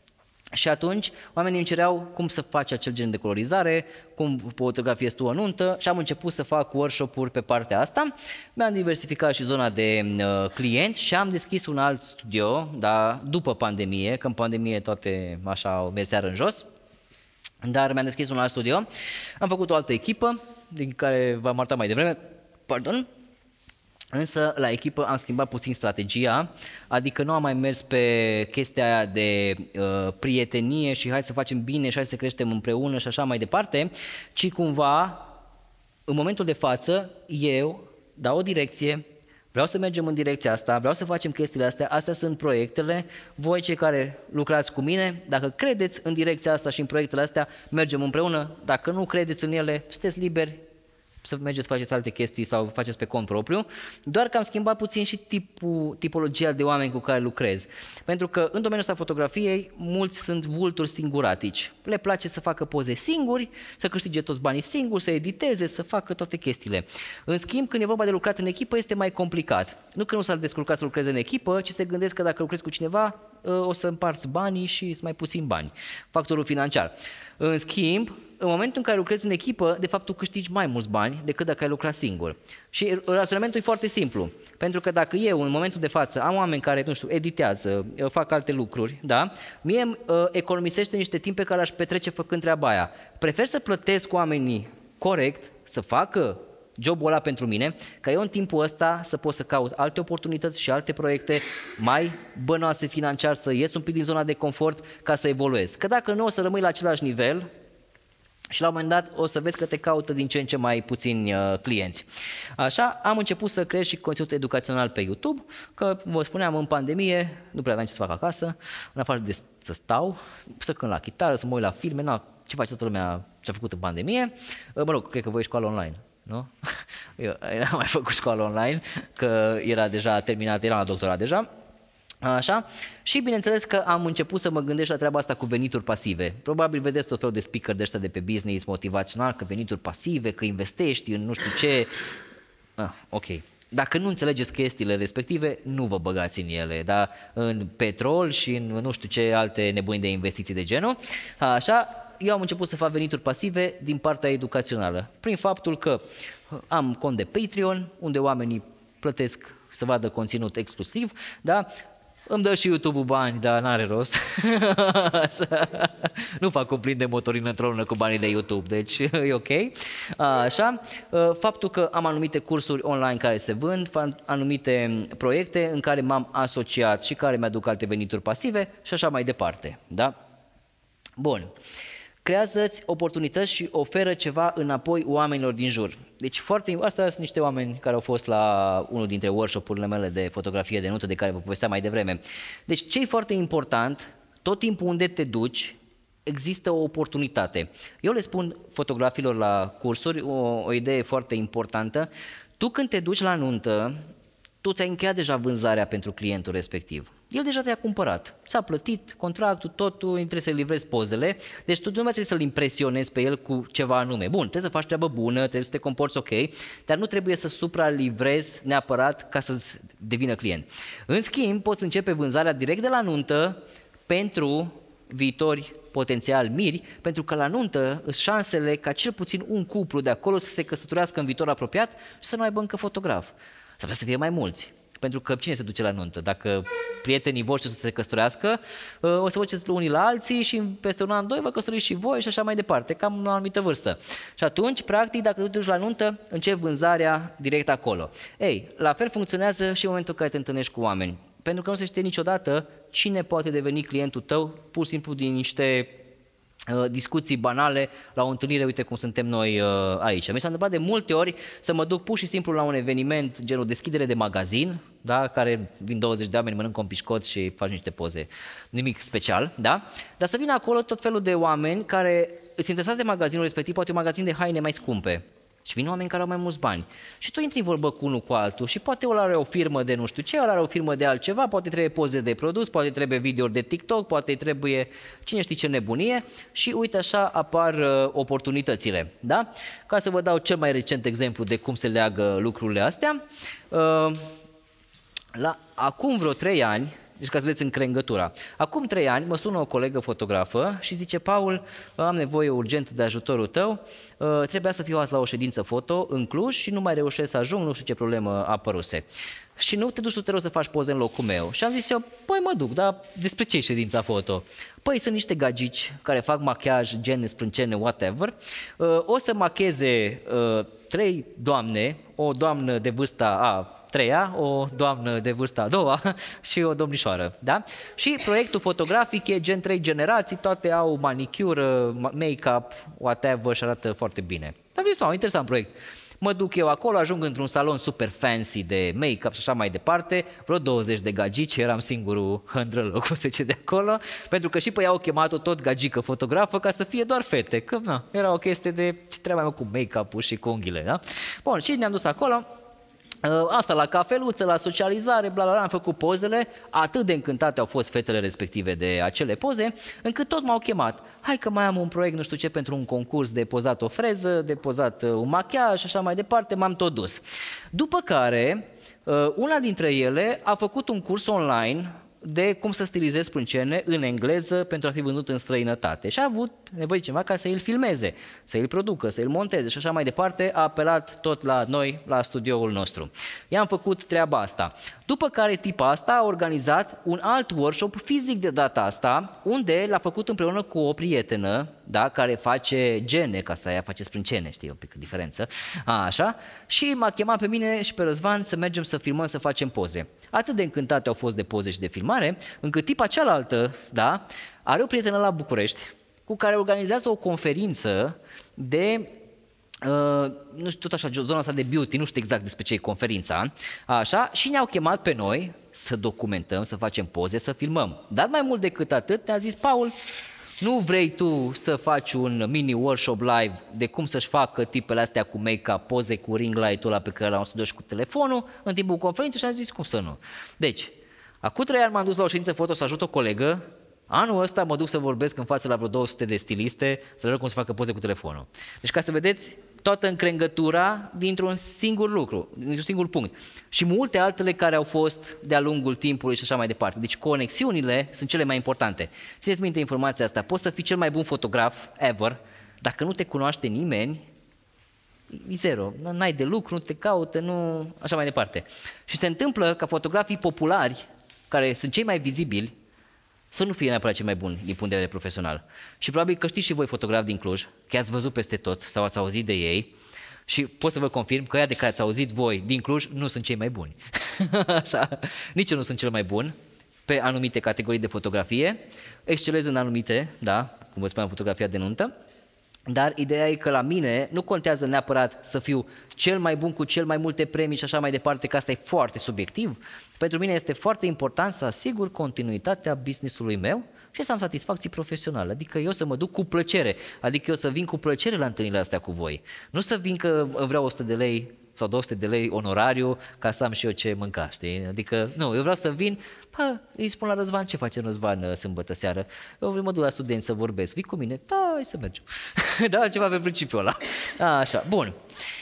și atunci oamenii îmi cereau cum să faci acel gen de colorizare, cum fotografiezi tu o nuntă și am început să fac workshop-uri pe partea asta. Mi-am diversificat și zona de uh, clienți și am deschis un alt studio, da, după pandemie, că în pandemie toate așa merseară în jos. Dar mi-am deschis un alt studio, am făcut o altă echipă, din care v-am arătat mai devreme, pardon, însă la echipă am schimbat puțin strategia, adică nu am mai mers pe chestia aia de uh, prietenie și hai să facem bine și hai să creștem împreună și așa mai departe, ci cumva în momentul de față, eu dau o direcție, vreau să mergem în direcția asta, vreau să facem chestiile astea, astea sunt proiectele, voi cei care lucrați cu mine, dacă credeți în direcția asta și în proiectele astea, mergem împreună, dacă nu credeți în ele, sunteți liberi să mergeți să faceți alte chestii sau faceți pe cont propriu, doar că am schimbat puțin și tipul, tipologia de oameni cu care lucrez. Pentru că în domeniul ăsta fotografiei, mulți sunt vulturi singuratici. Le place să facă poze singuri, să câștige toți banii singuri, să editeze, să facă toate chestiile. În schimb, când e vorba de lucrat în echipă, este mai complicat. Nu că nu s-ar descurca să lucreze în echipă, ci se gândesc că dacă lucrezi cu cineva, o să împart banii și sunt mai puțin bani. Factorul financiar. În schimb, în momentul în care lucrezi în echipă, de fapt tu câștigi mai mulți bani decât dacă ai lucrat singur. Și raționamentul e foarte simplu, pentru că dacă eu în momentul de față am oameni care, nu știu, editează, fac alte lucruri, da? Mie îmi uh, economisește niște timp pe care l-aș petrece făcând treaba aia. Prefer să plătesc oamenii corect, să facă jobul ăla pentru mine, ca eu în timpul ăsta să pot să caut alte oportunități și alte proiecte mai bănoase financiar, să ies un pic din zona de confort ca să evoluez. Că dacă nu o să rămâi la același nivel, și la un moment dat o să vezi că te caută din ce în ce mai puțini uh, clienți. Așa, am început să creez și conținut educațional pe YouTube, că vă spuneam, în pandemie nu prea aveam ce să fac acasă, în afară de să stau, să cânt la chitară, să mă uit la filme, na, ce face toată lumea ce a făcut în pandemie. Mă rog, cred că voi școală online, nu? Eu n-am mai făcut școală online, că era deja terminat, eram la doctorat deja. Așa? Și bineînțeles că am început să mă gândesc la treaba asta cu venituri pasive. Probabil vedeți tot felul de speaker de ăștia de pe business motivațional, că venituri pasive, că investești în nu știu ce. Ah, ok. Dacă nu înțelegeți chestiile respective, nu vă băgați în ele, da? În petrol și în nu știu ce alte nebuni de investiții de genul. Așa, eu am început să fac venituri pasive din partea educațională, prin faptul că am cont de Patreon, unde oamenii plătesc să vadă conținut exclusiv, da? Îmi dă și YouTube-ul bani, dar n-are rost. Așa. Nu fac un plin de motorină într-o lună cu banii de YouTube, deci e ok. Așa. Faptul că am anumite cursuri online care se vând, anumite proiecte în care m-am asociat și care mi-aduc alte venituri pasive și așa mai departe. Da? Bun. Creează-ți oportunități și oferă ceva înapoi oamenilor din jur. Deci foarte, astea sunt niște oameni care au fost la unul dintre workshop-urile mele de fotografie de nută de care vă povesteam mai devreme. Deci ce e foarte important, tot timpul unde te duci, există o oportunitate. Eu le spun fotografilor la cursuri o, o idee foarte importantă. Tu când te duci la nuntă, tu ți-ai încheiat deja vânzarea pentru clientul respectiv. El deja te-a cumpărat, ți-a plătit contractul, totul, trebuie să-i livrezi pozele, deci tu nu mai trebuie să-l impresionezi pe el cu ceva anume. Bun, trebuie să faci treabă bună, trebuie să te comporți ok, dar nu trebuie să supralivrezi neapărat ca să devină client. În schimb, poți începe vânzarea direct de la nuntă pentru viitori potențial miri, pentru că la nuntă sunt șansele ca cel puțin un cuplu de acolo să se căsătorească în viitor apropiat și să nu aibă încă fotograf. Să vrea să fie mai mulți. Pentru că cine se duce la nuntă? Dacă prietenii voștri să se căsătorească, o să vă duceți unii la alții și peste un an, doi vă căsătoriți și voi și așa mai departe, cam la o anumită vârstă. Și atunci, practic, dacă tu te duci la nuntă, începi vânzarea direct acolo. Ei, la fel funcționează și în momentul în care te întâlnești cu oameni. Pentru că nu se știe niciodată cine poate deveni clientul tău, pur și simplu din niște discuții banale la o întâlnire, uite cum suntem noi aici. Mi s-a întâmplat de multe ori să mă duc pur și simplu la un eveniment, genul deschidere de magazin, da, care vin douăzeci de oameni, mănâncă un pișcot și faci niște poze. Nimic special, da? Dar să vină acolo tot felul de oameni care îți interesați de magazinul respectiv, poate un magazin de haine mai scumpe. Și vin oameni care au mai mulți bani. Și tu intri în vorbă cu unul cu altul și poate ăla are o firmă de nu știu ce, ăla are o firmă de altceva, poate trebuie poze de produs, poate trebuie video de TikTok, poate trebuie cine știe ce nebunie și uite așa apar uh, oportunitățile. Da? Ca să vă dau cel mai recent exemplu de cum se leagă lucrurile astea, uh, la, acum vreo trei ani, deci ca să vedeți încrengătura. Acum trei ani mă sună o colegă fotografă și zice: Paul, am nevoie urgent de ajutorul tău, trebuia să fiu azi la o ședință foto în Cluj și nu mai reușesc să ajung, nu știu ce problemă a apăruse. și nu te duci tu, te rog, să faci poze în locul meu. Și am zis eu, păi mă duc, dar despre ce e ședința foto? Păi sunt niște gagici care fac machiaj, gene, sprâncene, whatever. O să macheze trei doamne, o doamnă de vârsta a treia, o doamnă de vârsta a doua și o domnișoară. Da? Și proiectul fotografic e gen trei generații, toate au manicură, make-up, whatever și arată foarte bine. Am zis, nu, interesant proiect. Mă duc eu acolo, ajung într-un salon super fancy de make-up și așa mai departe, vreo douăzeci de gagici, eram singurul hândrălă, cum se zice, de acolo, pentru că și pe ea au chemat-o tot gagică fotografă ca să fie doar fete, că na, era o chestie de ce treaba mai cu make-up-ul și cu unghiile, da? Bun, și ne-am dus acolo. Asta la cafeluță, la socializare, bla, bla, bla, am făcut pozele, atât de încântate au fost fetele respective de acele poze, încât tot m-au chemat. Hai că mai am un proiect, nu știu ce, pentru un concurs de pozat o freză, de pozat un machiaj și așa mai departe, m-am tot dus. După care, una dintre ele a făcut un curs online de cum să stilizezi sprâncene în engleză pentru a fi vândut în străinătate și a avut nevoie de ceva ca să îl filmeze, să îl producă, să îl monteze și așa mai departe, a apelat tot la noi, la studioul nostru. I-am făcut treaba asta. După care tipa asta a organizat un alt workshop fizic de data asta, unde l-a făcut împreună cu o prietenă, da, care face gene, că asta ea face sprâncene, știi, o pică diferență, a, așa, și m-a chemat pe mine și pe Răzvan să mergem să filmăm, să facem poze. Atât de încântate au fost de poze și de filmare, încât tipa cealaltă, da, are o prietenă la București cu care organizează o conferință de, uh, nu știu, tot așa, zona asta de beauty, nu știu exact despre ce e conferința, așa, și ne-au chemat pe noi să documentăm, să facem poze, să filmăm. Dar mai mult decât atât, ne-a zis, Paul, nu vrei tu să faci un mini workshop live de cum să-și facă tipele astea cu make-up, poze cu ring light-ul ăla pe care l-am studiat și cu telefonul în timpul conferinței și am zis, cum să nu? Deci, acum trei ani m-am dus la o ședință foto să ajut o colegă. Anul ăsta mă duc să vorbesc în față la vreo două sute de stiliste, să le rog cum să facă poze cu telefonul. Deci ca să vedeți toată încrengătura dintr-un singur lucru, dintr-un singur punct. Și multe altele care au fost de-a lungul timpului și așa mai departe. Deci conexiunile sunt cele mai importante. Țineți minte informația asta, poți să fii cel mai bun fotograf ever, dacă nu te cunoaște nimeni, e zero, n-ai de lucru, nu te caută, nu... așa mai departe. Și se întâmplă ca fotografii populari, care sunt cei mai vizibili, să nu fie neapărat cei mai buni din punct de vedere profesional. Și probabil că știți și voi fotografi din Cluj, că ați văzut peste tot sau ați auzit de ei și pot să vă confirm că ăia de care ați auzit voi din Cluj nu sunt cei mai buni. Așa. Nici eu nu sunt cel mai bun pe anumite categorii de fotografie, excelez în anumite, da, cum vă spuneam, fotografia de nuntă, dar ideea e că la mine nu contează neapărat să fiu cel mai bun cu cel mai multe premii și așa mai departe, că asta e foarte subiectiv. Pentru mine este foarte important să asigur continuitatea business-ului meu și să am satisfacții profesionale, adică eu să mă duc cu plăcere, adică eu să vin cu plăcere la întâlnirile astea cu voi. Nu să vin că vreau o sută de lei sau două sute de lei onorariu ca să am și eu ce mânca, știi? Adică, nu, eu vreau să vin, pa, îi spun la Răzvan, ce face Răzvan sâmbătă seară? Eu mă duc la studenți să vorbesc, vii cu mine? Da, hai să mergem. Da, ceva pe principiul ăla. A, așa, bun.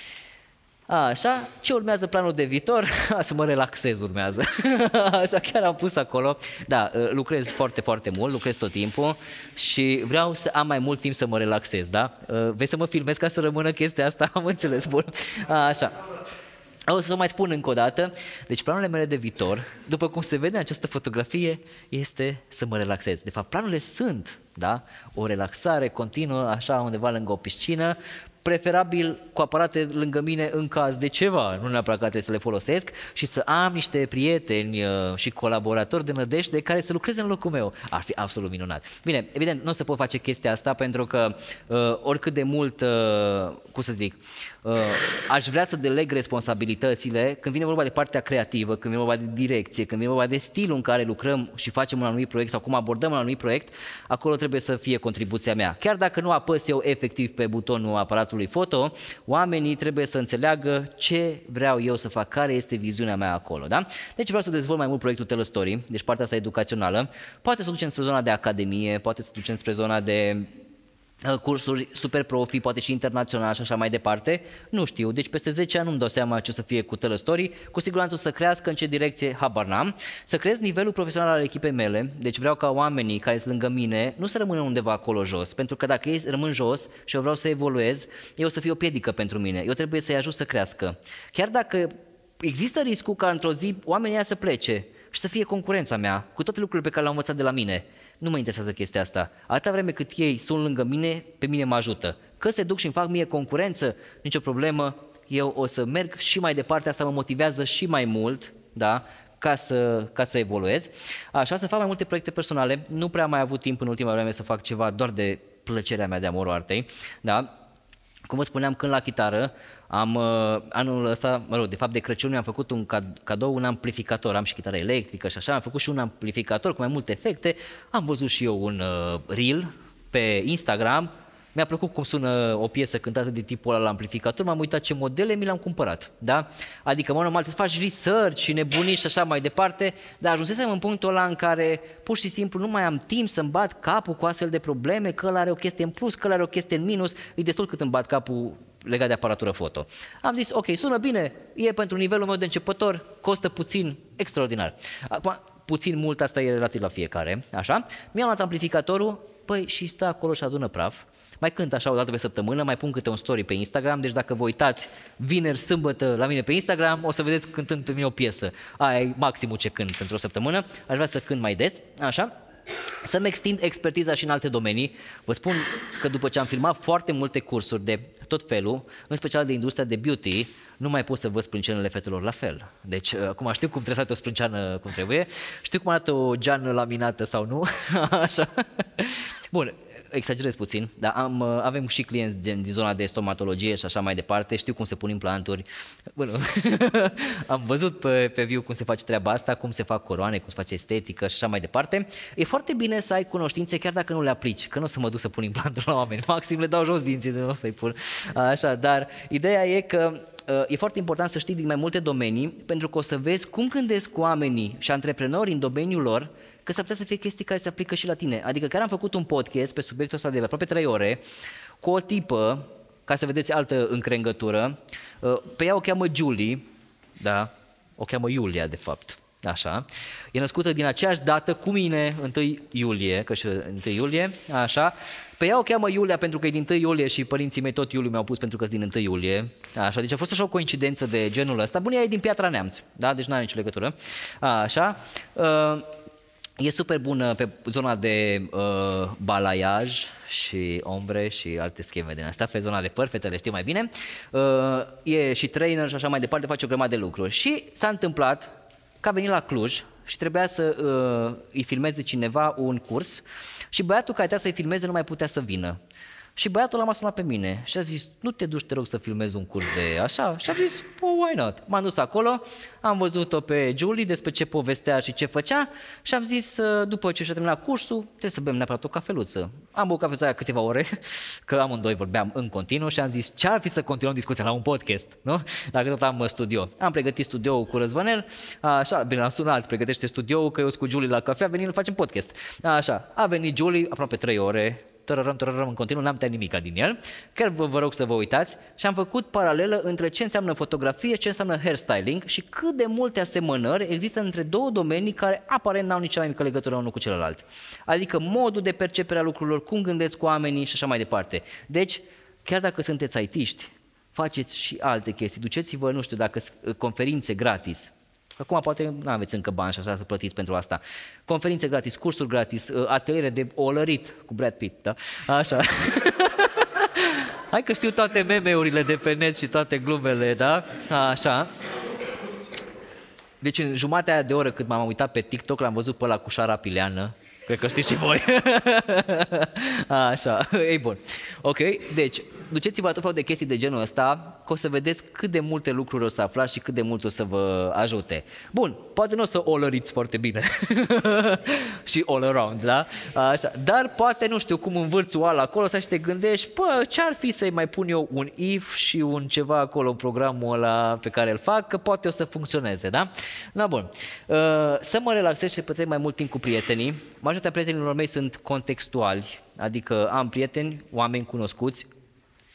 Așa, ce urmează planul de viitor? Să mă relaxez urmează. Așa, chiar am pus acolo. Da, lucrez foarte, foarte mult, lucrez tot timpul și vreau să am mai mult timp să mă relaxez, da? Vei să mă filmez ca să rămână chestia asta? Am înțeles, bun. Așa. O să vă mai spun încă o dată, deci planurile mele de viitor, după cum se vede în această fotografie, este să mă relaxez. De fapt, planurile sunt, da? O relaxare continuă, așa, undeva lângă o piscină, preferabil cu aparate lângă mine în caz de ceva, nu neapărat că trebuie să le folosesc, și să am niște prieteni și colaboratori de nădejde care să lucreze în locul meu. Ar fi absolut minunat. Bine, evident, nu o să pot face chestia asta pentru că uh, oricât de mult, uh, cum să zic, uh, aș vrea să deleg responsabilitățile când vine vorba de partea creativă, când vine vorba de direcție, când vine vorba de stilul în care lucrăm și facem un anumit proiect sau cum abordăm un anumit proiect, acolo trebuie să fie contribuția mea. Chiar dacă nu apăs eu efectiv pe butonul aparatului foto, oamenii trebuie să înțeleagă ce vreau eu să fac, care este viziunea mea acolo. Da? Deci vreau să dezvolt mai mult proiectul Tell a Story, deci partea asta educațională. Poate să ducem spre zona de academie, poate să ducem spre zona de cursuri super profi, poate și internațional și așa mai departe. Nu știu, deci peste zece ani nu-mi dau seama ce o să fie cu Tell a Story. Cu siguranță o să crească, în ce direcție, habar n-am. Să cresc nivelul profesional al echipei mele, deci vreau ca oamenii care sunt lângă mine nu să rămână undeva acolo jos, pentru că dacă ei rămân jos și eu vreau să evoluez, eu o să fie o piedică pentru mine. Eu trebuie să-i ajut să crească. Chiar dacă există riscul ca într-o zi oamenii ăia să plece și să fie concurența mea, cu toate lucrurile pe care le-au învățat de la mine. Nu mă interesează chestia asta. Atâta vreme cât ei sunt lângă mine, pe mine mă ajută. Că se duc și îmi fac mie concurență, nicio problemă, eu o să merg și mai departe, asta mă motivează și mai mult, da? Ca să, ca să evoluez. Așa, să fac mai multe proiecte personale. Nu prea am mai avut timp în ultima vreme să fac ceva doar de plăcerea mea, de amorul artei. Da? Cum vă spuneam, când la chitară, am, anul ăsta, mă rog, de fapt de Crăciun mi-am făcut un cadou, un amplificator, am și chitară electrică și așa, am făcut și un amplificator cu mai multe efecte, am văzut și eu un uh, reel pe Instagram, mi-a plăcut cum sună o piesă cântată de tipul ăla la amplificator, m-am uitat ce modele, mi le-am cumpărat, da? Adică, mă, normal, să faci research și nebunii și așa mai departe, dar ajunsesem în punctul ăla în care pur și simplu nu mai am timp să-mi bat capul cu astfel de probleme, că ăla are o chestie în plus, că ăla are o chestie în minus, e destul cât îmi bat capul legat de aparatură foto. Am zis, ok, sună bine, e pentru nivelul meu de începător, costă puțin, extraordinar. Acum, puțin mult, asta e relativ la fiecare, așa. Mi-am luat amplificatorul, păi și stă acolo și adună praf. Mai cânt așa o dată pe săptămână, mai pun câte un story pe Instagram, deci dacă vă uitați vineri, sâmbătă la mine pe Instagram, o să vedeți cântând pe mine o piesă. Aia e maximul ce cânt pentru o săptămână, aș vrea să cânt mai des, așa. Să-mi extind expertiza și în alte domenii. Vă spun că după ce am filmat foarte multe cursuri de tot felul, în special de industria de beauty, nu mai pot să văd sprâncenele fetelor la fel. Deci, acum știu cum trebuie să arate o sprânceană cum trebuie, știu cum arată o geană laminată sau nu, așa. Bun, exagerez puțin, dar am, avem și clienți din, din zona de stomatologie și așa mai departe, știu cum se pun implanturi. Bun, am văzut pe, pe viu cum se face treaba asta, cum se fac coroane, cum se face estetică și așa mai departe. E foarte bine să ai cunoștințe chiar dacă nu le aplici, că nu o să mă duc să pun implanturi la oameni, maxim le dau jos dinții, nu o să-i pun. Așa, dar ideea e că e foarte important să știi din mai multe domenii, pentru că o să vezi cum gândesc oamenii și antreprenorii în domeniul lor, că s-ar putea să fie chestii care se aplică și la tine. Adică chiar am făcut un podcast pe subiectul ăsta de aproape trei ore cu o tipă, ca să vedeți altă încrengătură, pe ea o cheamă Julie, da, o cheamă Iulia de fapt, așa, e născută din aceeași dată cu mine, întâi iulie, că și întâi iulie, așa, pe ea o cheamă Iulia pentru că e din întâi iulie și părinții mei tot Iuliu mi-au pus pentru că sunt din întâi iulie, așa, deci a fost așa o coincidență de genul ăsta. Bun, ea e din Piatra Neamț, da, deci nu are nicio legătură, așa. E super bună pe zona de uh, balaiaj și ombre și alte scheme din astea, pe zona de păr, fetele știu mai bine. Uh, e și trainer și așa mai departe, face o grămadă de lucruri. Și s-a întâmplat că a venit la Cluj și trebuia să uh, îi filmeze cineva un curs și băiatul care trebuia să-i filmeze nu mai putea să vină. Și băiatul l-a sunat pe mine și a zis, nu te duci, te rog, să filmezi un curs de așa? Și am zis, oh, why not? M-am dus acolo, am văzut-o pe Julie despre ce povestea și ce făcea și am zis, după ce și-a terminat cursul, trebuie să bem neapărat o cafeluță. Am băut cafeluța aia câteva ore, că amândoi vorbeam în continuu și am zis, ce-ar fi să continuăm discuția la un podcast, nu? Dacă tot am studio. Am pregătit studioul cu Răzvănel, așa, bine, l-am sunat, pregătește studioul, că eu sunt cu Julie la cafea, venim, îl facem podcast. Așa, a venit Julie, aproape trei ore, tărărăm, tărărăm în continuu, n-am tăiat nimica din el. Chiar vă, vă rog să vă uitați și am făcut paralelă între ce înseamnă fotografie, ce înseamnă hairstyling și cât de multe asemănări există între două domenii care aparent n-au nici cea mai mică legătură unul cu celălalt. Adică modul de percepere a lucrurilor, cum gândesc oamenii și așa mai departe. Deci, chiar dacă sunteți I T-ști, faceți și alte chestii. Duceți-vă, nu știu, dacă conferințe gratis. Acum poate nu aveți încă bani și așa să plătiți pentru asta. Conferințe gratis, cursuri gratis, ateliere de olărit cu Brad Pitt, da? Așa. Hai că știu toate meme-urile de pe net și toate glumele, da? Așa. Deci în jumatea de oră cât m-am uitat pe TikTok, l-am văzut pe ăla cu șarapileană. Cred că știți și voi. Așa, ei bun. Ok, deci duceți-vă la tot felul de chestii de genul ăsta, că o să vedeți cât de multe lucruri o să aflați și cât de mult o să vă ajute. Bun, poate nu o să o lăriți foarte bine și all around, da? Așa. Dar poate, nu știu, cum învârți oala acolo să te gândești, pă, ce-ar fi să-i mai pun eu un if și un ceva acolo în programul ăla pe care îl fac, că poate o să funcționeze, da? Da, bun. Să mă relaxez și petrec mai mult timp cu prietenii. Majoritatea prietenilor mei sunt contextuali, adică am prieteni, oameni cunoscuți,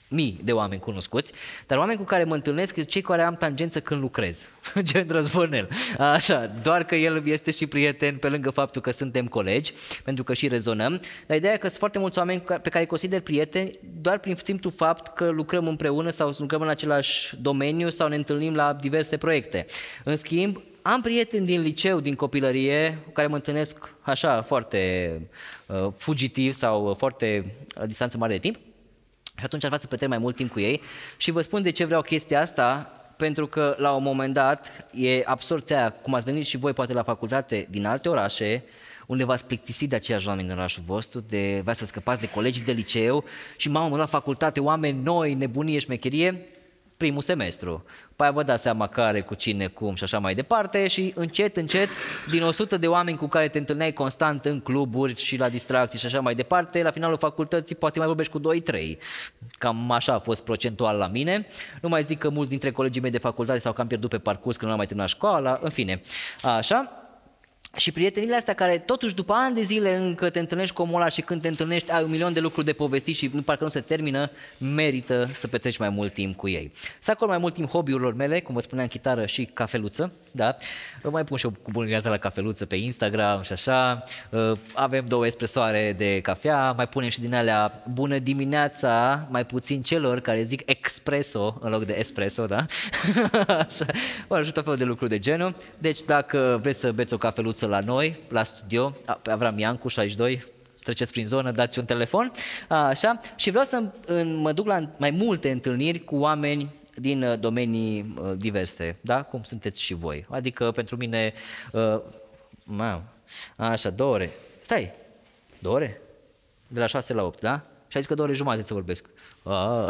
mii de oameni cunoscuți, dar oameni cu care mă întâlnesc sunt cei care am tangență când lucrez, gen Răzvănel. Așa, doar că el este și prieten pe lângă faptul că suntem colegi, pentru că și rezonăm, dar ideea e că sunt foarte mulți oameni pe care îi consider prieteni doar prin simplu fapt că lucrăm împreună sau lucrăm în același domeniu sau ne întâlnim la diverse proiecte. În schimb, am prieteni din liceu, din copilărie, cu care mă întâlnesc așa foarte uh, fugitiv sau foarte la distanță mare de timp. Și atunci ar vrea să petrec mai mult timp cu ei și vă spun de ce vreau chestia asta, pentru că la un moment dat e absorția aia, cum ați venit și voi poate la facultate din alte orașe, unde v-ați plictisit de aceiași oameni în orașul vostru, de vrea să scăpați de colegii de liceu și mamă, la facultate, oameni noi, nebunie, șmecherie, primul semestru. Pe aia vă dați seama care, cu cine, cum și așa mai departe și încet, încet, din o sută de oameni cu care te întâlneai constant în cluburi și la distracții și așa mai departe, la finalul facultății poate mai vorbești cu doi trei. Cam așa a fost procentual la mine. Nu mai zic că mulți dintre colegii mei de facultate s-au cam pierdut pe parcurs când nu am mai terminat școala, în fine. Așa. Și prietenile astea care totuși după ani de zile încă te întâlnești cu omul ăla și când te întâlnești ai un milion de lucruri de povestit și nu, parcă nu se termină, merită să petreci mai mult timp cu ei. Să acord mai mult timp hobby-urilor mele, cum vă spuneam, chitară și cafeluță, da? Vă mai pun și eu cu bună dimineața la cafeluță pe Instagram și așa, avem două espresoare de cafea, mai punem și din alea bună dimineața, mai puțin celor care zic espresso în loc de espresso, da? Așa, vă ajută felul de lucruri de genul. Deci dacă vreți să beți o cafeluță la noi, la studio, pe Avram Iancu, șaizeci și doi, treceți prin zonă, dați un telefon, așa, și vreau să mă duc la mai multe întâlniri cu oameni din domenii diverse, da, cum sunteți și voi, adică pentru mine, uh, așa, două ore, stai, două ore? De la șase la opt, da? Și ai zis că două ore jumate să vorbesc. Ah.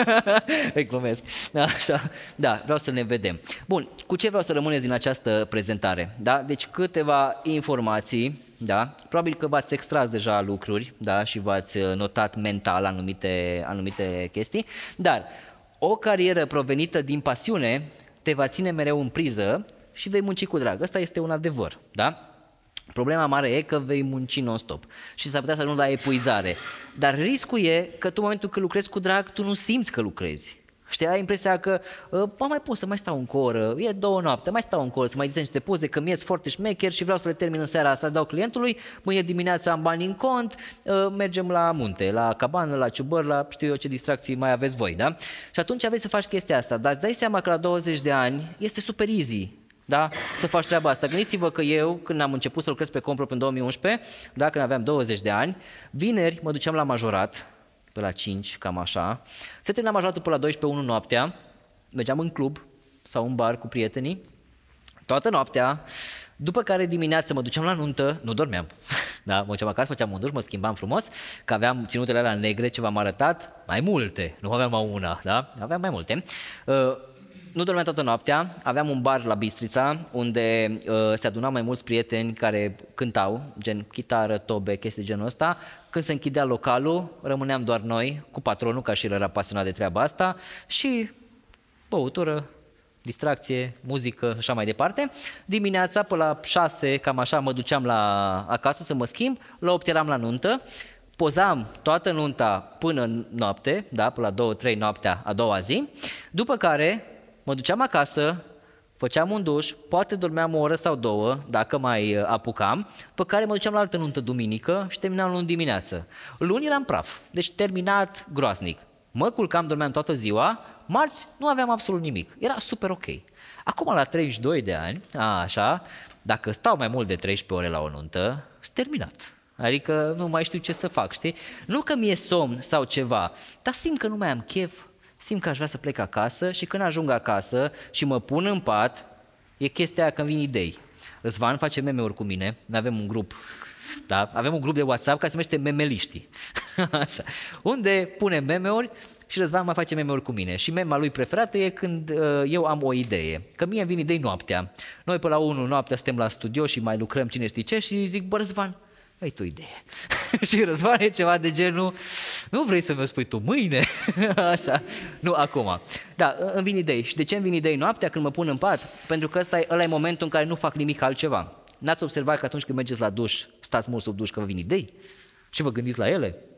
Îi glumesc. Așa. Da, vreau să ne vedem. Bun, cu ce vreau să rămâneți din această prezentare? Da? Deci câteva informații, da? Probabil că v-ați extras deja lucruri, da? Și v-ați notat mental anumite, anumite chestii, dar o carieră provenită din pasiune te va ține mereu în priză și vei munci cu drag. Ăsta este un adevăr, da? Problema mare e că vei munci non-stop și s-ar putea să ajungi la epuizare. Dar riscul e că tu în momentul când lucrezi cu drag, tu nu simți că lucrezi. Știi, ai impresia că bă, mai pot să mai stau încă o oră, e două noapte, mai stau încă o oră, să mai editez niște poze, că mi-e foarte șmecher și vreau să le termin în seara asta, dau clientului, mâine dimineața am bani în cont, mergem la munte, la cabană, la ciubăr, la știu eu ce distracții mai aveți voi, da? Și atunci vrei să faci chestia asta, dar îți dai seama că la douăzeci de ani este super easy. Da? Să faci treaba asta. Gândiți-vă că eu, când am început să lucrez pe Comprop în două mii unsprezece, da, când aveam douăzeci de ani, vineri mă duceam la majorat, pe la cinci, cam așa, se termina majoratul pe la douăsprezece unu noaptea, mergeam în club sau în bar cu prietenii, toată noaptea, după care dimineața mă duceam la nuntă, nu dormeam, da, mă duceam acasă, făceam un duș, mă schimbam frumos, că aveam ținutele alea negre, ce v-am arătat, mai multe, nu aveam a una, da, aveam mai multe. Uh, Nu dormeam toată noaptea, aveam un bar la Bistrița unde uh, se adunau mai mulți prieteni care cântau, gen chitară, tobe, chestii genul ăsta. Când se închidea localul, rămâneam doar noi cu patronul, ca și el era pasionat de treaba asta, și băutură, distracție, muzică, așa mai departe. Dimineața, pe la șase, cam așa, mă duceam la acasă să mă schimb, la opt eram la nuntă. Pozam toată nunta până noapte, da, până la două trei noaptea a doua zi, după care mă duceam acasă, făceam un duș, poate dormeam o oră sau două, dacă mai apucam, pe care mă duceam la altă nuntă duminică și terminam luni dimineață. Luni eram praf, deci terminat groaznic. Mă culcam, dormeam toată ziua, marți nu aveam absolut nimic, era super ok. Acum la treizeci și doi de ani, a, așa, dacă stau mai mult de treisprezece ore la o nuntă, sunt terminat. Adică nu mai știu ce să fac, știi? Nu că mi-e somn sau ceva, dar simt că nu mai am chef, simt că aș vrea să plec acasă și când ajung acasă și mă pun în pat, e chestia aia când vin idei. Răzvan face meme-uri cu mine, noi avem un grup, da? Avem un grup de WhatsApp care se numește Memeliștii, așa, unde punem meme-uri și Răzvan mai face meme-uri cu mine. Și mema lui preferată e când uh, eu am o idee, că mie îmi vin idei noaptea. Noi pe la unu noaptea suntem la studio și mai lucrăm cine știe ce și zic, bă, Răzvan, ai tu idee. Și Răzvan e ceva de genul, nu vrei să mi-o spui tu mâine? Așa, nu acum. Da, îmi vin idei. Și de ce îmi vin idei noaptea când mă pun în pat? Pentru că ăsta e, ăla e momentul în care nu fac nimic altceva. N-ați observat că atunci când mergeți la duș, stați mult sub duș că vă vin idei? Și vă gândiți la ele?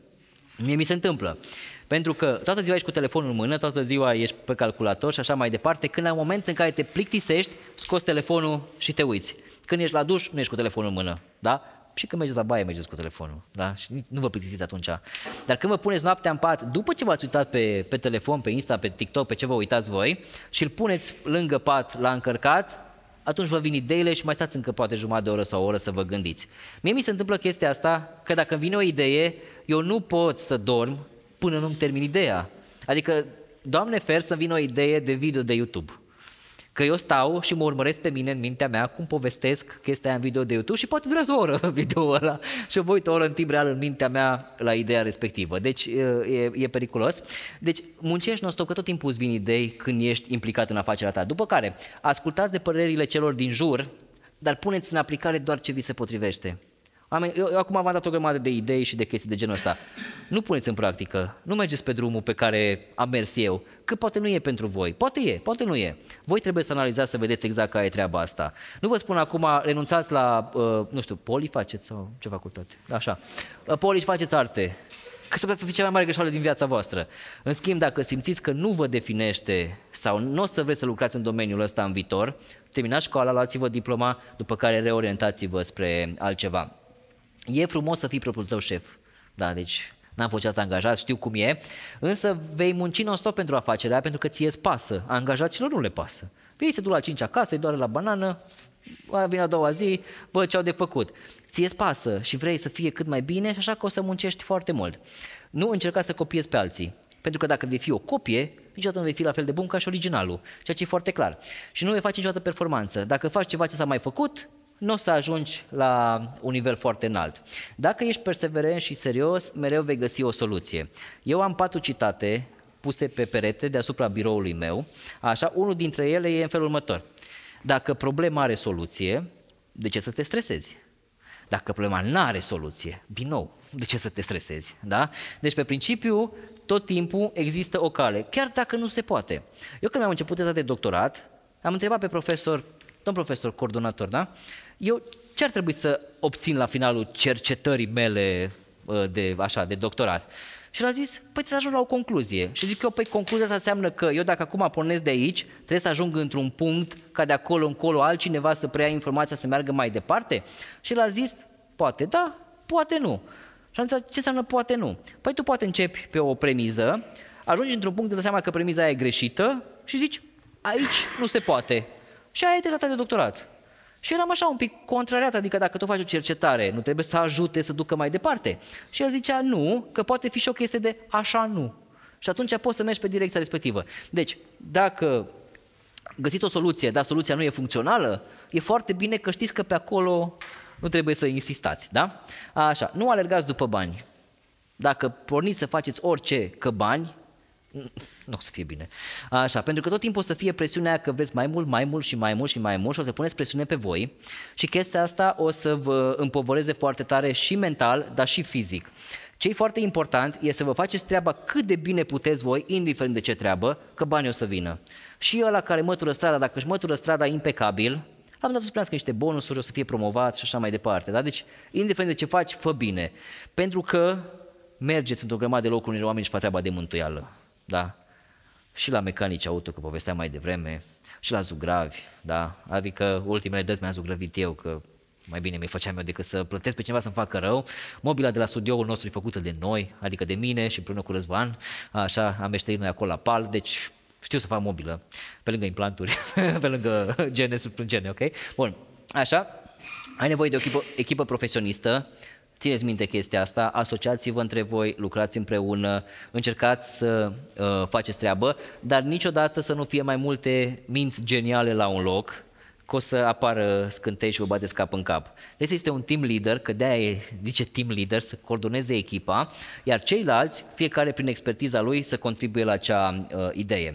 Mie mi se întâmplă. Pentru că toată ziua ești cu telefonul în mână, toată ziua ești pe calculator și așa mai departe, când la moment în care te plictisești, scoți telefonul și te uiți. Când ești la duș, nu ești cu telefonul în mână, da? Și când mergeți la baie, mergeți cu telefonul, da? Și nu vă plictisiți atunci. Dar când vă puneți noaptea în pat, după ce v-ați uitat pe, pe telefon, pe Insta, pe TikTok, pe ce vă uitați voi, și îl puneți lângă pat la încărcat, atunci vă vin ideile și mai stați încă poate jumătate de oră sau o oră să vă gândiți. Mie mi se întâmplă chestia asta, că dacă îmi vine o idee, eu nu pot să dorm până nu-mi termin ideea. Adică, Doamne fer să vină o idee de video de YouTube. Că eu stau și mă urmăresc pe mine în mintea mea cum povestesc chestia aia în video de YouTube și poate durează o oră video-ul ăla și eu vă uit o oră în timp real în mintea mea la ideea respectivă. Deci e, e periculos. Deci muncești non-stop, că tot timpul îți vin idei când ești implicat în afacerea ta. După care, ascultați de părerile celor din jur, dar puneți în aplicare doar ce vi se potrivește. Eu, eu acum v-am dat o grămadă de idei și de chestii de genul ăsta. Nu puneți în practică, nu mergeți pe drumul pe care am mers eu, că poate nu e pentru voi, poate e, poate nu e. Voi trebuie să analizați să vedeți exact care e treaba asta. Nu vă spun acum, renunțați la, uh, nu știu, poli faceți sau ce facultate, așa, uh, poli și faceți arte, că să fie cea mai mare greșeală din viața voastră. În schimb, dacă simțiți că nu vă definește sau nu o să vreți să lucrați în domeniul ăsta în viitor, terminați școala, luați-vă diploma, după care reorientați-vă spre altceva. E frumos să fii propriul tău șef, da, deci n-am fost niciodată angajat, știu cum e, însă vei munci non-stop pentru afacerea aia pentru că ție îți pasă, angajaților nu le pasă. Ei se duc la cinci acasă, îi doare la banană, vine a doua zi, văd ce au de făcut. Ție îți pasă și vrei să fie cât mai bine și așa că o să muncești foarte mult. Nu încerca să copiezi pe alții, pentru că dacă vei fi o copie, niciodată nu vei fi la fel de bun ca și originalul, ceea ce e foarte clar. Și nu vei face niciodată performanță. Dacă faci ceva ce s-a mai făcut, nu o să ajungi la un nivel foarte înalt. Dacă ești perseverent și serios, mereu vei găsi o soluție. Eu am patru citate puse pe perete deasupra biroului meu, așa, unul dintre ele e în felul următor. Dacă problema are soluție, de ce să te stresezi? Dacă problema nu are soluție, din nou, de ce să te stresezi? Da? Deci, pe principiu, tot timpul există o cale, chiar dacă nu se poate. Eu când am început teza de doctorat, am întrebat pe profesor, domn profesor, coordonator, da? Eu ce ar trebui să obțin la finalul cercetării mele de, așa, de doctorat? Și el a zis, păi trebuie să ajung la o concluzie. Și zic eu, păi concluzia asta înseamnă că eu dacă acum pornesc de aici, trebuie să ajung într-un punct ca de acolo încolo altcineva să preia informația să meargă mai departe? Și el a zis, poate da, poate nu. Și am zis, ce înseamnă poate nu? Păi tu poate începi pe o premiză, ajungi într-un punct, îți dai seama că premiza aia e greșită și zici, aici nu se poate. Și aia e teza ta de doctorat. Și eram așa un pic contrariat, adică dacă tu faci o cercetare, nu trebuie să ajute să ducă mai departe. Și el zicea nu, că poate fi și o chestie de așa nu. Și atunci poți să mergi pe direcția respectivă. Deci, dacă găsiți o soluție, dar soluția nu e funcțională, e foarte bine că știți că pe acolo nu trebuie să insistați, da? Așa, nu alergați după bani. Dacă porniți să faceți orice că bani, nu o să fie bine. Așa, pentru că tot timpul o să fie presiunea că vreți mai mult, mai mult și mai mult și mai mult și o să puneți presiune pe voi și chestia asta o să vă împovăreze foarte tare și mental, dar și fizic. Ce e foarte important e să vă faceți treaba cât de bine puteți voi, indiferent de ce treabă, că banii o să vină. Și ăla care mătură strada, dacă își mătură strada impecabil, la un moment dat o să primească niște bonusuri, o să fie promovat și așa mai departe. Da? Deci, indiferent de ce faci, fă bine. Pentru că mergeți într-o grămadă de locuri unde oamenii își fac treaba de mântuială. Da? Și la mecanici auto, că povesteam mai devreme, și la zugravi, da? Adică ultimele dăți mi-am zugrăvit eu, că mai bine mi făceam eu decât să plătesc pe cineva să-mi facă rău. Mobila de la studioul nostru e făcută de noi, adică de mine și împreună cu Răzvan, așa, am meșterit noi acolo la pal, deci știu să fac mobilă, pe lângă implanturi, pe lângă gene, suprângene, ok? Bun, așa, ai nevoie de o echipă, echipă profesionistă. Țineți minte chestia asta, asociați-vă între voi, lucrați împreună, încercați să uh, faceți treabă, dar niciodată să nu fie mai multe minți geniale la un loc, că o să apară scântei și vă bateți cap în cap. Deci este un team leader, că de-aia zice team leader, să coordoneze echipa, iar ceilalți, fiecare prin expertiza lui, să contribuie la acea uh, idee.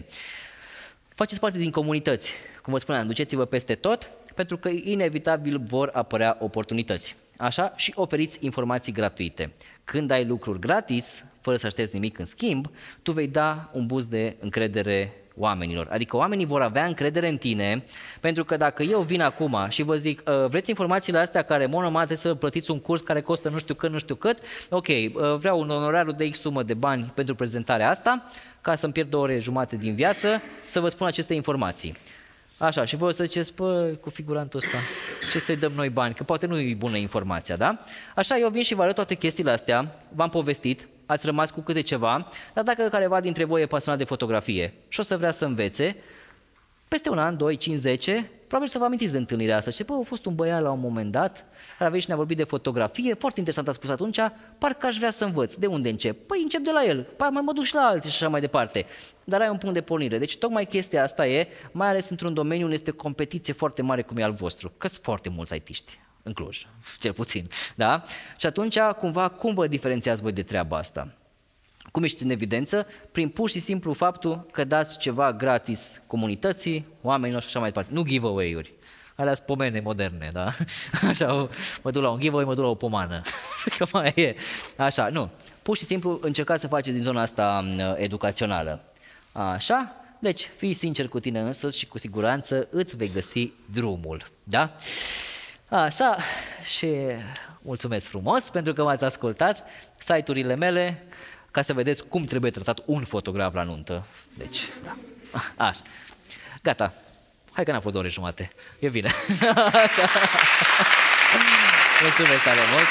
Faceți parte din comunități, cum vă spuneam, duceți-vă peste tot, pentru că inevitabil vor apărea oportunități. Așa, și oferiți informații gratuite. Când ai lucruri gratis, fără să aștepți nimic în schimb, tu vei da un boost de încredere oamenilor. Adică oamenii vor avea încredere în tine, pentru că dacă eu vin acum și vă zic, vreți informațiile astea care monomat trebuie să plătiți un curs care costă nu știu cât, nu știu cât, ok, vreau un onorariu de X sumă de bani pentru prezentarea asta, ca să-mi pierd două ore jumate din viață, să vă spun aceste informații. Așa, și voi o să ziceți, bă, cu figurantul ăsta, ce să-i dăm noi bani, că poate nu e bună informația, da? Așa, eu vin și vă arăt toate chestiile astea, v-am povestit, ați rămas cu câte ceva, dar dacă careva dintre voi e pasionat de fotografie și o să vrea să învețe, peste un an, doi, cinci, zece, probabil să vă amintiți de întâlnirea asta. Și bă, a fost un băiat la un moment dat, care a venit și ne-a vorbit de fotografie, foarte interesant a spus atunci, parcă aș vrea să învăț. De unde încep? Păi încep de la el, păi mai mă duc și la alții și așa mai departe. Dar ai un punct de pornire. Deci tocmai chestia asta e, mai ales într-un domeniu unde este competiție foarte mare cum e al vostru, că sunt foarte mulți I T-ști, în Cluj, cel puțin. Da? Și atunci, cumva, cum vă diferențiați voi de treaba asta? Cum ești în evidență? Prin pur și simplu faptul că dați ceva gratis comunității, oamenilor și așa mai departe. Nu giveaway-uri. Alea sunt pomene moderne, da? Așa, mă duc la un giveaway, mă duc la o pomană. Că mai e. Așa, nu. Pur și simplu încercați să faceți din zona asta educațională. Așa? Deci, fii sincer cu tine însuți și cu siguranță îți vei găsi drumul. Da? Așa, și mulțumesc frumos pentru că m-ați ascultat. Site-urile mele, ca să vedeți cum trebuie tratat un fotograf la nuntă. Deci, da. Așa. Gata. Hai că n-a fost două ore jumate. E bine. Așa. Mulțumesc tare mult.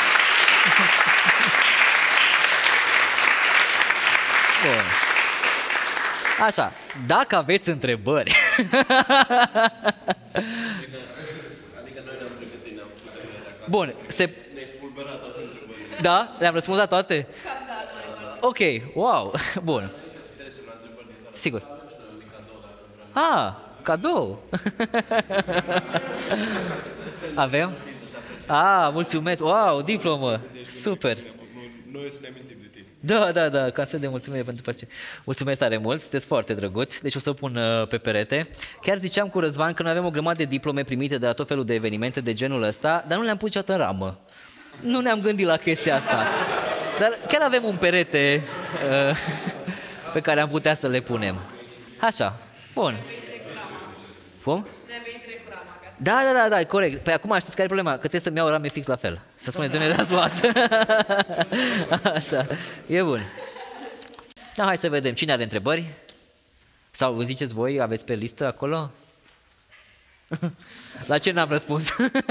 Bun. Așa. Dacă aveți întrebări. Bun. Se... Da? Le-am răspuns la toate? Ok, wow, bun. Sigur. Ah, cadou. Avem? Ah, mulțumesc. Wow, diplomă. Super. Noi să ne amintim de tine. Da, da, da, ca să de mulțumire pentru place. Mulțumesc tare mult, sunteți foarte drăguți. Deci o să o pun uh, pe perete. Chiar ziceam cu Răzvan că noi avem o grămadă de diplome primite de la tot felul de evenimente de genul ăsta, dar nu le-am pus niciodată în ramă. Nu ne-am gândit la chestia asta. Dar chiar avem un perete uh, pe care am putea să le punem. Așa, bun. Cum? Da, da, da, da, corect. Păi acum știți care e problema? Că trebuie să-mi iau rame fix la fel. Să spuneți de unde le-ați luat. Așa, e bun. Da, hai să vedem. Cine are întrebări? Sau ziceți voi, aveți pe listă acolo? La ce n-am răspuns?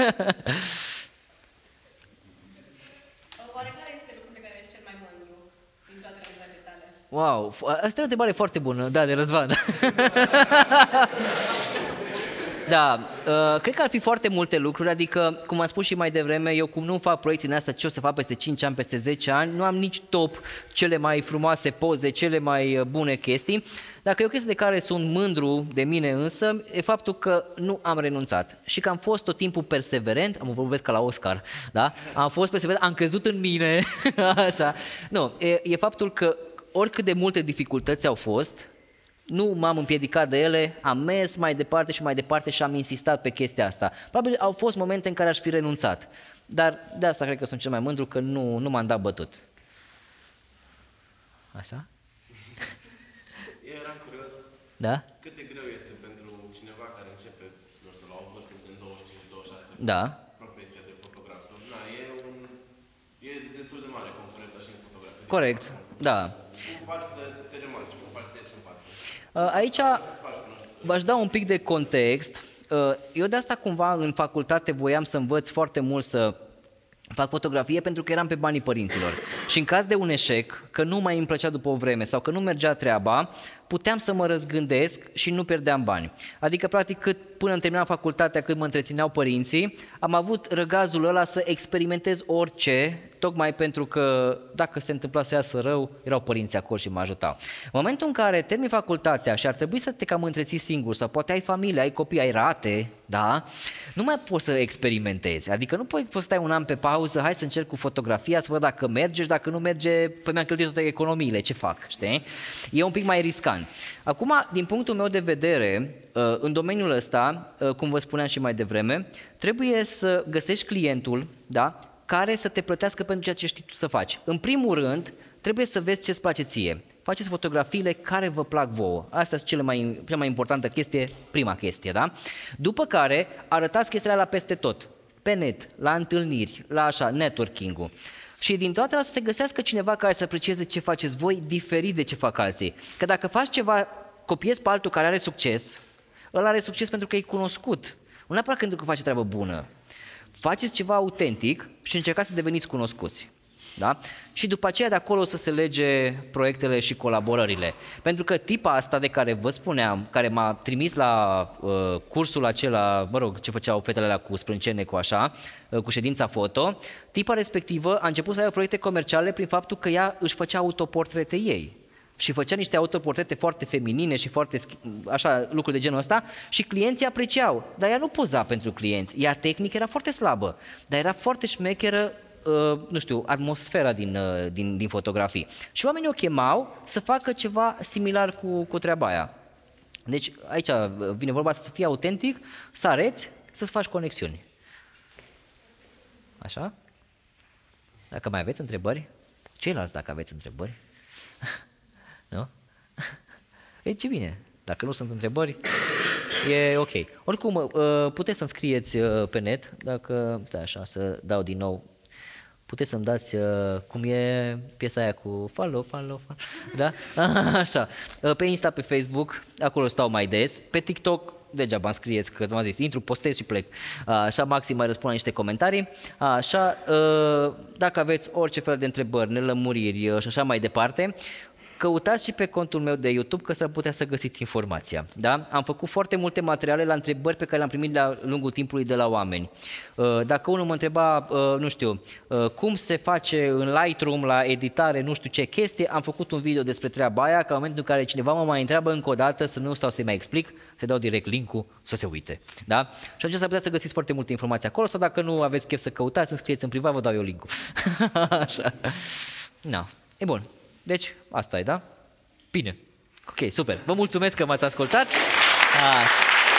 Wow, asta e o întrebare foarte bună, da, de Răzvan. Da, uh, cred că ar fi foarte multe lucruri, adică, cum am spus și mai devreme, eu cum nu fac proiecții în astea, ce o să fac peste cinci ani, peste zece ani, nu am nici top cele mai frumoase poze, cele mai bune chestii. Dacă e o chestie de care sunt mândru de mine însă, e faptul că nu am renunțat și că am fost tot timpul perseverent, am vorbesc ca la Oscar, da? Am fost perseverent, am crezut în mine, așa. Nu, e, e faptul că oricât de multe dificultăți au fost, nu m-am împiedicat de ele, am mers mai departe și mai departe și am insistat pe chestia asta. Probabil au fost momente în care aș fi renunțat, dar de asta cred că sunt cel mai mândru, că nu, nu m-am dat bătut. Așa? Eu eram curios, da? cât de greu este pentru cineva care începe, nu știu, la o vârstă de douăzeci și cinci douăzeci și șase, da. profesia de fotograf. Da, e, un, e destul de mare concurența și în fotografie. Corect, da. Cum faci să te remarci, cum faci să ieși în față? Aici v-aș da un pic de context. Eu de asta cumva în facultate voiam să învăț foarte mult să fac fotografie pentru că eram pe banii părinților. Și în caz de un eșec, că nu mai îmi plăcea după o vreme sau că nu mergea treaba, puteam să mă răzgândesc și nu pierdeam bani. Adică, practic, cât până îmi terminam facultatea, cât mă întrețineau părinții, am avut răgazul ăla să experimentez orice, tocmai pentru că dacă se întâmpla să iasă rău, erau părinții acolo și mă ajutau. În momentul în care termini facultatea și ar trebui să te cam întreții singur, sau poate ai familie, ai copii, ai rate, da? Nu mai poți să experimentezi. Adică nu poți să stai un an pe pauză, hai să încerc cu fotografia, să văd dacă merge și dacă nu merge, păi mi-am cheltuit toate economiile, ce fac, știi? E un pic mai riscant. Acum, din punctul meu de vedere, în domeniul ăsta, cum vă spuneam și mai devreme, trebuie să găsești clientul, da, care să te plătească pentru ceea ce știi tu să faci. În primul rând, trebuie să vezi ce-ți place ție. faceți fotografiile care vă plac vouă. Asta este cele mai, cea mai importantă chestie, prima chestie, da? După care arătați chestiile la peste tot, pe net, la întâlniri, la așa, networking-ul. Și din toate astea să se găsească cineva care să aprecieze ce faceți voi diferit de ce fac alții. Că dacă faci ceva, copiezi pe altul care are succes, ăla are succes pentru că e cunoscut. Nu neapărat pentru că face treabă bună. Faceți ceva autentic și încercați să deveniți cunoscuți. Da? Și după aceea de acolo să se lege proiectele și colaborările. Pentru că tipa asta de care vă spuneam, care m-a trimis la uh, cursul acela, mă rog, ce făceau fetele alea cu sprâncene, cu așa, uh, cu ședința foto, tipa respectivă a început să aibă proiecte comerciale prin faptul că ea își făcea autoportrete ei. Și făcea niște autoportrete foarte feminine și foarte, așa, lucruri de genul ăsta și clienții apreciau. Dar ea nu poza pentru clienți. Ea tehnic era foarte slabă, dar era foarte șmecheră, uh, nu știu, atmosfera din, uh, din, din fotografii. Și oamenii o chemau să facă ceva similar cu, cu treaba aia. Deci aici vine vorba să fii autentic, să arăți, să-ți faci conexiuni. Așa? Dacă mai aveți întrebări? Ceilalți dacă aveți întrebări? Nu? E ce bine. Dacă nu sunt întrebări, e ok. Oricum, puteți să-mi scrieți pe net, dacă, da, așa, să dau din nou, puteți să-mi dați cum e piesa aia cu follow, follow, follow, da? Așa. Pe Insta, pe Facebook, acolo stau mai des, pe TikTok, degeaba îmi scrieți, că v-am zis, intru, postez și plec. Așa, maxim mai răspund la niște comentarii. Așa, dacă aveți orice fel de întrebări, nelămuriri și așa mai departe, căutați și pe contul meu de YouTube că s-ar putea să găsiți informația. Da? Am făcut foarte multe materiale la întrebări pe care le-am primit de-a lungul timpului de la oameni. Dacă unul mă întreba, nu știu, cum se face în Lightroom la editare, nu știu ce chestie, am făcut un video despre treaba aia, ca în momentul în care cineva mă mai întreabă încă o dată, să nu stau să-i mai explic, să dau direct link-ul să se uite. Da? Și atunci s-ar putea să găsiți foarte multe informații acolo, sau dacă nu aveți chef să căutați, îmi scrieți în privat, vă dau eu link-ul. Așa. No. E bun. Deci, asta e, da? Bine. Ok, super. Vă mulțumesc că m-ați ascultat. A.